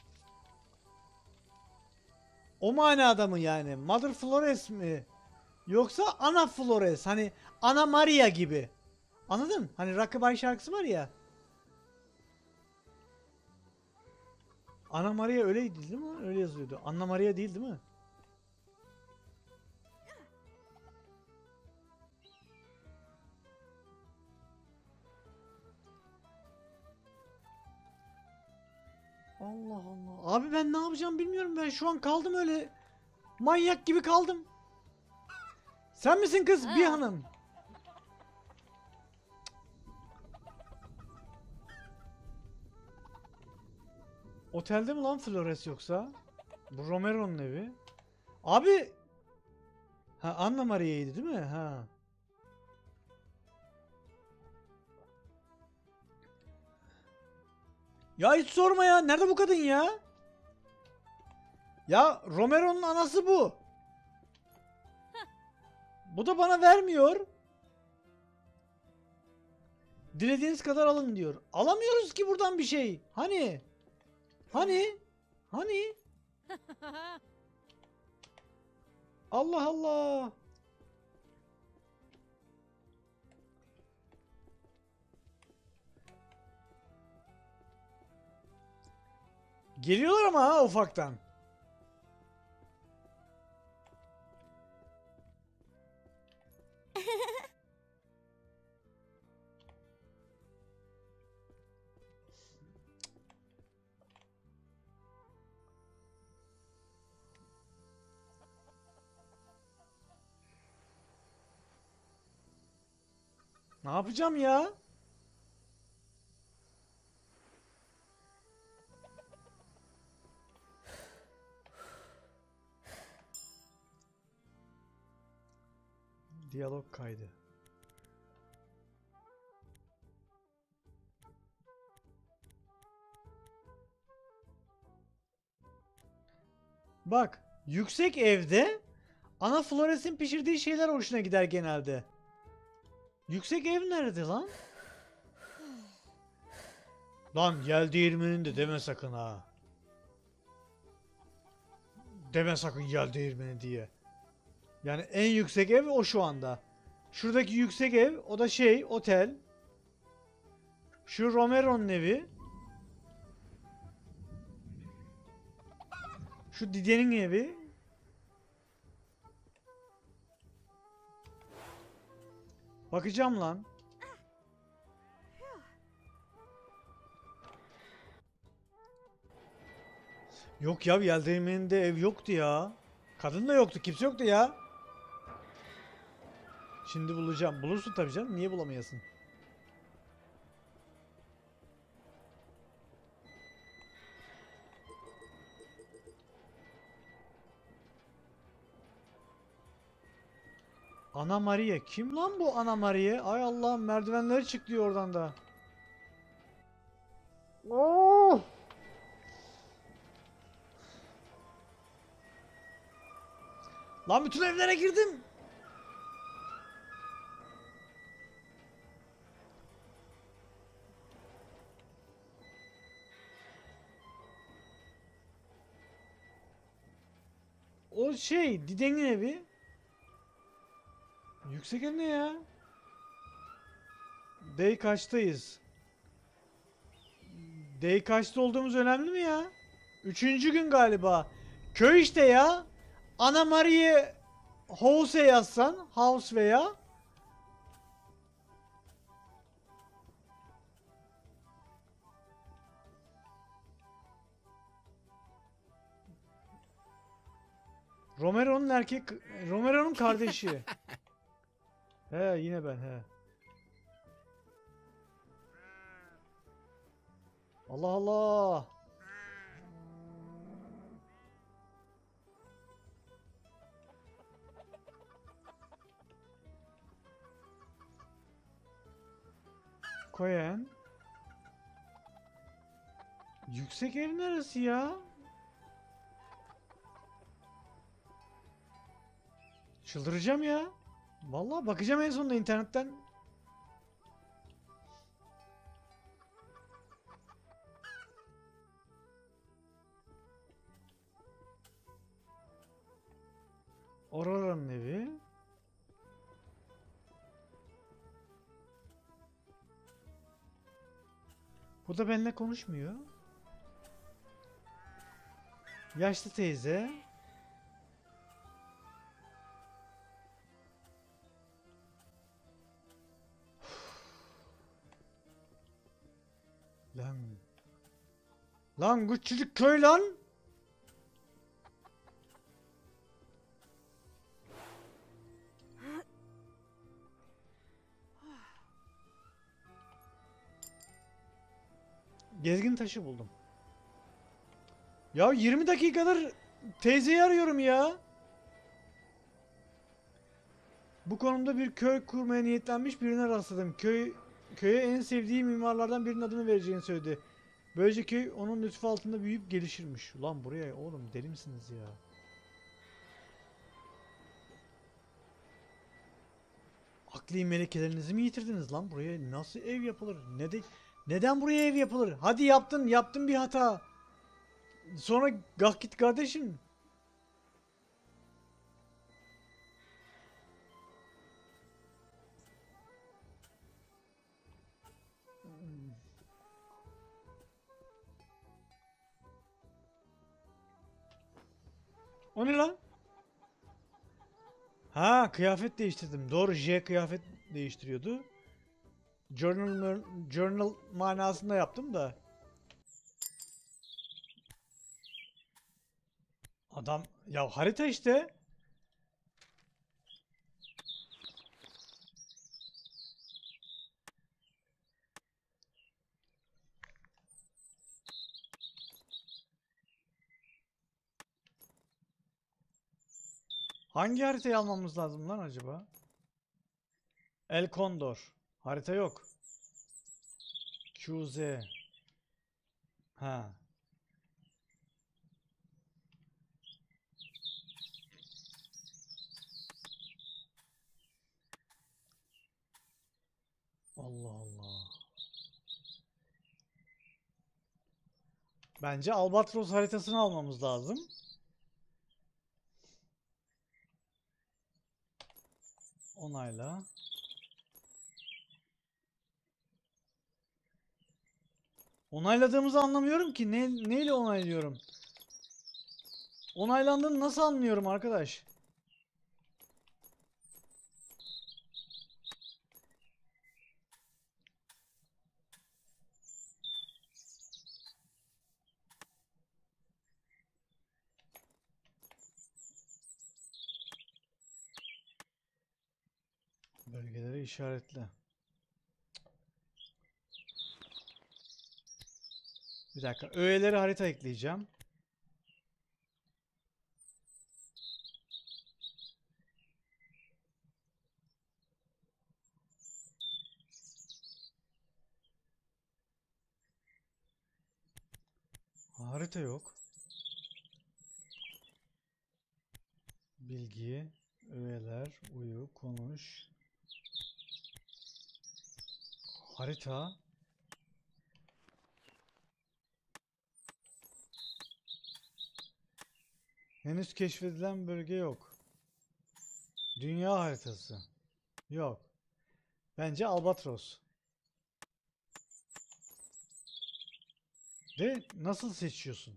O manada mı yani? Mother Flores mi? Yoksa Ana Flores, hani Ana Maria gibi. Anladın? Hani Rockabye şarkısı var ya. Ana Maria öyleydi değil mi? Öyle yazıyordu. Anna Maria değil değil mi? Allah Allah. Abi ben ne yapacağım bilmiyorum. Ben şu an kaldım öyle. Manyak gibi kaldım. Sen misin kız bir hanım? Otelde mi lan Flores yoksa? Bu Romero'nun evi. Abi. Ha, Anna Maria'ydı değil mi? Ha. Ya hiç sorma ya. Nerede bu kadın ya? Ya Romero'nun anası bu. Bu da bana vermiyor. Dilediğiniz kadar alın diyor. Alamıyoruz ki buradan bir şey. Hani? Hani? Hani? Allah Allah. Geliyorlar ama ha ufaktan. Ne yapacağım ya? Diyalog kaydı. Bak, yüksek evde ana Flores'in pişirdiği şeyler hoşuna gider genelde. Yüksek ev nerede lan? Lan yel değirmenini de deme sakın ha. Deme sakın yel değirmeni diye. Yani en yüksek ev o şu anda. Şuradaki yüksek ev o da şey otel. Şu Romero'nun evi. Şu Didier'in evi. Bakacağım lan. Yok ya, yel değirmeninde ev yoktu ya. Kadın da yoktu, kimse yoktu ya. Şimdi bulacağım. Bulursun tabii canım. Niye bulamayasın? Ana Maria. Kim lan bu Ana Maria? Ay Allah'ım, merdivenleri çıktı oradan da. Oh! Lan bütün evlere girdim. O şey Diden'in evi. Yüksek ev ne ya? Day kaçtayız? Day kaçta olduğumuz önemli mi ya? Üçüncü gün galiba. Köy işte ya. Ana Maria House yazsan. House veya. Romero'nun erkek... Romero'nun kardeşi. He yine ben he. Allah Allah. Koyen. Yüksek ev neresi ya? Çıldıracağım ya. Vallahi bakacağım en sonunda internetten. Aurora'nın evi. Bu da benimle konuşmuyor. Yaşlı teyze. Lan. Lan küçücük köy lan. Gezgin taşı buldum. Ya yirmi dakikadır teyzeyi arıyorum ya. Bu konumda bir köy kurmaya niyetlenmiş birine rastladım. Köy köye en sevdiği mimarlardan birinin adını vereceğini söyledi. Böylece köy onun lütfu altında büyüyüp gelişirmiş. Ulan buraya oğlum deli misiniz ya? Akli melekelerinizi mi yitirdiniz lan? Buraya nasıl ev yapılır? Ne de neden buraya ev yapılır? Hadi yaptın, yaptın bir hata. Sonra gah git kardeşim. O ne lan? Ha, kıyafet değiştirdim. Doğru, J kıyafet değiştiriyordu. Journal, journal manasında yaptım da. Adam ya harita işte. Hangi haritayı almamız lazım lan acaba? El Condor. Harita yok. Q Z. Ha. Allah Allah. Bence Albatros haritasını almamız lazım. Onayla. Onayladığımızı anlamıyorum ki. Ne, neyle onaylıyorum? Onaylandığını nasıl anlıyorum arkadaş? Bölgeleri işaretle. Bir dakika. Öğeleri harita ekleyeceğim. Harita yok. Bilgi, öğeler, uyu, konuş. Harita. Henüz keşfedilen bölge yok. Dünya haritası. Yok. Bence Albatros. De nasıl seçiyorsun?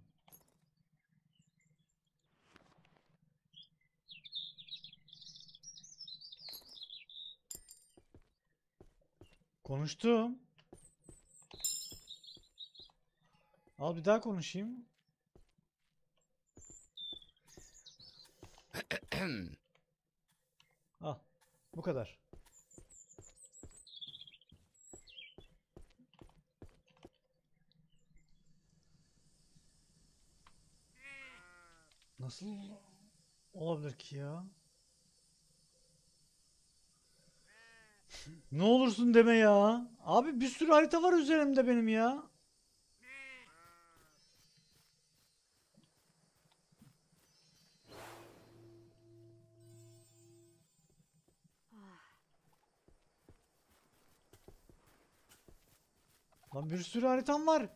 Konuştum. Al bir daha konuşayım. Al. Bu kadar. Nasıl olabilir ki ya? Ne olursun deme ya. Abi bir sürü harita var üzerimde benim ya. Lan bir sürü haritam var.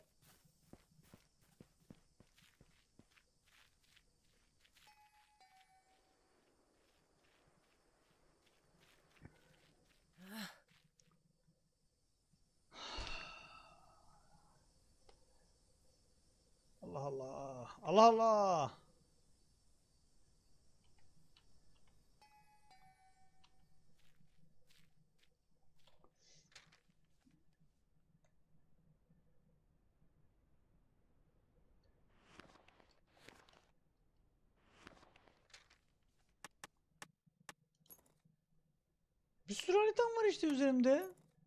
Allah Allah. Allah Allah. Bir sürü haritam var işte üzerimde.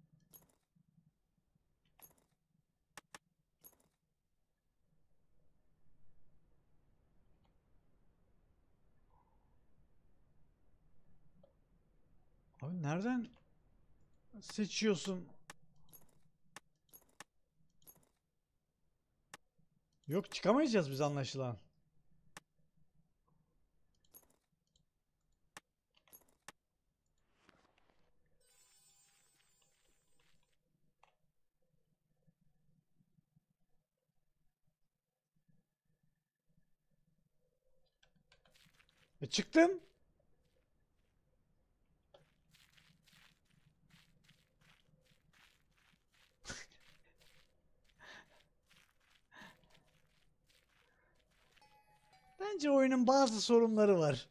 Abi nereden seçiyorsun? Yok çıkamayacağız biz anlaşılan. E çıktım. Bence oyunun bazı sorunları var.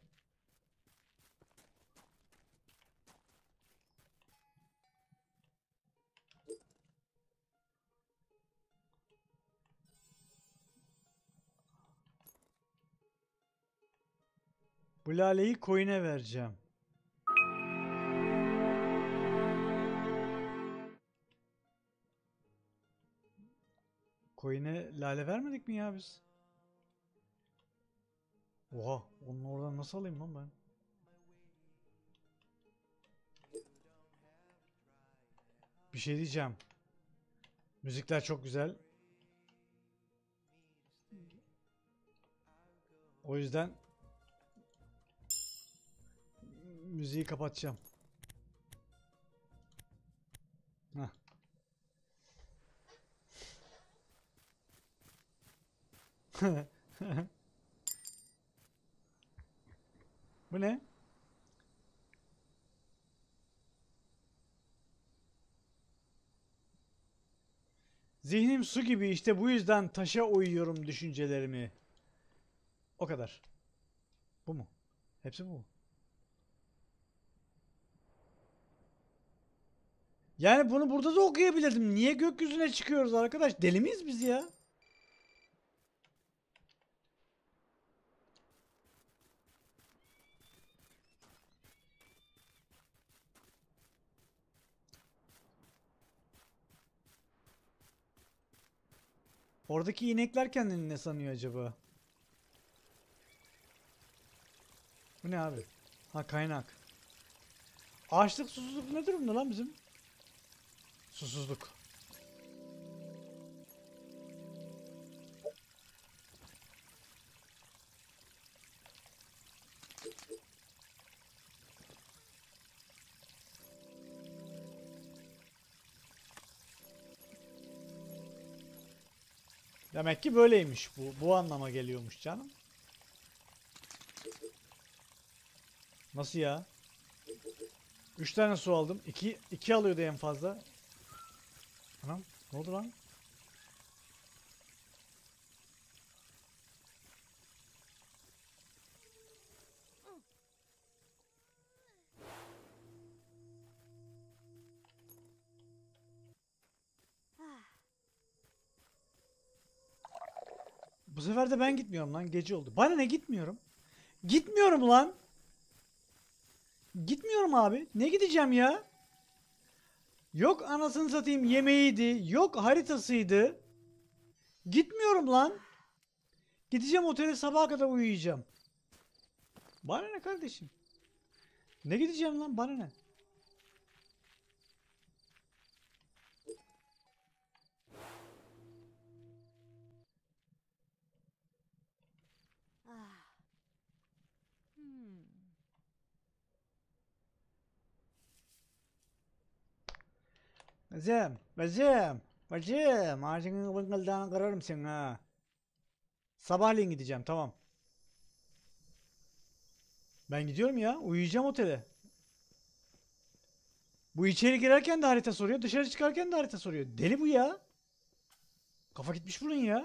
Bu laleyi koyuna vereceğim. Koyuna lale vermedik mi ya biz? Oha, onu oradan nasıl alayım lan ben? şey diyeceğim. Müzikler çok güzel. O yüzden müziği kapatacağım. Heh. Bu ne? Zihnim su gibi, işte bu yüzden taşa uyuyorum düşüncelerimi. O kadar. Bu mu? Hepsi bu mu? Yani bunu burada da okuyabilirdim. Niye gökyüzüne çıkıyoruz arkadaş? Deli miyiz biz ya? Oradaki inekler kendini ne sanıyor acaba? Bu ne abi? Ha, kaynak. Açlık, susuzluk ne durumda lan bizim? Susuzluk. Demek ki böyleymiş bu. Bu anlama geliyormuş canım. Nasıl ya? Üç tane su aldım. İki, iki alıyordu en fazla. Anam, ne oldu lan? Bu sefer de ben gitmiyorum lan. Gece oldu. Bana ne, gitmiyorum. Gitmiyorum lan. Gitmiyorum abi. Ne gideceğim ya? Yok anasını satayım yemeğiydi. Yok haritasıydı. Gitmiyorum lan. Gideceğim otele, sabaha kadar uyuyacağım. Bana ne kardeşim? Ne gideceğim lan, bana ne? Ah. Hmm. Bacım, bacım, bacım. Ağzını bıngıldağını kırarım senin ha. Sabahleyin gideceğim, tamam. Ben gidiyorum ya. Uyuyacağım otele. Bu içeri girerken de harita soruyor. Dışarı çıkarken de harita soruyor. Deli bu ya. Kafa gitmiş bunun ya.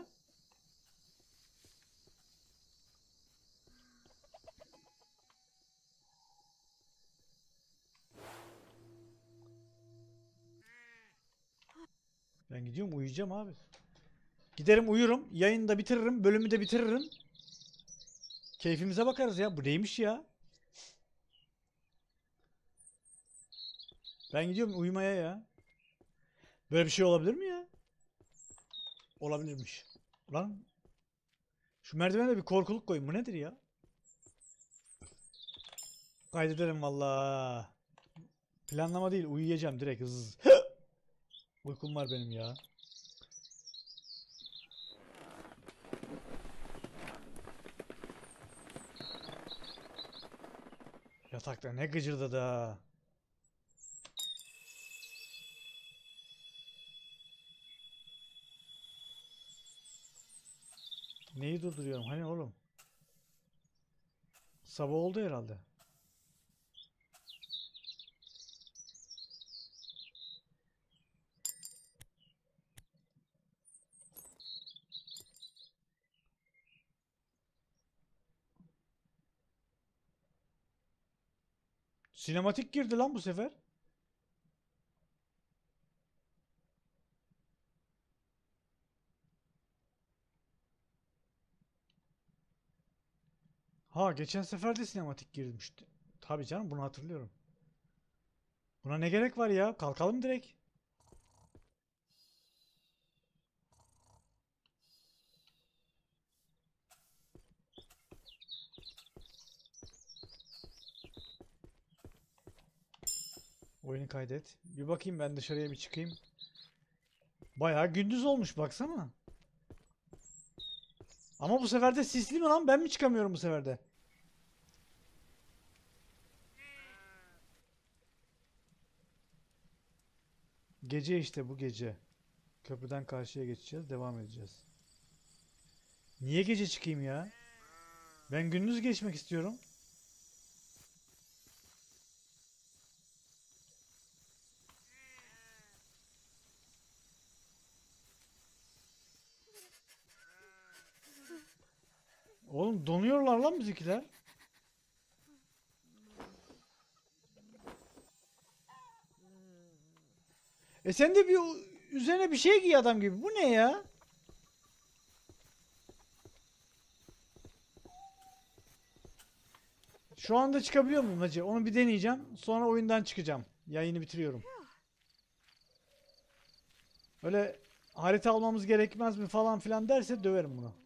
Ben gidiyorum, uyuyacağım abi. Giderim uyurum. Yayını da bitiririm. Bölümü de bitiririm. Keyfimize bakarız ya. Bu neymiş ya? Ben gidiyorum uyumaya ya. Böyle bir şey olabilir mi ya? Olabilirmiş. Lan şu merdivene de bir korkuluk koyun. Bu nedir ya? Kaydederim valla. Planlama değil. Uyuyacağım direkt hızlı. Uykum var benim ya. Yatakta ne gıcırdadı ha. Neyi durduruyorum? Hani oğlum? Sabah oldu herhalde. Sinematik girdi lan bu sefer. Ha, geçen sefer de sinematik girmişti. Tabii canım, bunu hatırlıyorum. Buna ne gerek var ya? Kalkalım direkt. Oyunu kaydet. Bir bakayım, ben dışarıya bir çıkayım. Bayağı gündüz olmuş baksana. Ama bu sefer de sisli mi lan? Ben mi çıkamıyorum bu sefer de? Gece işte, bu gece. Köprüden karşıya geçeceğiz. Devam edeceğiz. Niye gece çıkayım ya? Ben gündüz geçmek istiyorum. Oğlum donuyorlar lan bizimkiler. E sen de bir üzerine bir şey giy adam gibi. Bu ne ya? Şu anda çıkabiliyor muyum hacı? Onu bir deneyeceğim. Sonra oyundan çıkacağım. Yayını bitiriyorum. Öyle harita almamız gerekmez mi falan filan derse döverim bunu.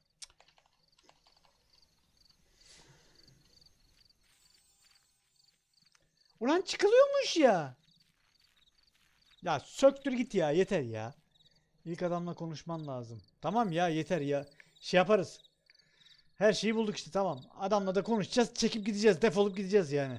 Ulan çıkılıyormuş ya. Ya söktür git ya, yeter ya. İlk adamla konuşman lazım. Tamam ya, yeter ya. Şey yaparız. Her şeyi bulduk işte, tamam. Adamla da konuşacağız, çekip gideceğiz, defolup gideceğiz yani.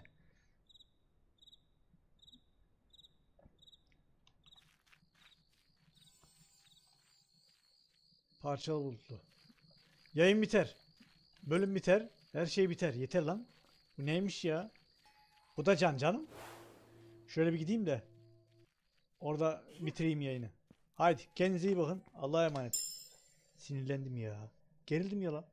Parçalı bulutlu. Yayın biter. Bölüm biter. Her şey biter. Yeter lan. Bu neymiş ya? Bu da can canım. Şöyle bir gideyim de orada bitireyim yayını. Haydi kendinize iyi bakın. Allah'a emanet. Sinirlendim ya. Gerildim ya lan.